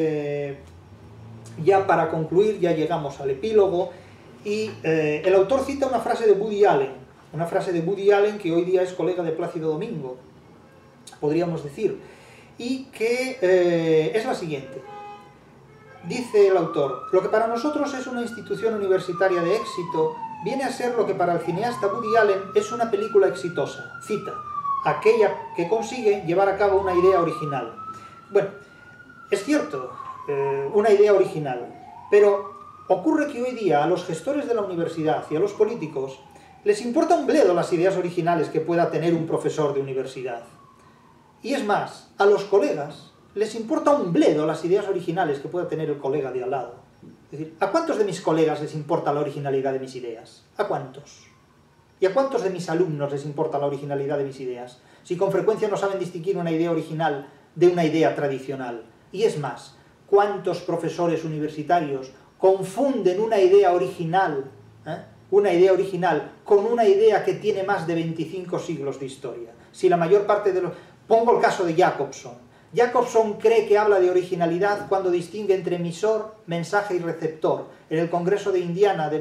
ya para concluir, ya llegamos al epílogo, y el autor cita una frase de Woody Allen, que hoy día es colega de Plácido Domingo, podríamos decir, y que es la siguiente. Dice el autor: lo que para nosotros es una institución universitaria de éxito, viene a ser lo que para el cineasta Woody Allen es una película exitosa. Cita: aquella que consigue llevar a cabo una idea original. Bueno, es cierto, una idea original, pero ocurre que hoy día a los gestores de la universidad y a los políticos les importa un bledo las ideas originales que pueda tener un profesor de universidad. Y es más, a los colegas les importa un bledo las ideas originales que pueda tener el colega de al lado. Es decir, ¿a cuántos de mis colegas les importa la originalidad de mis ideas? ¿A cuántos? ¿Y a cuántos de mis alumnos les importa la originalidad de mis ideas? Si con frecuencia no saben distinguir una idea original de una idea tradicional. Y es más, ¿cuántos profesores universitarios confunden una idea original con una idea que tiene más de 25 siglos de historia? Si la mayor parte de los... Pongo el caso de Jacobson. Jacobson cree que habla de originalidad cuando distingue entre emisor, mensaje y receptor, en el Congreso de Indiana de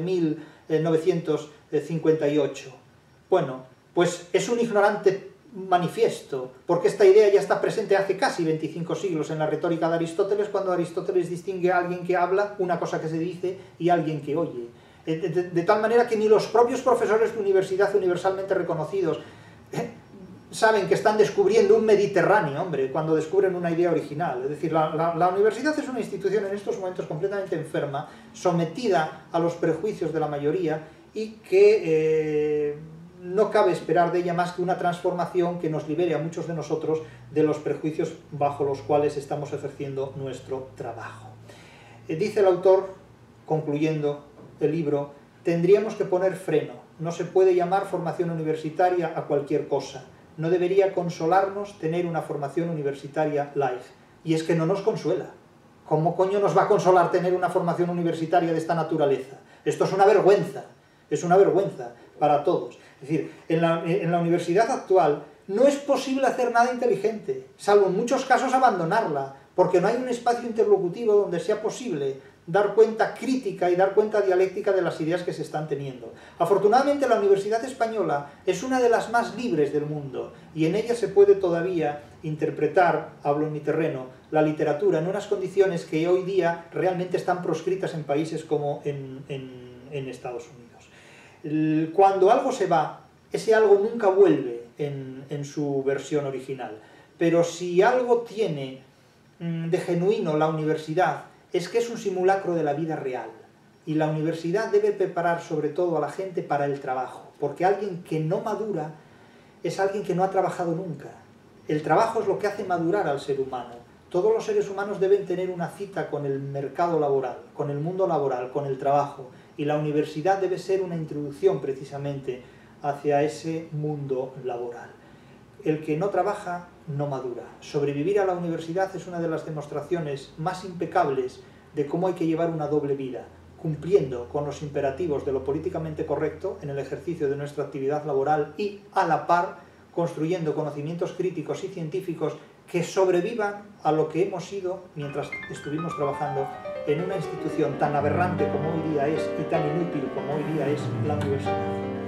1958. Bueno, pues es un ignorante manifiesto, porque esta idea ya está presente hace casi 25 siglos en la retórica de Aristóteles, cuando Aristóteles distingue a alguien que habla, una cosa que se dice, y a alguien que oye. De tal manera que ni los propios profesores de universidad universalmente reconocidos saben que están descubriendo un Mediterráneo, hombre, cuando descubren una idea original. Es decir, la universidad es una institución en estos momentos completamente enferma, sometida a los prejuicios de la mayoría y que no cabe esperar de ella más que una transformación que nos libere a muchos de nosotros de los prejuicios bajo los cuales estamos ejerciendo nuestro trabajo. Dice el autor, concluyendo el libro, tendríamos que poner freno. No se puede llamar formación universitaria a cualquier cosa. No debería consolarnos tener una formación universitaria light. Y es que no nos consuela. ¿Cómo coño nos va a consolar tener una formación universitaria de esta naturaleza? Esto es una vergüenza para todos. Es decir, en la universidad actual no es posible hacer nada inteligente, salvo en muchos casos abandonarla, porque no hay un espacio interlocutivo donde sea posible dar cuenta crítica y dar cuenta dialéctica de las ideas que se están teniendo. Afortunadamente la Universidad Española es una de las más libres del mundo y en ella se puede todavía interpretar, hablo en mi terreno, la literatura en unas condiciones que hoy día realmente están proscritas en países como en Estados Unidos. Cuando algo se va, ese algo nunca vuelve en su versión original. Pero si algo tiene de genuino la universidad, es que es un simulacro de la vida real. Y la universidad debe preparar sobre todo a la gente para el trabajo, porque alguien que no madura es alguien que no ha trabajado nunca. El trabajo es lo que hace madurar al ser humano. Todos los seres humanos deben tener una cita con el mercado laboral, con el mundo laboral, con el trabajo, y la universidad debe ser una introducción precisamente hacia ese mundo laboral. El que no trabaja no madura. Sobrevivir a la universidad es una de las demostraciones más impecables de cómo hay que llevar una doble vida, cumpliendo con los imperativos de lo políticamente correcto en el ejercicio de nuestra actividad laboral y, a la par, construyendo conocimientos críticos y científicos que sobrevivan a lo que hemos sido mientras estuvimos trabajando en una institución tan aberrante como hoy día es y tan inútil como hoy día es la universidad.